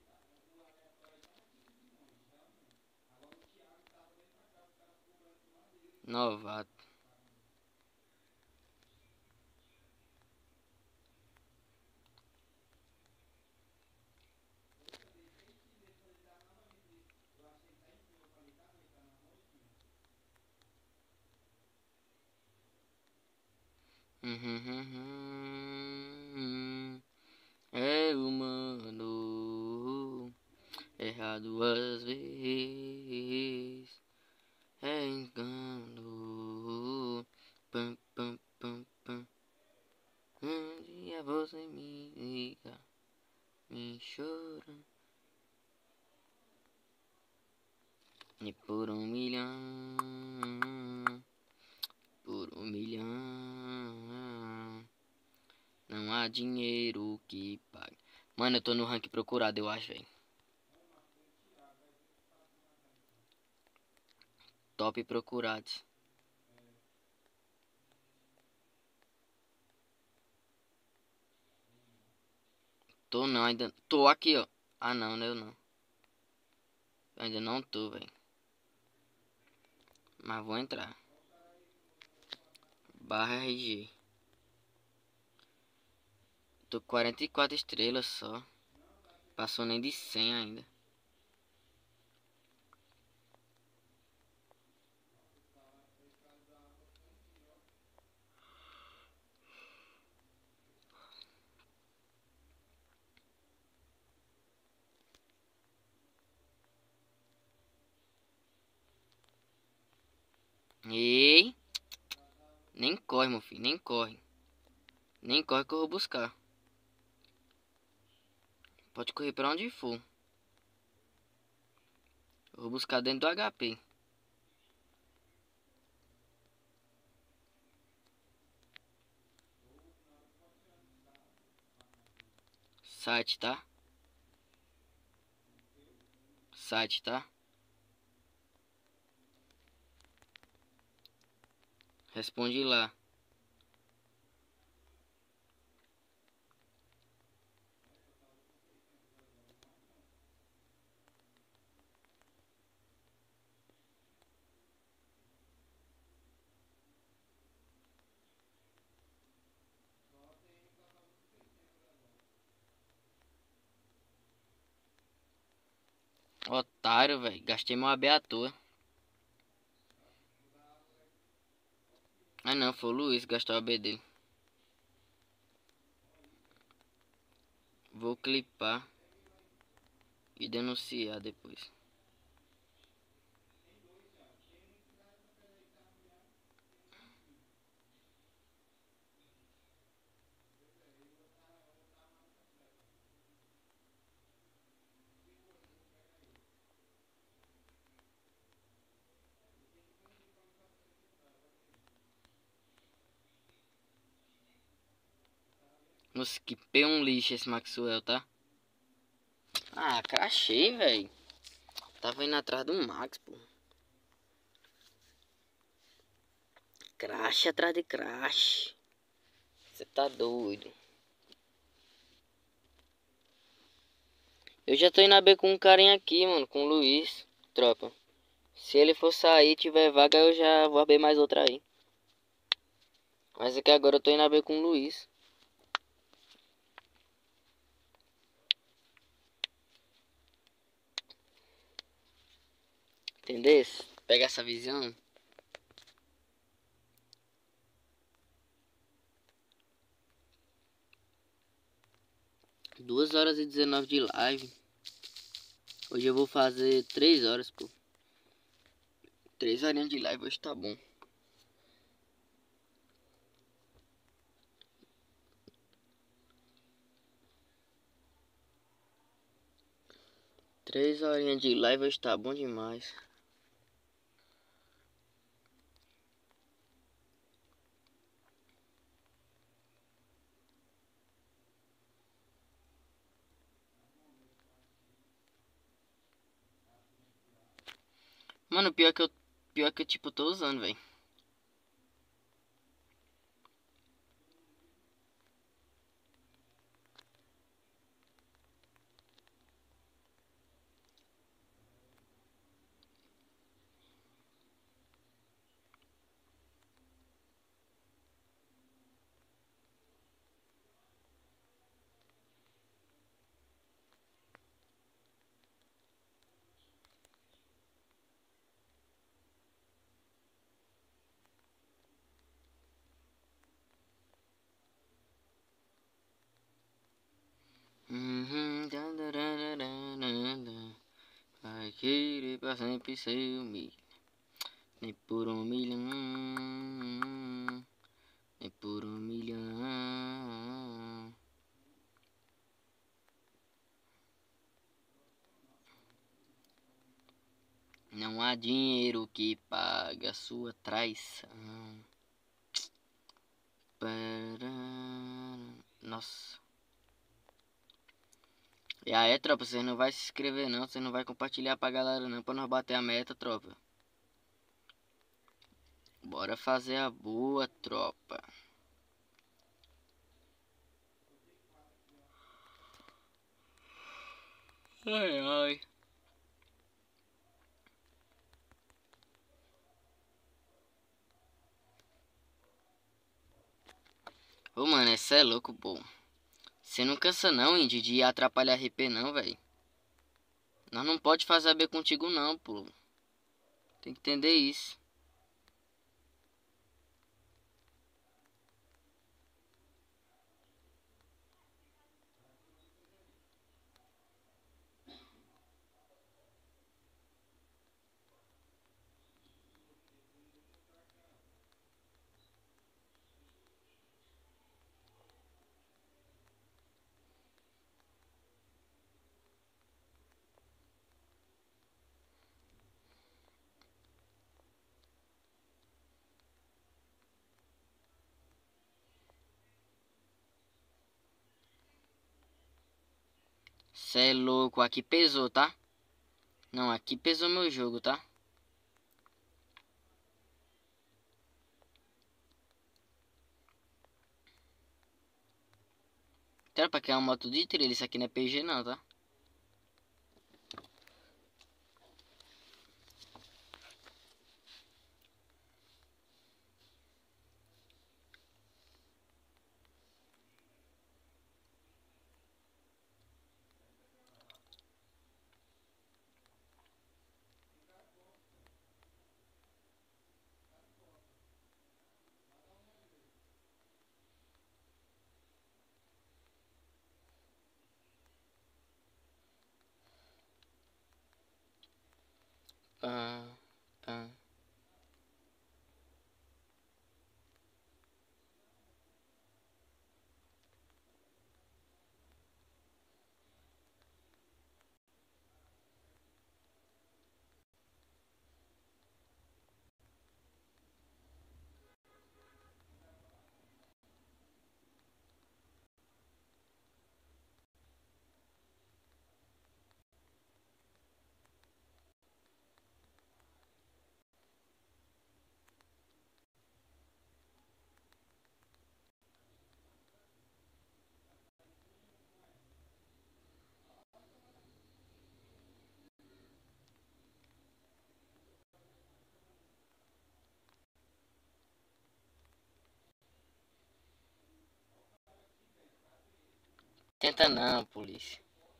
Novato. É humano, erra 2 vezes, é engano. Pam. Um dia você me liga, me chora, e por 1 milhão, não há dinheiro que pague. Mano, eu tô no rank procurado, eu acho, velho. Top procurados. Tô não, ainda. Tô aqui, ó. Ah, não, eu não. Ainda não tô, velho. Mas vou entrar. Barra RG. Tô com 44 estrelas só. Passou nem de 100 ainda. Ei! Nem corre, meu filho, nem corre. Nem corre que eu vou buscar. Pode correr pra onde for. Eu vou buscar dentro do HP. Site, tá? Site, tá? Responde lá. Otário, velho. Gastei meu AB à toa. Ah não, foi o Luiz que gastou o AB dele. Vou clipar e denunciar depois. Nossa, que P1 lixo esse Maxwell, tá? Ah, crachei, velho. Tava indo atrás do Max, pô. Crash atrás de crash. Você tá doido. Eu já tô indo a B com um carinha aqui, mano. Com o Luiz. Tropa. Se ele for sair e tiver vaga, eu já vou abrir mais outra aí. Mas aqui agora eu tô indo a B com o Luiz. Entendeu? Pega essa visão. Duas horas e 19 de live. Hoje eu vou fazer 3 horas, pô. 3 horinhas de live hoje tá bom. Três horinhas de live hoje tá bom demais. Mano, pior que eu tipo tô usando, velho. Vai querer pra sempre ser humilde. Nem por um milhão. Nem por um milhão. Não há dinheiro que pague a sua traição. Nossa. E aí, tropa, vocês não vai se inscrever não, vocês não vai compartilhar pra galera não, pra nós bater a meta, tropa. Bora fazer a boa, tropa. Ai, ai. Ô, mano, esse é louco, pô. Você não cansa não, Indy, de atrapalhar RP não, velho. Nós não pode fazer AB contigo não, pô. Tem que entender isso. Cê é louco, aqui pesou, tá? Não, aqui pesou meu jogo, tá? Cara, pra que é uma moto de trilha, isso aqui não é PG não, tá? Pá, pá. Tenta não, polícia.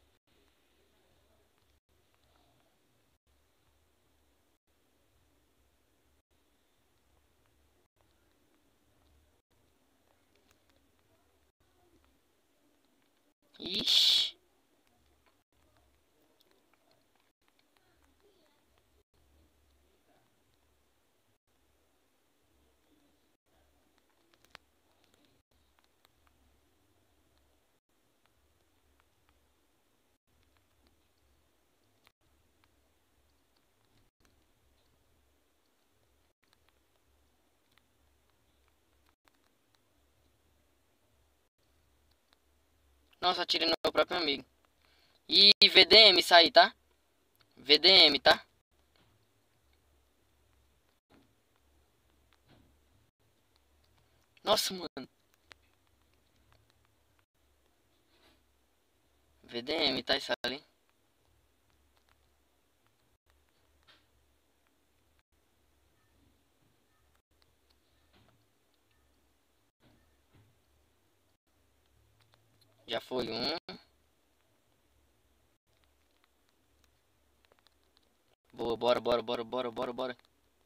Ixi. Nossa, atirei no meu próprio amigo. E VDM, isso aí, tá? VDM, tá? Nossa, mano. VDM, tá? Isso ali. Já foi um. Boa, bora, bora, bora, bora, bora, bora.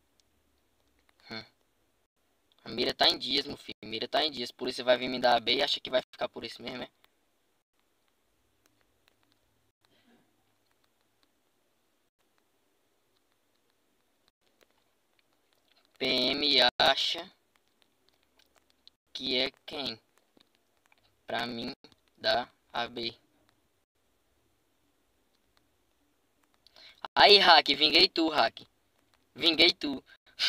A mira tá em dias, meu filho. A mira tá em dias. Por isso vai vir me dar a B e acha que vai ficar por isso mesmo, é? PM acha que é quem? Pra mim, dá a B. Aí, Hack, vinguei tu, Hack. Vinguei tu.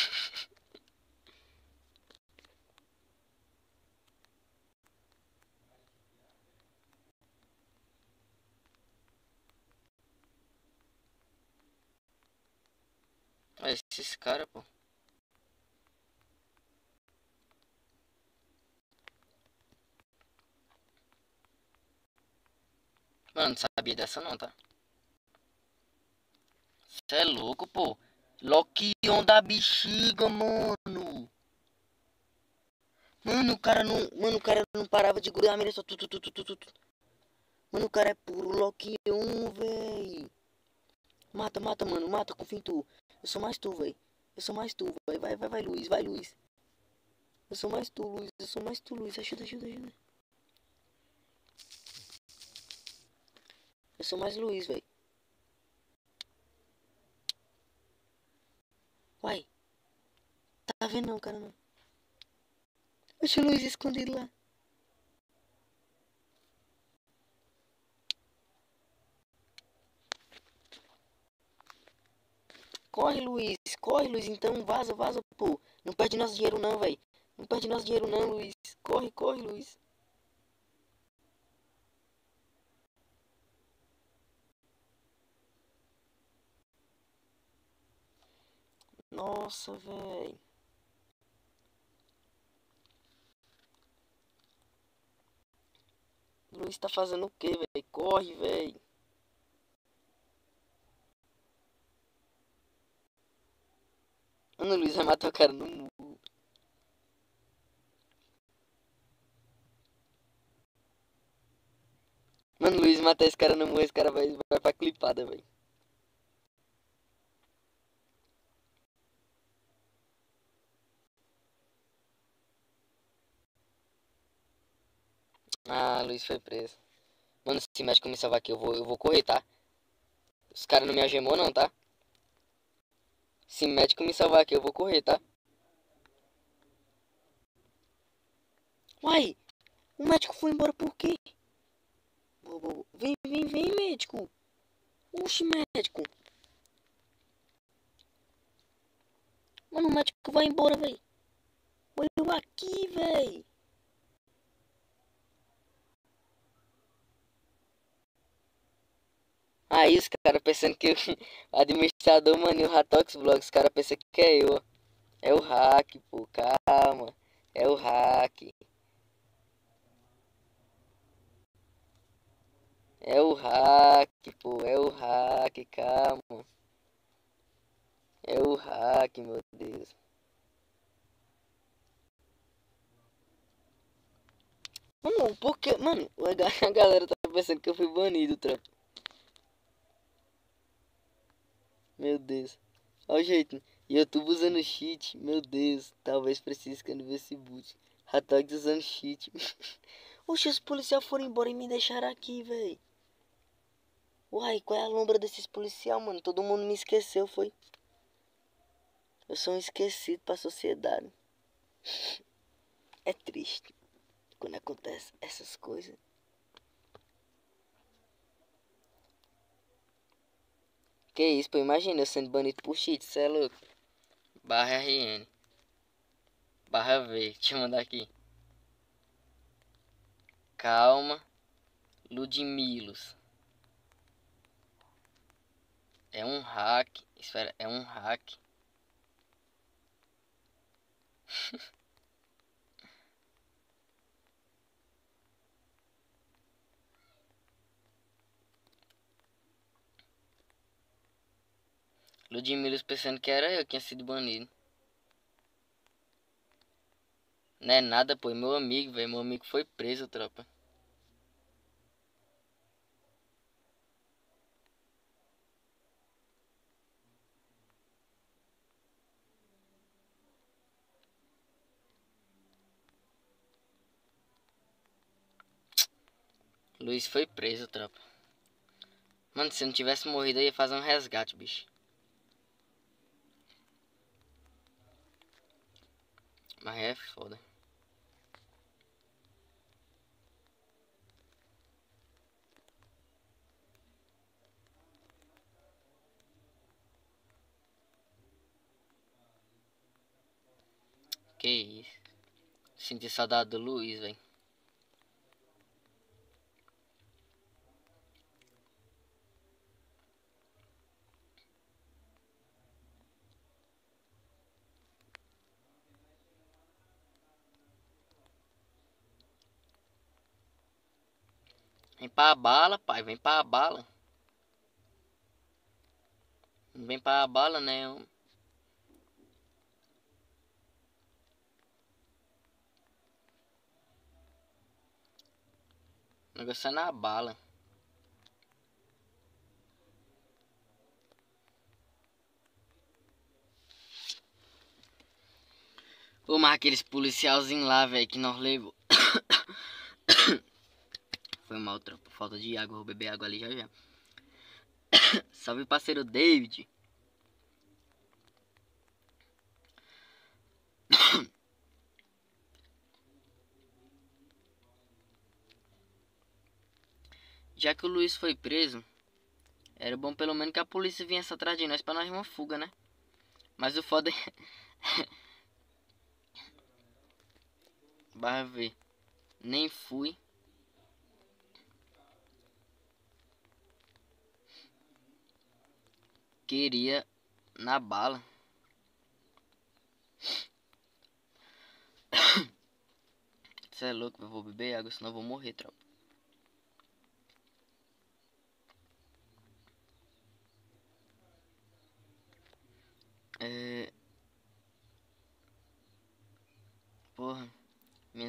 Olha esses caras, pô. Mano, não sabia dessa não, tá? Cê é louco, pô. Loquion da bexiga, mano. Mano, o cara não parava de grudar a mira só tu. Mano, o cara é puro Loquion, véi. Mata, mata, mano. Mata, confia em tu. Eu sou mais tu, véi. Eu sou mais tu, véi. Vai, Luiz. Vai, Luiz. Eu sou mais tu, Luiz. Eu sou mais tu, Luiz. Ajuda. Eu sou mais Luiz, véi. Uai. Tá vendo não, cara, não. Deixa o Luiz escondido lá. Corre, Luiz, então vaza, pô. Não perde nosso dinheiro não, velho. Não perde nosso dinheiro não, Luiz. Corre, Luiz. Nossa, velho. Luiz tá fazendo o que, velho? Corre, velho. Mano, o Luiz vai matar o cara no muro. Mano, o Luiz matar esse cara no muro, esse cara vai pra clipada, velho. Ah, Luiz foi preso. Mano, se médico me salvar aqui, eu vou correr, tá? Os caras não me algemou não, tá? Se médico me salvar aqui, eu vou correr, tá? Uai, o médico foi embora por quê? Vem, médico. Oxi, médico. Mano, o médico vai embora, velho. Olha eu aqui, velho. Aí os caras pensando que o administrador, mano, o Ratox Vlog, os caras pensam que é eu. É o hack, pô, calma. É o hack. É o hack, pô, é o hack, calma. É o hack, meu Deus. Mano, por que? Mano, a galera tá pensando que eu fui banido, tropa. Meu Deus. Olha o jeito. YouTube usando cheat. Meu Deus. Talvez precise que eu não ver esse boot. Hatox usando cheat. Oxe, os policiais foram embora e me deixaram aqui, velho. Uai, qual é a lombra desses policiais, mano? Todo mundo me esqueceu, foi? Eu sou um esquecido pra sociedade. É triste quando acontece essas coisas. Que isso, pô? Imagina eu sendo banido por cheat, cê é louco. Barra RN. Barra V, deixa eu mandar aqui. Calma. Ludmilos. É um hack. Espera, é um hack. Ludmilos pensando que era eu que tinha sido banido. Não é nada, pô. É meu amigo, velho. Meu amigo foi preso, tropa. Luiz foi preso, tropa. Mano, se eu não tivesse morrido, eu ia fazer um resgate, bicho. Mas é foda. Que isso. Senti saudade do Luiz, velho. Vem pra bala, pai. Vem pra bala. Não vem pra bala, né? O negócio é na bala. Ô, mas aqueles policialzinhos lá, velho, que nós levou. Foi mal, tropa. Falta de água. Vou beber água ali já já. Salve, parceiro David. Já que o Luiz foi preso, era bom pelo menos que a polícia viesse atrás de nós pra nós uma fuga, né? Mas o foda é... Barra V. Nem fui. Queria na bala. Você é louco, eu vou beber água, senão eu vou morrer, tropa.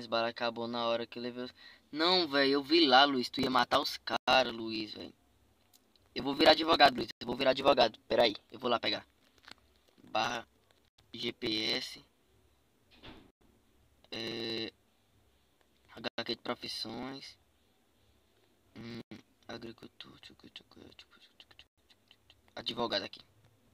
minhas balas acabou na hora que eu levei os... Não, velho, eu vi lá, Luiz. Tu ia matar os caras, Luiz, velho. Eu vou virar advogado, Luiz. Eu vou virar advogado. Pera aí, eu vou lá pegar. Barra GPS. HQ de profissões. Agricultura. Advogado aqui.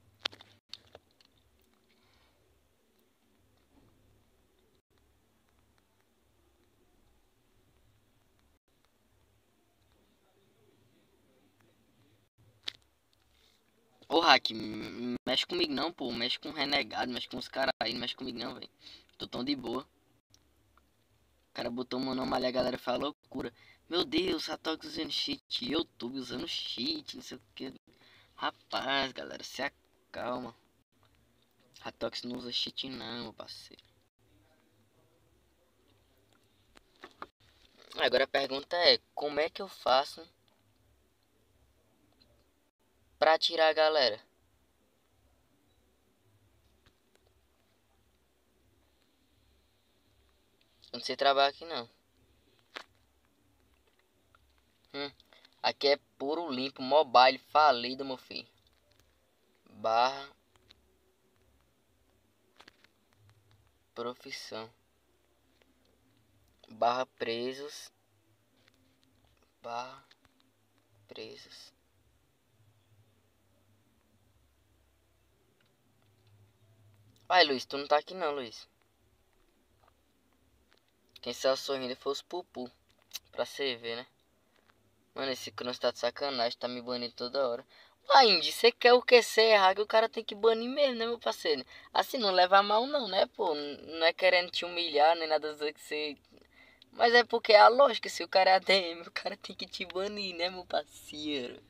Ô, Hack, mexe comigo não, pô. Mexe com renegado, mexe com os caras aí. Não mexe comigo não, velho. Tô tão de boa. O cara botou meu nome ali, a galera fala loucura. Meu Deus, Ratox usando cheat. YouTube usando cheat, não sei o que. Rapaz, galera, se acalma. Ratox não usa cheat não, meu parceiro. Agora a pergunta é, como é que eu faço pra tirar a galera? Eu não sei trabalhar aqui não. Aqui é puro limpo, mobile falido, meu filho. Barra profissão. Barra presos. Barra presos. Vai, Luiz, tu não tá aqui não, Luiz. Quem saiu sorrindo foi os pupu. Pra você ver, né? Mano, esse Cronos tá de sacanagem, tá me banindo toda hora. Uai, Indy, você quer o que? Você errar que o cara tem que banir mesmo, né, meu parceiro? Assim, não leva a mal não, né, pô? Não é querendo te humilhar, nem nada dizer que você... Mas é porque é a lógica, se o cara é ADM, o cara tem que te banir, né, meu parceiro?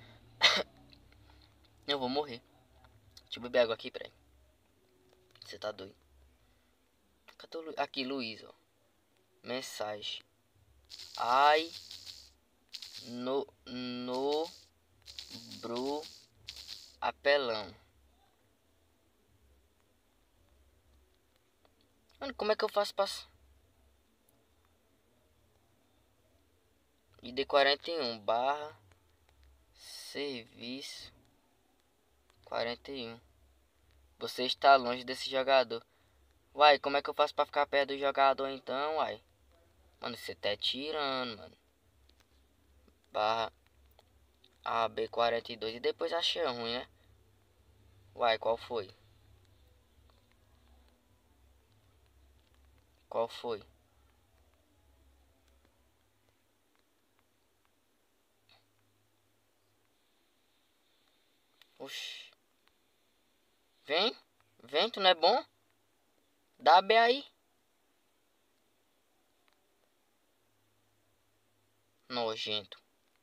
Eu vou morrer. Deixa eu beber água aqui, peraí. Você tá doido? Cadê o Luiz? Aqui, Luiz, ó. Mensagem. Ai... No bro apelão. Mano, como é que eu faço pra... ID 41 barra serviço 41. Você está longe desse jogador. Uai, como é que eu faço pra ficar perto do jogador então, uai? Mano, você tá tirando, mano. Barra AB42 e depois achei ruim, né? Uai, qual foi? Qual foi? Oxi. Vem, vem, tu não é bom? Dá B aí. Nojento.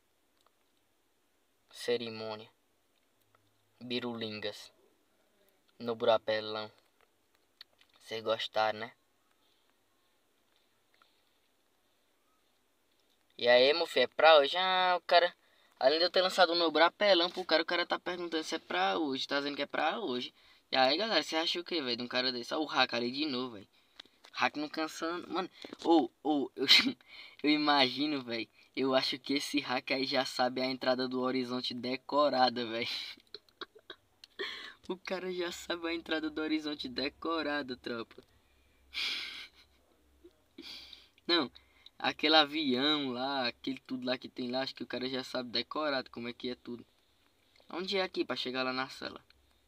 Cerimônia. Birulingas. No burapelão. Vocês gostaram, né? E aí, meu filho, é pra hoje? Ah, o cara... Além de eu ter lançado o meu brapelão pro cara, o cara tá perguntando se é pra hoje. Tá dizendo que é pra hoje. E aí, galera, você acha o que, velho? De um cara desse? Olha o hack ali de novo, velho. Hack não cansando. Mano, eu imagino, velho. Eu acho que esse hack aí já sabe a entrada do horizonte decorada, velho. O cara já sabe a entrada do horizonte decorada, tropa. Não, aquele avião lá, aquele tudo lá que tem lá, acho que o cara já sabe decorado como é que é tudo. Onde é aqui pra chegar lá na sala?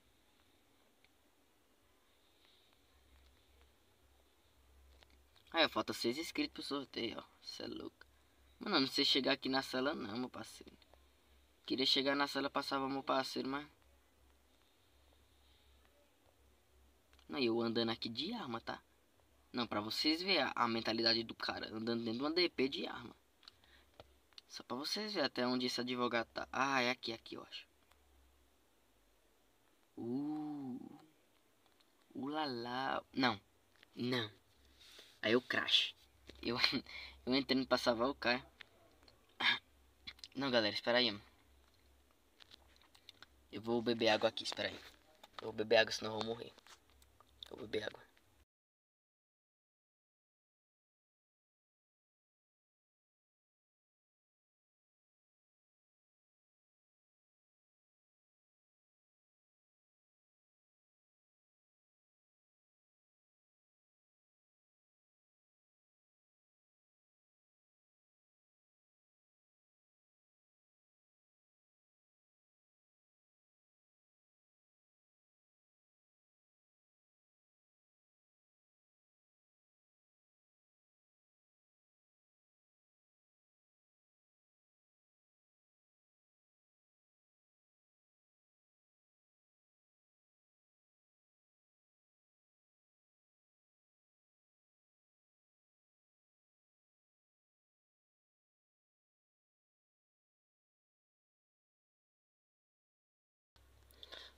Aí, falta 6 inscritos pro sorteio, ó. Cê é louco. Mano, não sei chegar aqui na sala não, meu parceiro. Queria chegar na sala, passava meu parceiro, mas... Não, eu andando aqui de arma, tá? Não, pra vocês verem a mentalidade do cara. Andando dentro de uma DP de arma. Só pra vocês verem até onde esse advogado tá. Ah, é aqui, eu acho. Ulala. Não. Não. Aí eu crash. Eu entrei pra salvar o cara. Não, galera, espera aí. Eu vou beber água aqui, espera aí. Eu vou beber água, senão eu vou morrer. Eu vou beber água.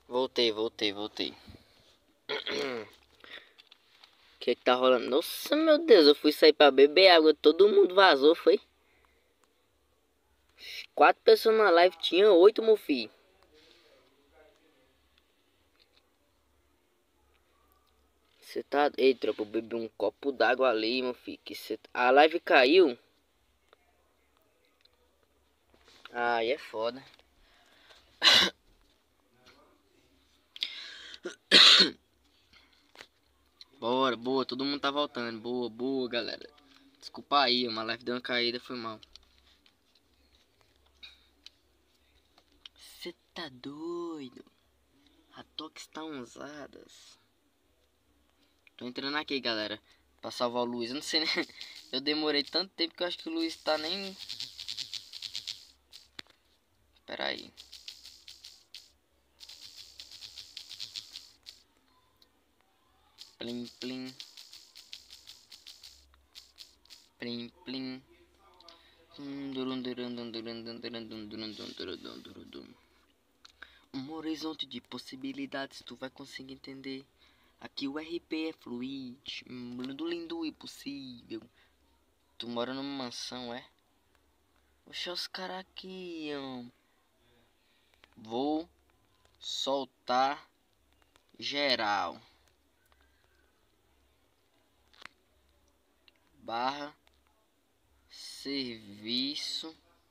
Voltei. O que tá rolando? Nossa, meu Deus, eu fui sair pra beber água, todo mundo vazou, foi? 4 pessoas na live, tinha 8, meu filho. Você tá... Ei, tropa, eu bebi um copo d'água ali, meu filho. A live caiu. Aí é foda. Bora, boa, todo mundo tá voltando. Boa, galera. Desculpa aí, uma live deu uma caída, foi mal. Cê tá doido? A toques tá usadas. Tô entrando aqui, galera, pra salvar o Luiz. Eu não sei, né? Eu demorei tanto tempo que eu acho que o Luiz tá nem... Pera aí. Plim, plim. Plim, plim. Um horizonte de possibilidades, tu vai conseguir entender. Aqui o RP é fluide, lindo e possível. Tu mora numa mansão, é? Oxa, os caras aqui, Vou soltar geral. Barra serviço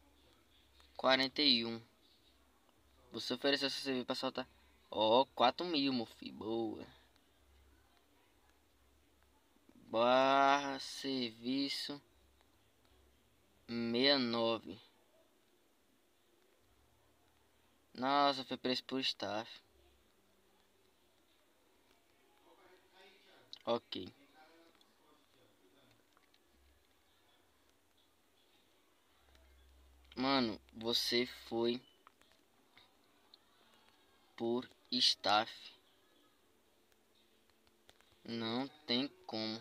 41. Você ofereceu seu serviço pra soltar. Ó, 4.000, meu filho. Boa. Barra serviço 69. Nossa, foi preço por staff. Ok. Mano, você foi por staff. Não tem como.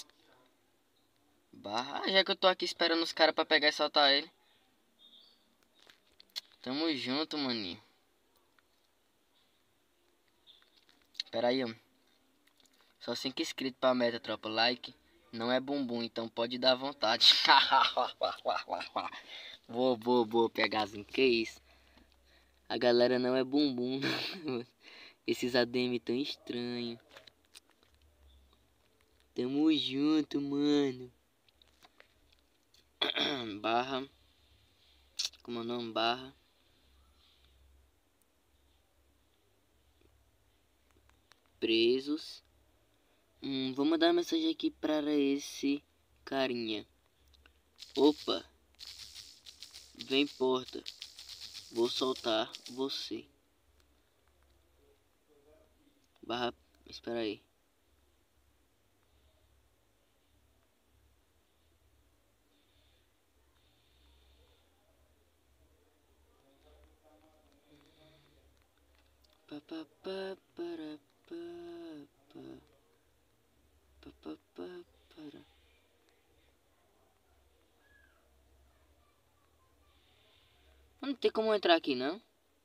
Barra. Já que eu tô aqui esperando os caras pra pegar e soltar ele. Tamo junto, maninho. Pera aí, Só 5 inscritos pra meta, tropa. Like não é bumbum, então pode dar vontade. Vou pegarzinho. Que isso? A galera não é bumbum. Esses ADM tão estranho. Tamo junto, mano. Barra. Como é o nome? Barra. Presos. Vou mandar uma mensagem aqui para esse carinha. Opa. Vem, porta. Vou soltar você. Barra. Espera aí. Não tem como entrar aqui, não?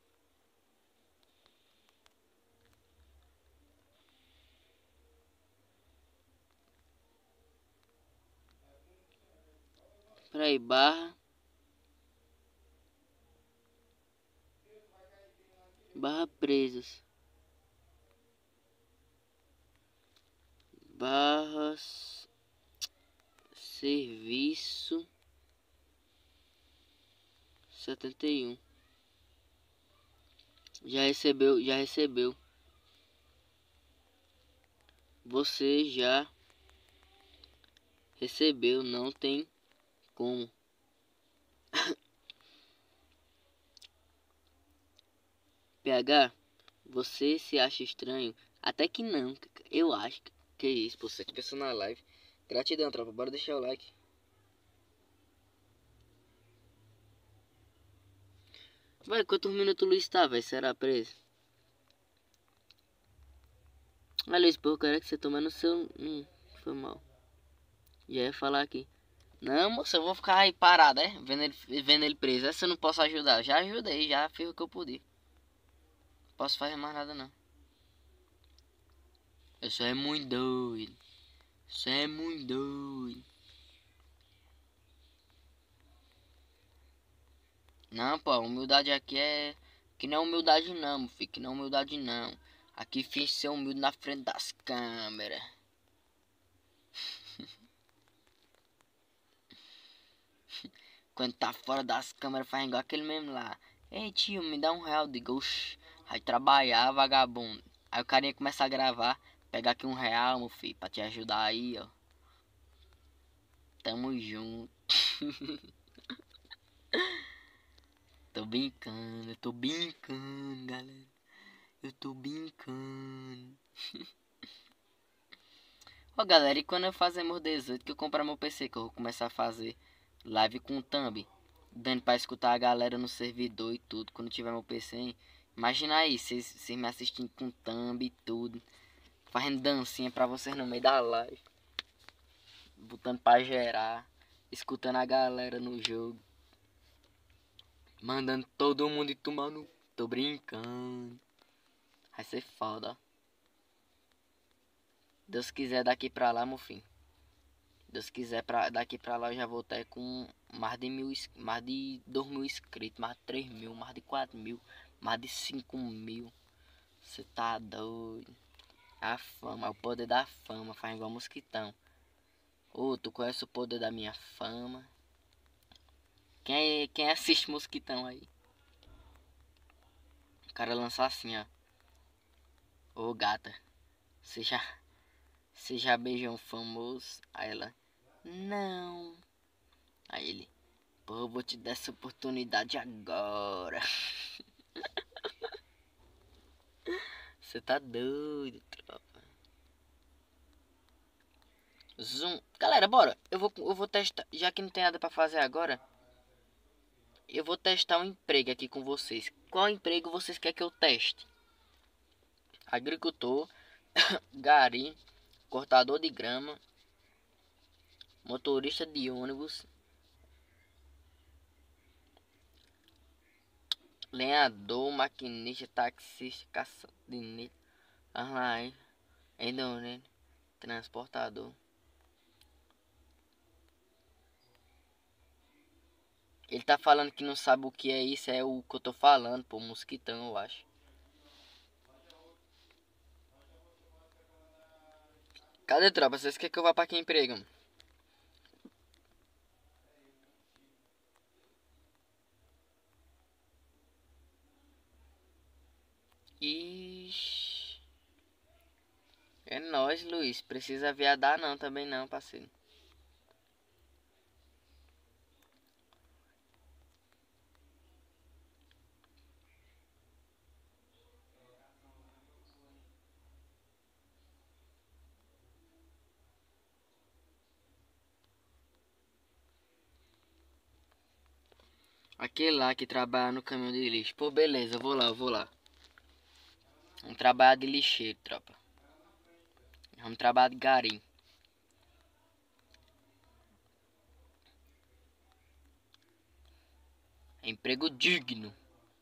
Espera aí, barra. Barra presos. Barras. Serviço 71. Já recebeu. Você já recebeu, não tem como. PH, você se acha estranho? Até que não, eu acho. Que isso, pô, 7 pessoas na live. Gratidão, tropa, bora deixar o like. Vai, quantos minutos o Luiz tá, velho? Será preso? Ah, Luiz, pô, eu quero que você tome no seu... foi mal. Já ia falar aqui. Não, moça, eu vou ficar aí parado, vendo ele preso. Essa eu não posso ajudar. Já ajudei, já fiz o que eu pude. posso fazer mais nada não. Eu só é muito doido. Isso é muito doido. Não, pô, a humildade aqui é... Que não é humildade não, meu filho. Que não é humildade não. Aqui fiz ser humilde na frente das câmeras. Quando tá fora das câmeras faz igual aquele mesmo lá. Ei tio, me dá R$1. Digo, oxi. Vai trabalhar, vagabundo. Aí o carinha começa a gravar. Pega aqui R$1, meu filho, pra te ajudar aí, ó. Tamo junto. Tô brincando, eu tô brincando, galera. Eu tô brincando. Ó, galera, e quando eu fazer meus 18, que eu comprar meu PC, que eu vou começar a fazer live com o Thumb, dando pra escutar a galera no servidor e tudo, quando tiver meu PC, hein? Imagina aí, vocês me assistindo com o Thumb e tudo, fazendo dancinha pra vocês no meio da live, botando pra gerar, escutando a galera no jogo, mandando todo mundo ir tomar no... Tô brincando. Vai ser foda, ó. Deus quiser, daqui pra lá, meu filho. Deus quiser, daqui pra lá eu já vou estar com mais de 2.000 inscritos, mais de 3.000, mais de 4.000, mais de 5.000. Você tá doido. A fama, o poder da fama, faz igual mosquitão. Ô, tu conhece o poder da minha fama? Quem assiste mosquitão aí? O cara lança assim, ó. Ô gata, você já beijou um famoso? Aí ela, não. Aí ele, pô, eu vou te dar essa oportunidade agora. Você tá doido, tropa. Zoom. Galera, bora. Eu vou testar, já que não tem nada pra fazer agora. Eu vou testar um emprego aqui com vocês. Qual emprego vocês querem que eu teste? Agricultor, gari, cortador de grama, motorista de ônibus, lenhador, maquinista, taxista, caçadinete, transportador. Ele tá falando que não sabe o que é isso, é o que eu tô falando, pô, mosquitão, eu acho. Cadê, tropa? Vocês querem que eu vá pra que emprego? Ixi. É nóis, Luiz. Precisa viadar não, também não, parceiro. Aquele lá que trabalha no caminhão de lixo. Pô, beleza, eu vou lá. Vamos trabalhar de lixeiro, tropa. Vamos trabalhar de garim. É emprego digno.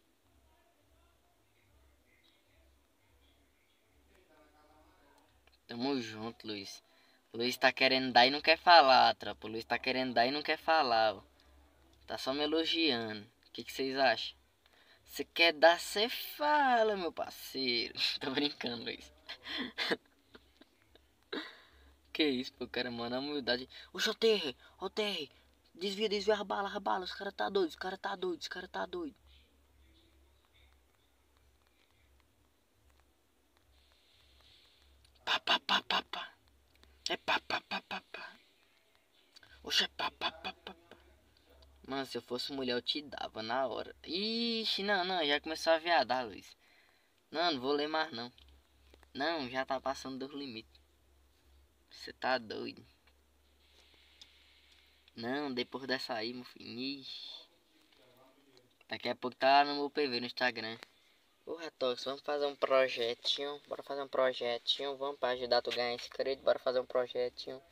Tamo junto, Luiz. Luiz tá querendo dar e não quer falar, tropa. Luiz tá querendo dar e não quer falar, ó. Tá só me elogiando. O que vocês acham? Você quer dar, você fala, meu parceiro. Tô brincando, Luiz. Que isso, pô, cara, mano, a humildade. Ô, TR. Desvia as balas. Os cara tá doido. Pá. É pá. Oxe, é pá. Mano, se eu fosse mulher eu te dava na hora. Ixi, não, já começou a viadar, Luiz. Não vou ler mais não. Não, já tá passando dos limites. Você tá doido. Não, depois dessa aí, meu filho. Ixi. Daqui a pouco tá no meu PV no Instagram. Ô, Ratox, vamos fazer um projetinho. Bora fazer um projetinho. Vamos pra ajudar tu a ganhar inscrito. Bora fazer um projetinho.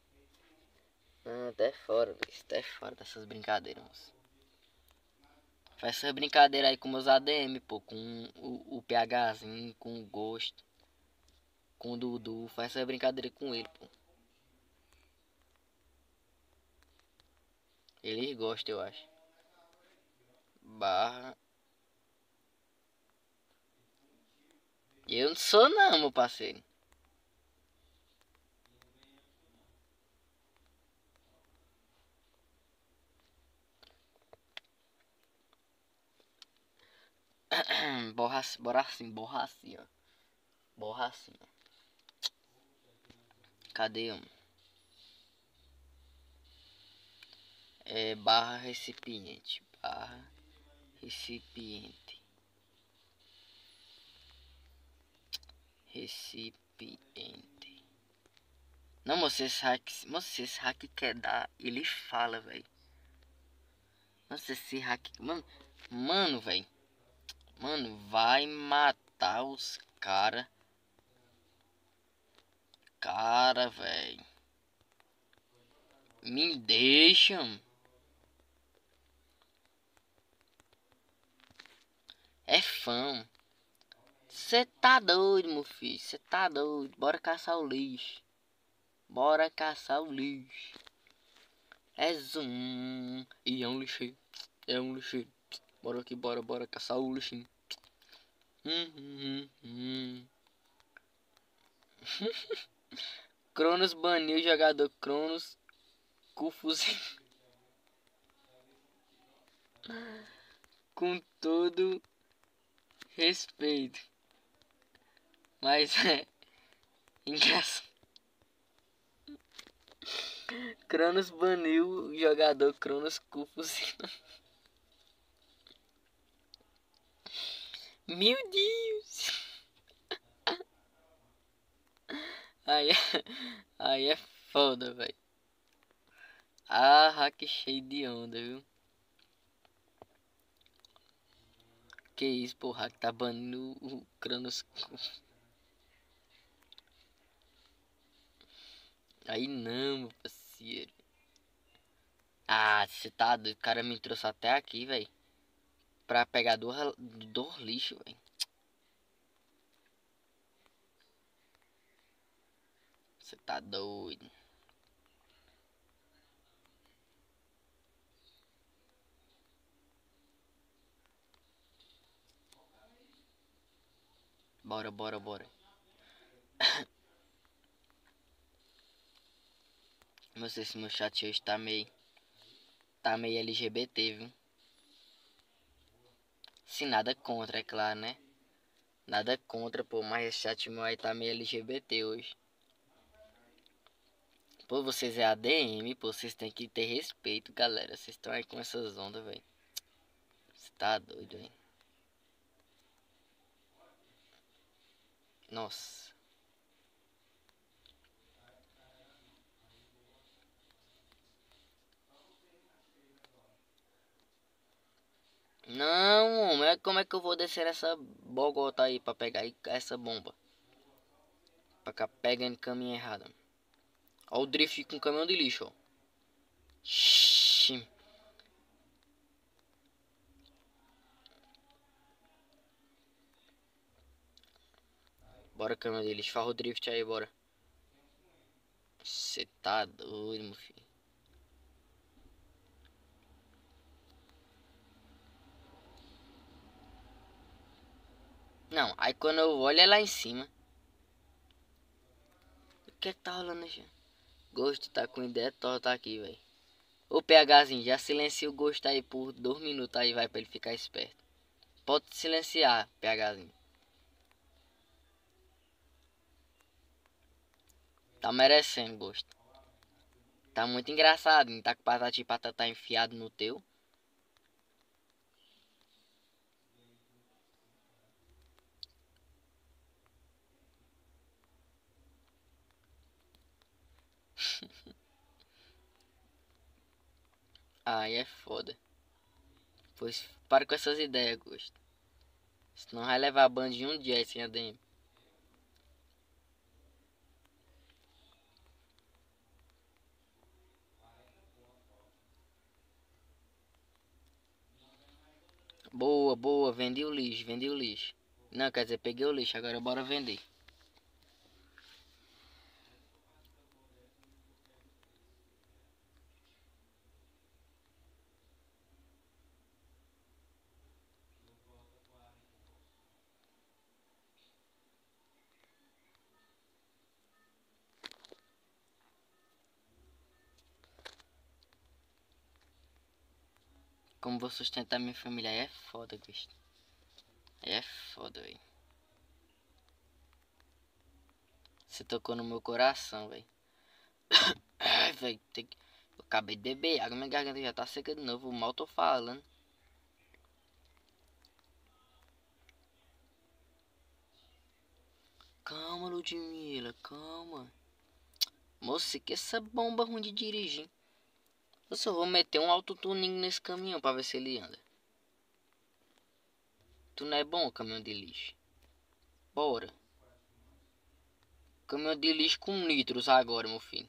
Não, até fora, Luiz. Até fora dessas brincadeiras, moço. Faz essa brincadeira aí com meus ADM, pô. Com o PHzinho, com o Gosto. Com o Dudu. Faz essa brincadeira com ele, pô. Eles gostam, eu acho. Barra. Eu não sou não, meu parceiro. Borracinha. Borracinha. Cadê, um? É barra recipiente. Barra recipiente. Recipiente. Não, moço, esse hack quer dar. Ele fala, velho. Nossa, esse hack. Mano, velho. Mano, vai matar os cara. Cara, velho. Me deixam. É fã. Cê tá doido, meu filho. Cê tá doido. Bora caçar o lixo. Bora caçar o lixo. É zoom. E é um lixeiro. É um lixeiro. Bora aqui, bora caçar o lixinho. Cronos baniu o jogador Cronos com fuzil. Com todo respeito. Mas é engraçado. Cronos baniu o jogador Cronos com fuzil. Meu Deus. Aí é foda, velho. Ah, hack cheio de onda, viu? Que isso, porra, que tá banindo o Cronos. Aí não, meu parceiro. Ah, você tá doido. O cara me trouxe até aqui, velho. Pra pegar do lixo, velho. Você tá doido. Bora. Não sei se meu chat hoje tá meio LGBT, viu? Se nada contra, é claro, né? Nada contra, pô, mas esse chat meu aí tá meio LGBT hoje. Pô, vocês é ADM, pô, vocês tem que ter respeito, galera. Vocês estão aí com essas ondas, velho. Você tá doido, velho. Nossa. Não, homem, como é que eu vou descer essa bogota aí pra pegar essa bomba? Pra cá, pegando caminho errado. Ó o drift com caminhão de lixo, ó. Xiii. Bora, caminhão de lixo. Farra o drift aí, bora. Você tá doido, meu filho. Não, aí quando eu olho é lá em cima. O que é que tá rolando aí? Gosto tá com ideia torta aqui, velho. Ô PHzinho, já silencia o Gosto aí por 2 minutos aí, vai, pra ele ficar esperto. Pode silenciar, PHzinho. Tá merecendo, Gosto. Tá muito engraçado, hein? Tá com patati e patatá enfiado no teu. Aí é foda. Pois para com essas ideias, Gosto. Senão vai levar a band de um dia sem ADM. Boa, boa, vendi o lixo, vendi o lixo. Não, quer dizer, peguei o lixo, agora bora vender. Como vou sustentar minha família? Aí é foda, bicho. Aí é foda, velho. Você tocou no meu coração, velho. Ai, velho, eu acabei de beber água, minha garganta já tá seca de novo. Mal tô falando. Calma, Ludmilla, calma. Moça, que essa bomba ruim de dirigir. Eu só vou meter um autotuning nesse caminhão pra ver se ele anda. Tu não é bom, caminhão de lixo? Bora. Caminhão de lixo com nitros agora, meu filho.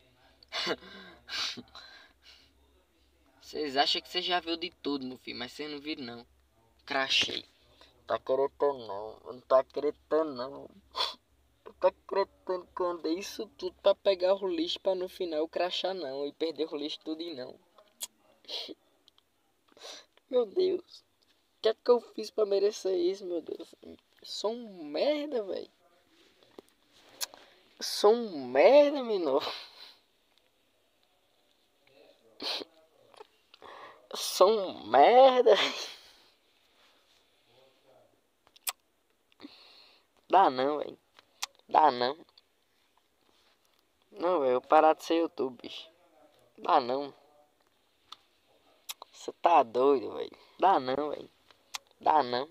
Vocês acham que você já viu de tudo, meu filho, mas vocês não viram não. Crachei. Tá acreditando não, não tá acreditando não. Não tá acreditando que eu andei isso tudo pra pegar o lixo pra no final eu crachar não e perder o lixo tudo e não. Meu Deus. O que é que eu fiz pra merecer isso, meu Deus? Eu sou um merda, velho. Eu sou um merda, menor. Eu sou um merda. Dá não, velho. Dá não. Não, velho. Eu parar de ser YouTube, bicho. Dá não. Você tá doido, velho. Dá não, velho. Dá não.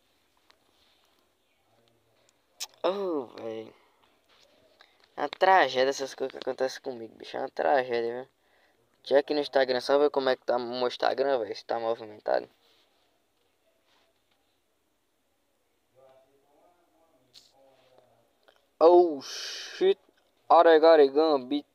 Oh, velho. É uma tragédia essas coisas que acontecem comigo, bicho. É uma tragédia, viu? Já aqui no Instagram, só ver como é que tá o meu Instagram, velho. Se tá movimentado. Oh, shit. Oregari Gambit.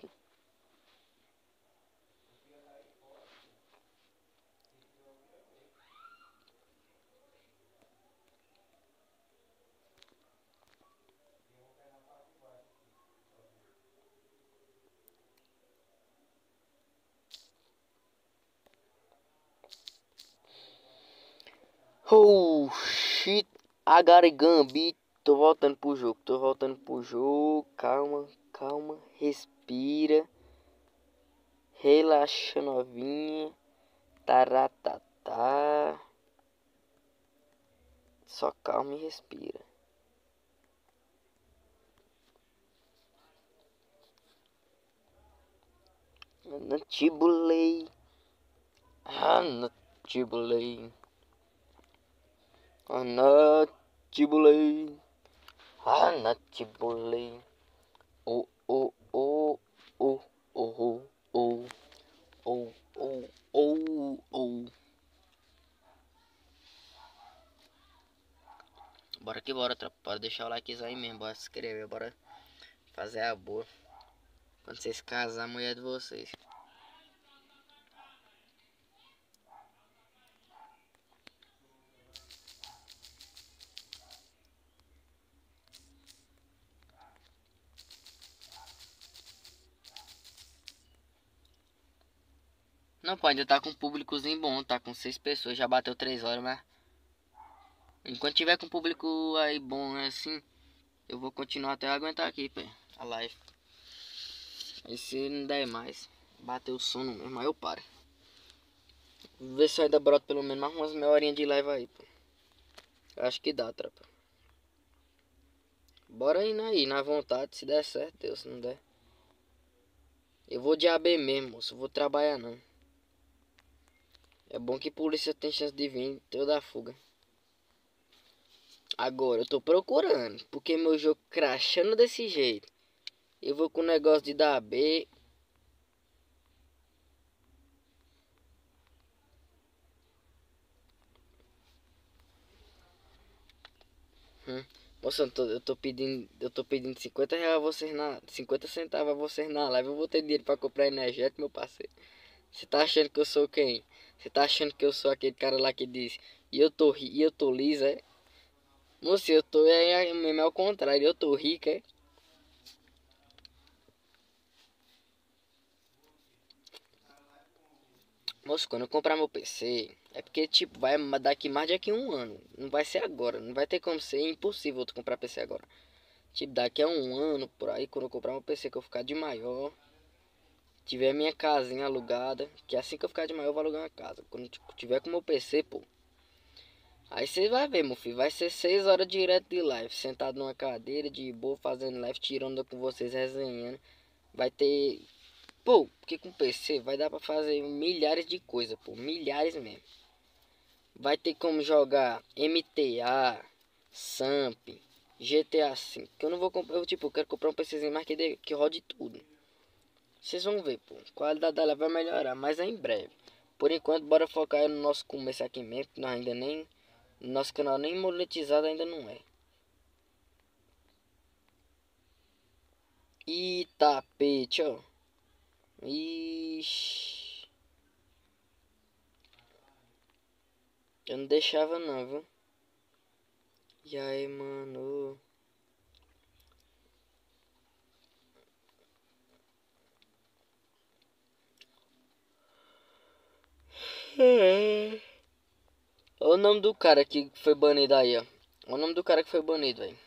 Oh, shit. Agari Gambit. Tô voltando pro jogo, Calma, calma. Respira. Relaxa, novinha. Taratatá. Só calma e respira. Anatibulei. Anatibulei. Anatibulei. Anatibulei. Oh, oh, oh. Oh, oh, oh. Oh, oh, oh, oh. Bora que bora, tropa. Bora deixar o likezão aí mesmo. Bora se inscrever. Bora fazer a boa. Quando vocês casar, a mulher de vocês. Não, pô, ainda tá com um públicozinho bom. Tá com 6 pessoas. Já bateu 3 horas, mas... Enquanto tiver com público aí bom, assim... Eu vou continuar até aguentar aqui, pô. A live. E se não der mais... Bateu o sono mesmo, aí eu paro. Vou ver se eu ainda broto pelo menos mais umas meia horinha de live aí, pô. Acho que dá, tropa. Bora indo aí, na vontade. Se der certo, Deus, se não der. Eu vou de AB mesmo, moço. Eu vou trabalhar não. É bom que polícia tem chance de vir toda a fuga. Agora eu tô procurando. Porque meu jogo crashando desse jeito. Eu vou com o negócio de dar AB. Moça, eu tô pedindo 50 reais a vocês 50 centavos a vocês na live. Eu vou ter dinheiro pra comprar energético, meu parceiro. Você tá achando que eu sou quem? Você tá achando que eu sou aquele cara lá que diz E eu tô lisa, é? Moça, eu tô mesmo ao contrário, eu tô rica, é? Moço, quando eu comprar meu PC, é porque, tipo, vai daqui mais de um ano. Não vai ser agora, não vai ter como ser, é impossível tu comprar PC agora. Tipo, daqui a um ano, por aí, quando eu comprar meu PC, que eu ficar de maior, tiver minha casinha alugada, que assim que eu ficar de maior, eu vou alugar uma casa. Quando tipo, tiver com meu PC, pô, aí você vai ver, meu filho, vai ser 6 horas direto de live, sentado numa cadeira, de boa, fazendo live, tirando com vocês, resenhando. Vai ter... Pô, porque com PC vai dar pra fazer milhares de coisas, pô. Milhares mesmo. Vai ter como jogar MTA, Samp, GTA V. Que eu não vou comprar, eu quero comprar um PCzinho mais que rode tudo. Vocês vão ver, pô. A qualidade dela vai melhorar, mas é em breve. Por enquanto, bora focar no nosso começo aqui mesmo. Que nós ainda nem... Nosso canal nem monetizado ainda não é. E tapete, ó. Ixi. Eu não deixava não, viu? E aí, mano? Olha o nome do cara que foi banido aí, ó. Olha o nome do cara que foi banido, velho.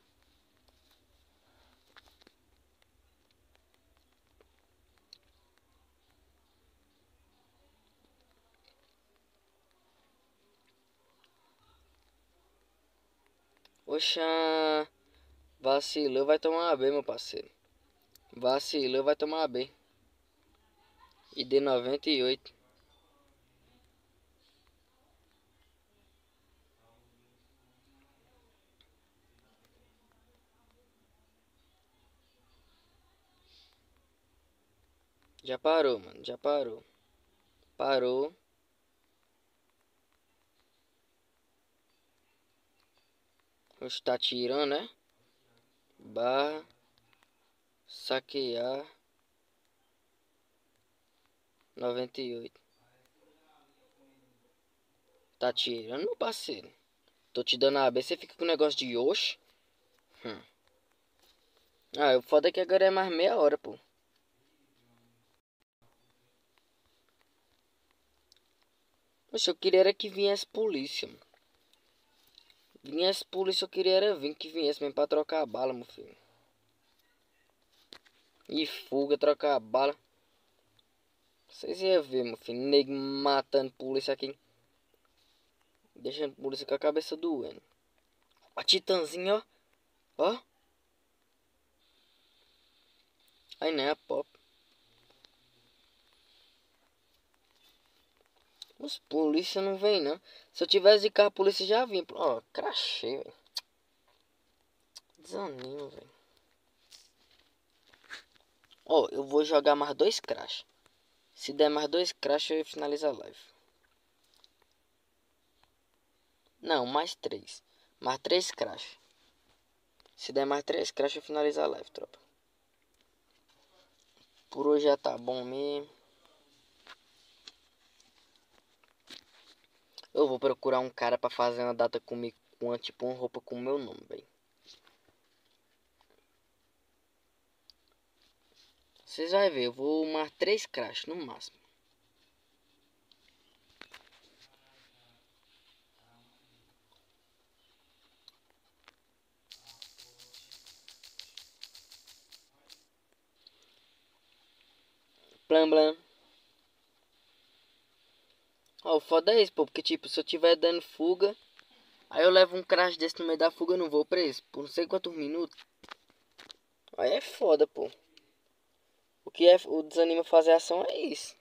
Oxa, vacilou, vai tomar uma B, meu parceiro. Vacilou, vai tomar uma B. ID 98. Já parou, mano, já parou. Parou. Você tá tirando, né? Barra. Saquear. 98. Tá tirando, meu parceiro. Tô te dando a AB, você fica com o negócio de Yoshi. Ah, o foda é que agora é mais meia hora, pô. Poxa, eu queria era que viesse polícia, mano. Viesse polícia, eu queria era vir que viesse mesmo pra trocar a bala, meu filho. E fuga, trocar a bala. Vocês iam ver, meu filho. Nego matando polícia aqui. Deixando polícia com a cabeça doendo. Ó, Titãzinho, ó. Ó. Aí não é a pop. Os polícia não vem, não. Se eu tivesse de carro, a polícia já vinha. Ó, crachei, velho. Desanimo, velho. Ó, eu vou jogar mais 2 crash. Se der mais 2 crash, eu finalizo a live. Não, mais 3. Mais 3 crash. Se der mais 3 crash, eu finalizo a live, tropa. Por hoje já tá bom mesmo. Eu vou procurar um cara pra fazer uma data comigo. Com tipo uma roupa com o meu nome, velho. Vocês vão ver, eu vou mais 3 crash no máximo. Blam blam. Ó, o foda é isso, pô. Porque tipo, se eu tiver dando fuga, aí eu levo um crash desse no meio da fuga, eu não vou preso. Por não sei quantos minutos. Aí é foda, pô. O que é o desanima fazer ação é isso.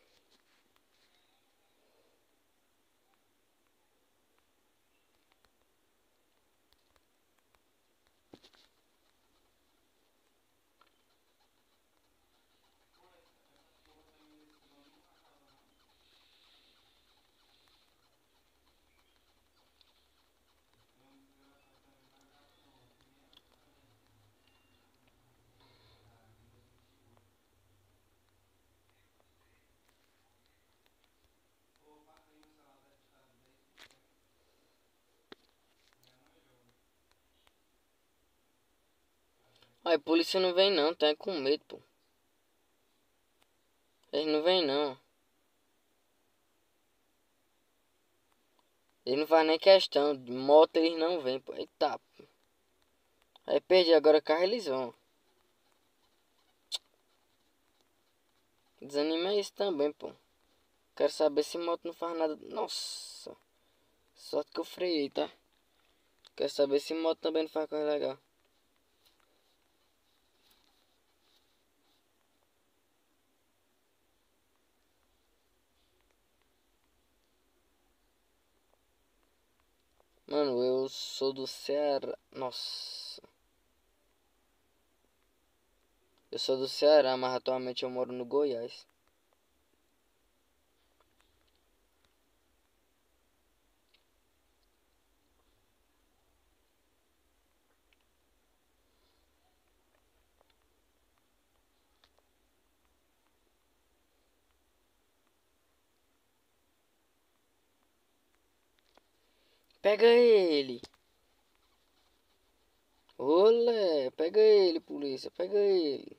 Ai, a polícia não vem não, tá com medo, pô. Eles não vem não. Eles não fazem nem questão. De moto eles não vêm, pô. Eita, pô. Aí perdi agora o carro, eles vão. Desanima isso também, pô. Quero saber se moto não faz nada. Nossa. Sorte que eu freiei, tá? Quero saber se moto também não faz coisa legal. Mano, eu sou do Ceará. Nossa. Eu sou do Ceará, mas atualmente eu moro no Goiás. Pega ele! Olé! Pega ele, polícia! Pega ele!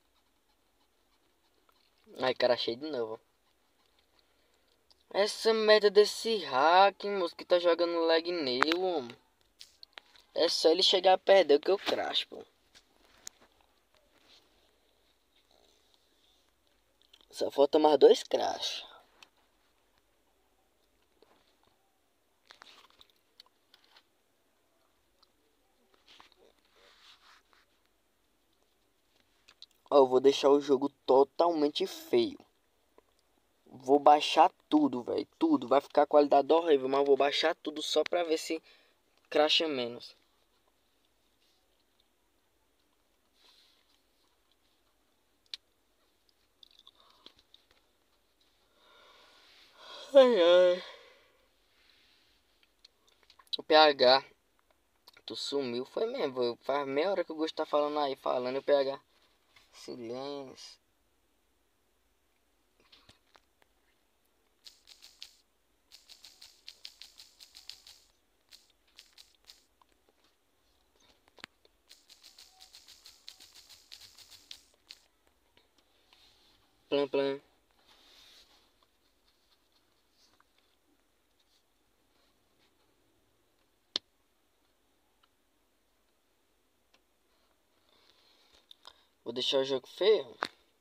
Ai, cara, achei de novo. Essa merda desse hack, moço, que tá jogando lag nele, homem. É só ele chegar a perder que eu crash, pô. Só falta mais 2 crash. Ó, eu vou deixar o jogo totalmente feio. Vou baixar tudo, velho. Tudo. Vai ficar a qualidade horrível, mas vou baixar tudo só pra ver se crasha menos. Ai, ai. O PH. Tu sumiu. Foi mesmo. Faz meia hora que o Gosto tá falando aí. Falando o PH. Silêncio. Plan, plan. Vou deixar o jogo feio.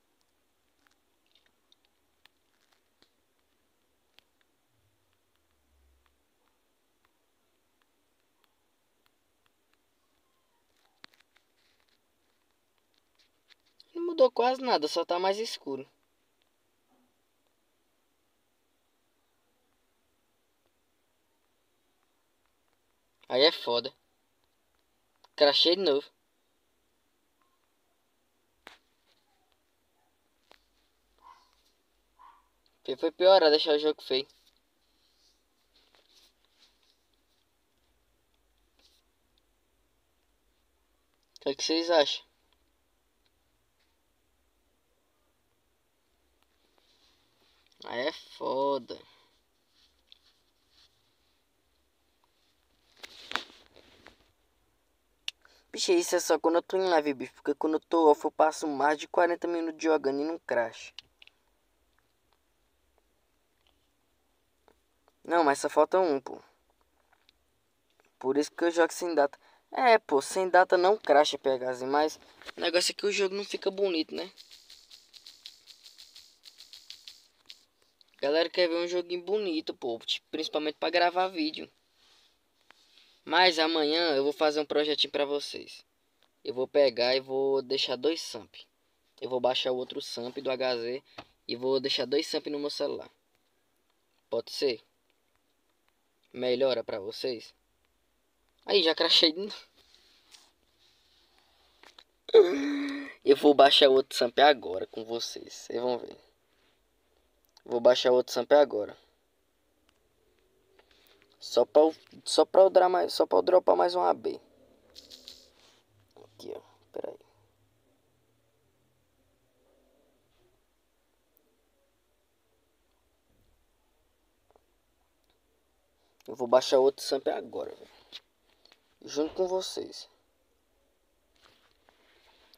Não mudou quase nada, só tá mais escuro. Aí é foda. Crashei de novo. Foi pior deixar o jogo feio. O que vocês acham? Aí é foda. Bicho, isso é só quando eu tô em live, bicho. Porque quando eu tô off eu passo mais de 40 minutos jogando e não crash. Não, mas só falta um, pô. Por isso que eu jogo sem data. É, pô, sem data não crasha, PHzinho. Mas o negócio é que o jogo não fica bonito, né? Galera quer ver um joguinho bonito, pô. Principalmente pra gravar vídeo. Mas amanhã eu vou fazer um projetinho pra vocês. Eu vou pegar e vou deixar 2 samp. Eu vou baixar o outro samp do HZ e vou deixar 2 samp no meu celular. Pode ser? Melhora pra vocês? Aí, já crachei de novo. Eu vou baixar o outro samp agora com vocês. Vocês vão ver. Vou baixar o outro samp agora. Só pra eu dropar mais um AB. Aqui, ó. Pera aí. Eu vou baixar outro samp agora, velho. Junto com vocês.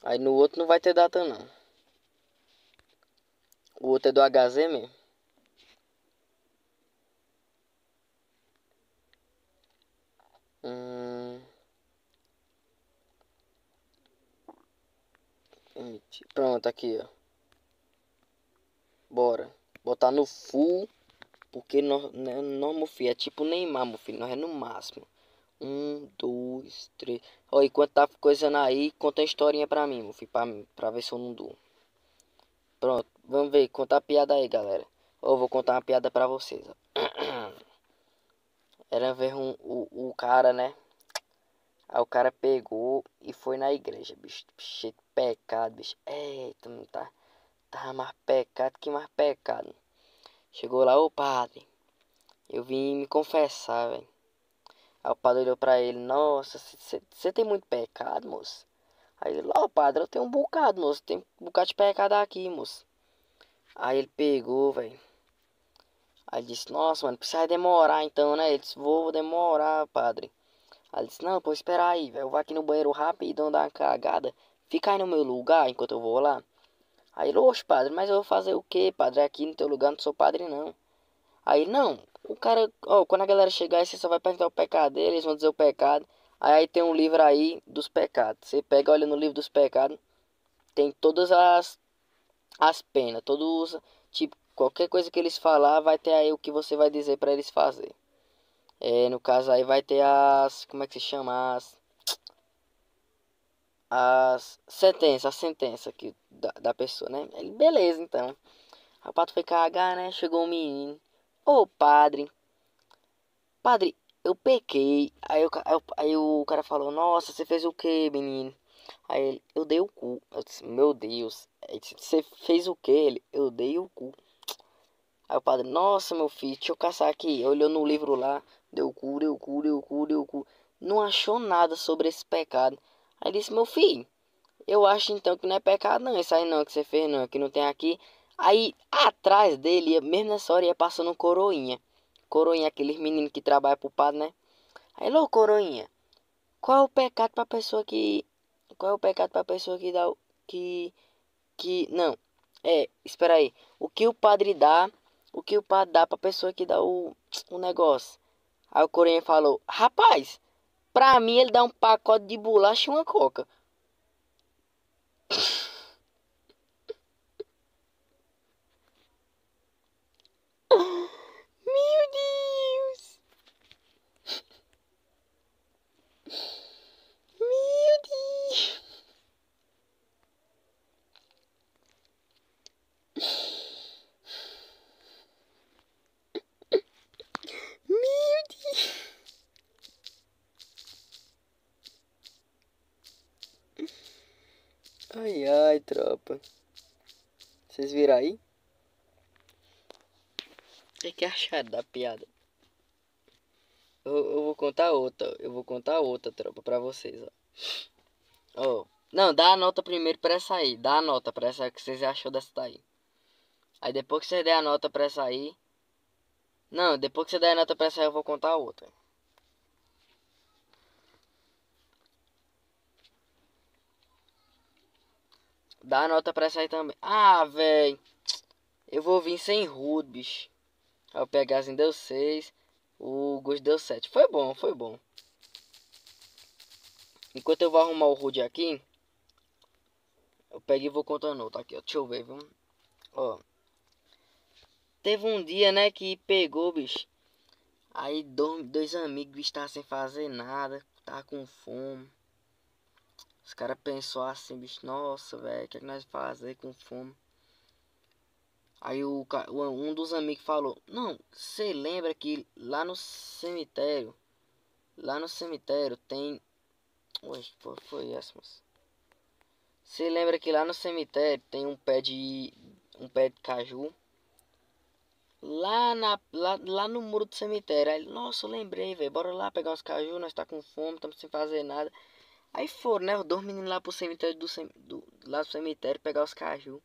Aí no outro não vai ter data não. O outro é do HZ mesmo. Pronto, aqui, ó. Bora. Botar no full. Porque nós, meu filho, é tipo Neymar, meu filho. Nós é no máximo. 1, 2, 3. Ó, enquanto tá coisando aí, conta a historinha pra mim, meu filho. Pra ver se eu não dou. Pronto, vamos ver. Conta a piada aí, galera. Ó, eu vou contar uma piada pra vocês, ó. Era ver o cara, né? Aí o cara pegou e foi na igreja, bicho. Cheio de pecado, bicho. Eita, não tá. Tava mais pecado que mais pecado. Chegou lá, ô padre. Eu vim me confessar, velho. Aí o padre olhou pra ele. Nossa, você tem muito pecado, moço? Aí ele, ó, padre, eu tenho um bocado, moço. Tem um bocado de pecado aqui, moço. Aí ele pegou, velho. Aí ele disse, nossa, mano, precisa demorar então, né? Ele disse, vou demorar, padre. Aí ele disse, não, pô, espera aí, velho. Eu vou aqui no banheiro rapidão dar uma cagada. Fica aí no meu lugar enquanto eu vou lá. Aí ele, oxe, padre, mas eu vou fazer o quê, padre? Aqui no teu lugar não sou padre, não. Aí, não, o cara, ó, quando a galera chegar aí, você só vai perguntar o pecado dele, eles vão dizer o pecado. Aí tem um livro aí dos pecados. Você pega, olha no livro dos pecados, tem todas as penas, todos, tipo, qualquer coisa que eles falar, vai ter aí o que você vai dizer pra eles fazer. No caso aí vai ter como é que se chama? A sentença que, da pessoa, né? Ele, beleza, então. O pato foi cagar, né? Chegou um menino. Ô, padre, eu pequei. Aí o cara falou, nossa, você fez o que, menino? Aí ele, eu dei o cu. Eu disse, meu Deus. Aí disse, você fez o que? Ele, eu dei o cu. Aí o padre, nossa, meu filho, deixa eu caçar aqui. Olhou no livro lá, deu o cu, deu o cu, deu o cu, deu o cu. Não achou nada sobre esse pecado. Aí disse, meu filho, eu acho então que não é pecado não, isso aí não, que você fez não, que não tem aqui. Aí atrás dele, mesmo nessa hora, ia passando um coroinha. Coroinha, aqueles meninos que trabalham pro padre, né? Aí, ô coroinha, qual é o pecado pra pessoa que... Qual é o pecado pra pessoa que dá o... Não, espera aí. O que o padre dá... O que o padre dá pra pessoa que dá o negócio? Aí o coroinha falou, rapaz, pra mim ele dá um pacote de bolacha e uma coca. Meu Deus! Meu Deus! Meu Deus! Ai, ai, tropa. Vocês viram aí? O que acharam da piada? Eu vou contar outra. Eu vou contar outra, tropa, pra vocês, ó. Não, dá a nota primeiro pra essa aí. Dá a nota pra essa que vocês achou dessa daí. Aí depois que você der a nota pra essa aí... Não, depois que você der a nota pra essa aí, eu vou contar outra. Dá a nota pra essa aí também. Ah, velho. Eu vou vir sem rude, bicho. Aí o Pegazinho deu 6. O Gus deu 7. Foi bom, foi bom. Enquanto eu vou arrumar o rude aqui, eu peguei e vou contando outro aqui, ó. Deixa eu ver, vamos. Ó. Teve um dia, né, que pegou, bicho. Aí dois amigos, bicho, estavam sem fazer nada. Tava com fome. Os caras pensou assim, bicho, nossa, velho, o que é que nós vamos fazer com fome? Aí um dos amigos falou, não, você lembra que lá no cemitério tem... Ué, foi essa, moça? Você lembra que lá no cemitério tem um pé de caju? Lá no muro do cemitério. Aí, nossa, eu lembrei, velho, bora lá pegar uns caju, nós tá com fome, estamos sem fazer nada. Aí foram, né, os dois meninos lá pro cemitério lá do cemitério pegar os caju.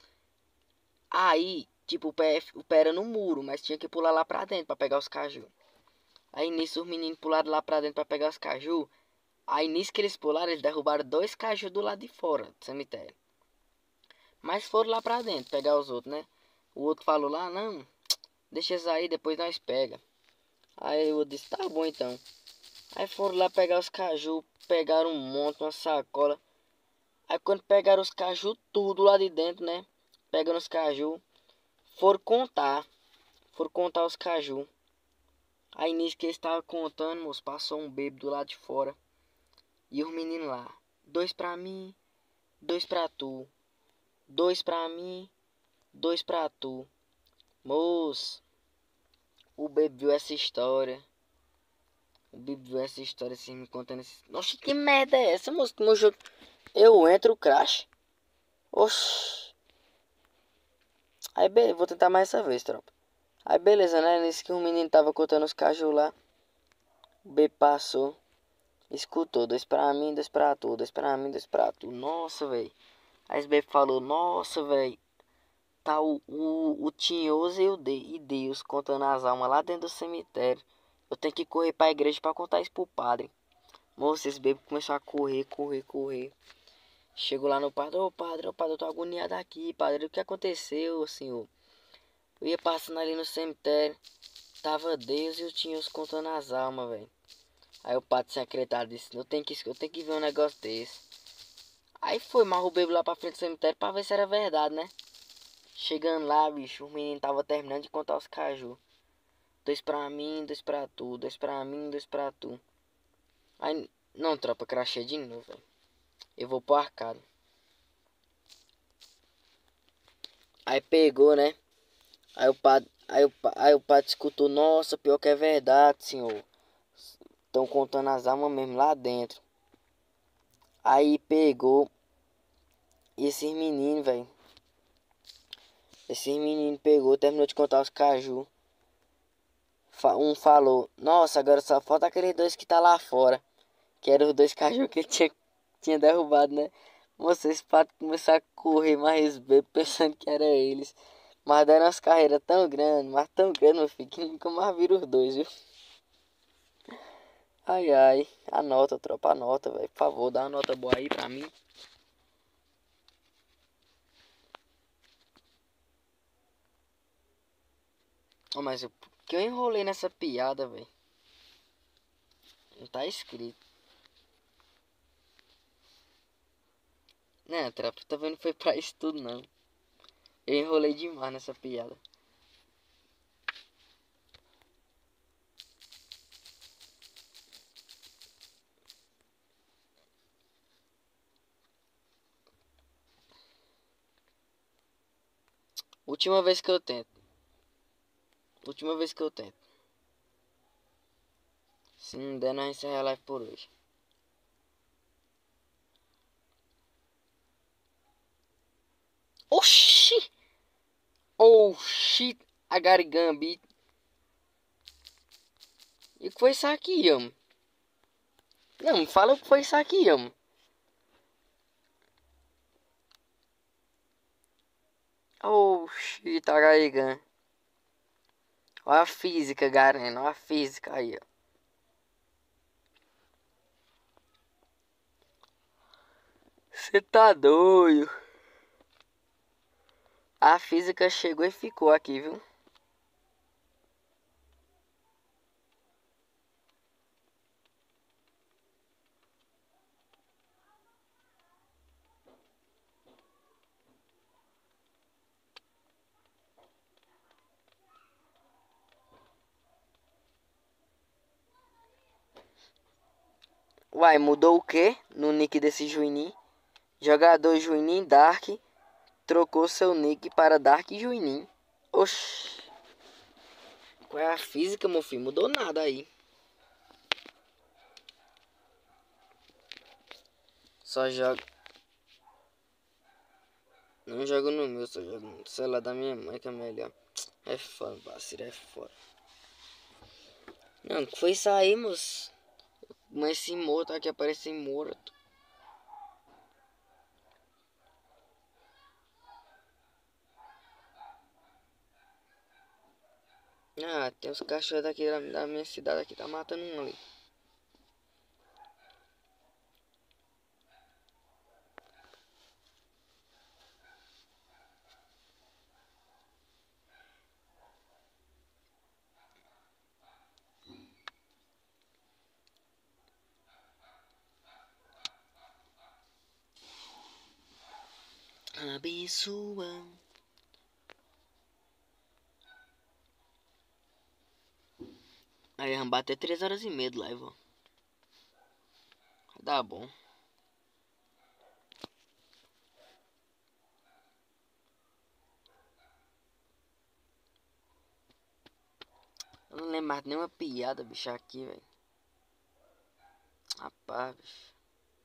Aí, tipo, o pé era no muro, mas tinha que pular lá pra dentro pra pegar os caju. Aí nisso os meninos pularam lá pra dentro pra pegar os caju. Aí nisso que eles pularam, eles derrubaram 2 cajus do lado de fora do cemitério. Mas foram lá pra dentro pegar os outros, né? O outro falou lá, não, deixa eles aí, depois nós pega. Aí eu disse, tá bom então. Aí foram lá pegar os cajus, pegaram um monte, uma sacola. Aí quando pegaram os cajus tudo lá de dentro, né? Pegando os cajus, foram contar os cajus. Aí nisso que eles estavam contando, moço, passou um bêbado do lado de fora. E os meninos lá, 2 pra mim, 2 pra tu. 2 pra mim, 2 pra tu. Moço, o bêbado viu essa história. O bêbado viu essa história assim, me contando assim. Nossa, que merda é essa, moço? Que meu jogo... Eu entro, crash. Oxi. Aí beleza, vou tentar mais essa vez, tropa. Aí beleza, né? Nesse que o menino tava contando os cajus lá. O bêbado passou. Escutou, 2 pra mim, 2 pra tu, 2 pra mim, 2 pra tu. Nossa, velho. Aí esse bebê falou, nossa, velho. Tá o Tinhoso e Deus contando as almas lá dentro do cemitério. Eu tenho que correr pra igreja pra contar isso pro padre. Moça, esse bebê começou a correr. Chegou lá no padre, ô padre, eu tô agoniado aqui, padre. O que aconteceu, senhor? Eu ia passando ali no cemitério. Tava Deus e o Tinhoso contando as almas, velho. Aí o padre sem acreditar disse, eu tenho que ver um negócio desse. Aí foi, mas o bebê lá pra frente do cemitério pra ver se era verdade, né? Chegando lá, bicho, o menino tava terminando de contar os caju. 2 pra mim, 2 pra tu, 2 pra mim, 2 pra tu. Aí, não, tropa, crachei de novo, velho. Eu vou pro arcado. Aí pegou, né? Aí o padre escutou, nossa, pior que é verdade, senhor. Estão contando as almas mesmo lá dentro. Aí pegou esses meninos, velho. Esses meninos pegou, terminou de contar os caju. Um falou, nossa, agora só falta aqueles 2 que tá lá fora. Que eram os 2 caju que ele tinha derrubado, né? Moça, esse pato começou a correr mais bem pensando que era eles. Mas deram umas carreiras tão grandes, mas tão grandes, meu filho, que nunca mais viram os 2, viu? Ai, ai, anota, tropa, anota, velho. Por favor, dá uma nota boa aí pra mim. Oh, mas que eu enrolei nessa piada, velho. Não tá escrito. Né, tropa, também não foi pra isso tudo, não. Eu enrolei demais nessa piada. Última vez que eu tento. Se não der, nós encerramos a live por hoje. Oxi! Oxi! A Garigambi. E o que foi isso aqui, homem? Não, me fala o que foi isso aqui, homem. Oxi, tá Garigan. Olha a física, Garena. Olha a física aí, ó. Você tá doido. A física chegou e ficou aqui, viu? Uai, mudou o que no nick desse Juinin? Jogador Juinin Dark trocou seu nick para Dark Juinin. Oxi. Qual é a física, meu filho? Mudou nada aí. Só jogo. Não jogo no meu, só jogo no celular da minha mãe que é melhor. É foda, parceiro, é foda. Não, que foi isso aí, moço? Mas esse morto aqui aparece morto. Ah, tem os cachorros daqui da minha cidade aqui, tá matando um ali. abençoa. Aí vamos bater 3 horas e meia de live, ó. Dá bom. Eu não lembro mais nenhuma piada, bicho, aqui, velho. Rapaz, bicho.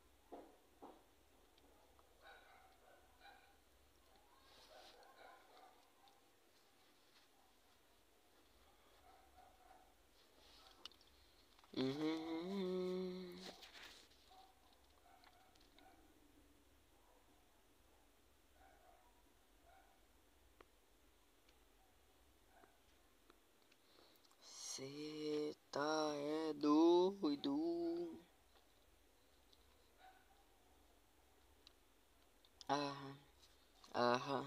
Cê tá doido. Ah, ah,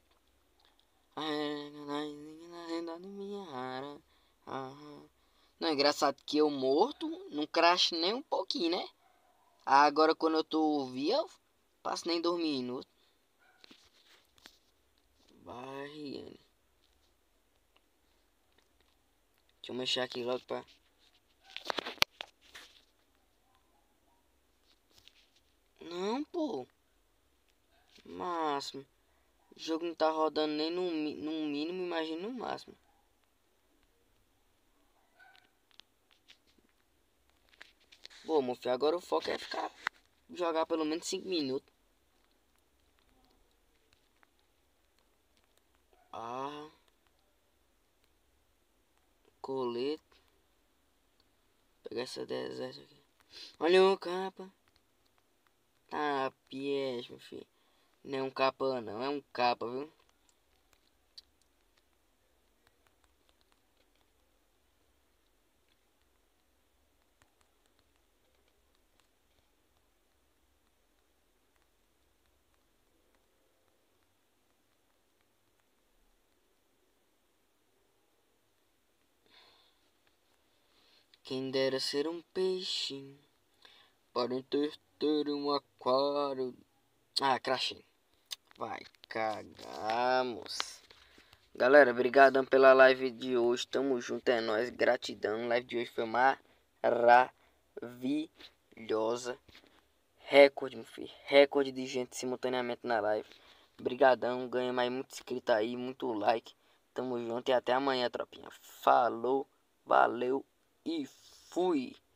não, é engraçado que eu morto não crash nem um pouquinho, né? Agora quando eu tô vivo, passo nem 2 minutos. Vai. Deixa eu mexer aqui logo pra... Não, pô. Máximo. O jogo não tá rodando nem no mínimo, imagina no máximo. Pô, meu filho, agora o foco é ficar... Jogar pelo menos 5 minutos. Ah. Colete. Pegar essa deserta aqui. Olha o capa. Tá, piés, meu filho. Não é um capa não, é um capa, viu? Quem dera ser um peixe para ter um aquário. Ah, crachei. Vai cagar, moça. Galera, obrigadão pela live de hoje. Tamo junto, é nóis. Gratidão. A live de hoje foi maravilhosa. Recorde, meu filho. Recorde de gente simultaneamente na live. Obrigadão. Ganha mais muito inscrito aí, muito like. Tamo junto e até amanhã, tropinha. Falou, valeu e fui.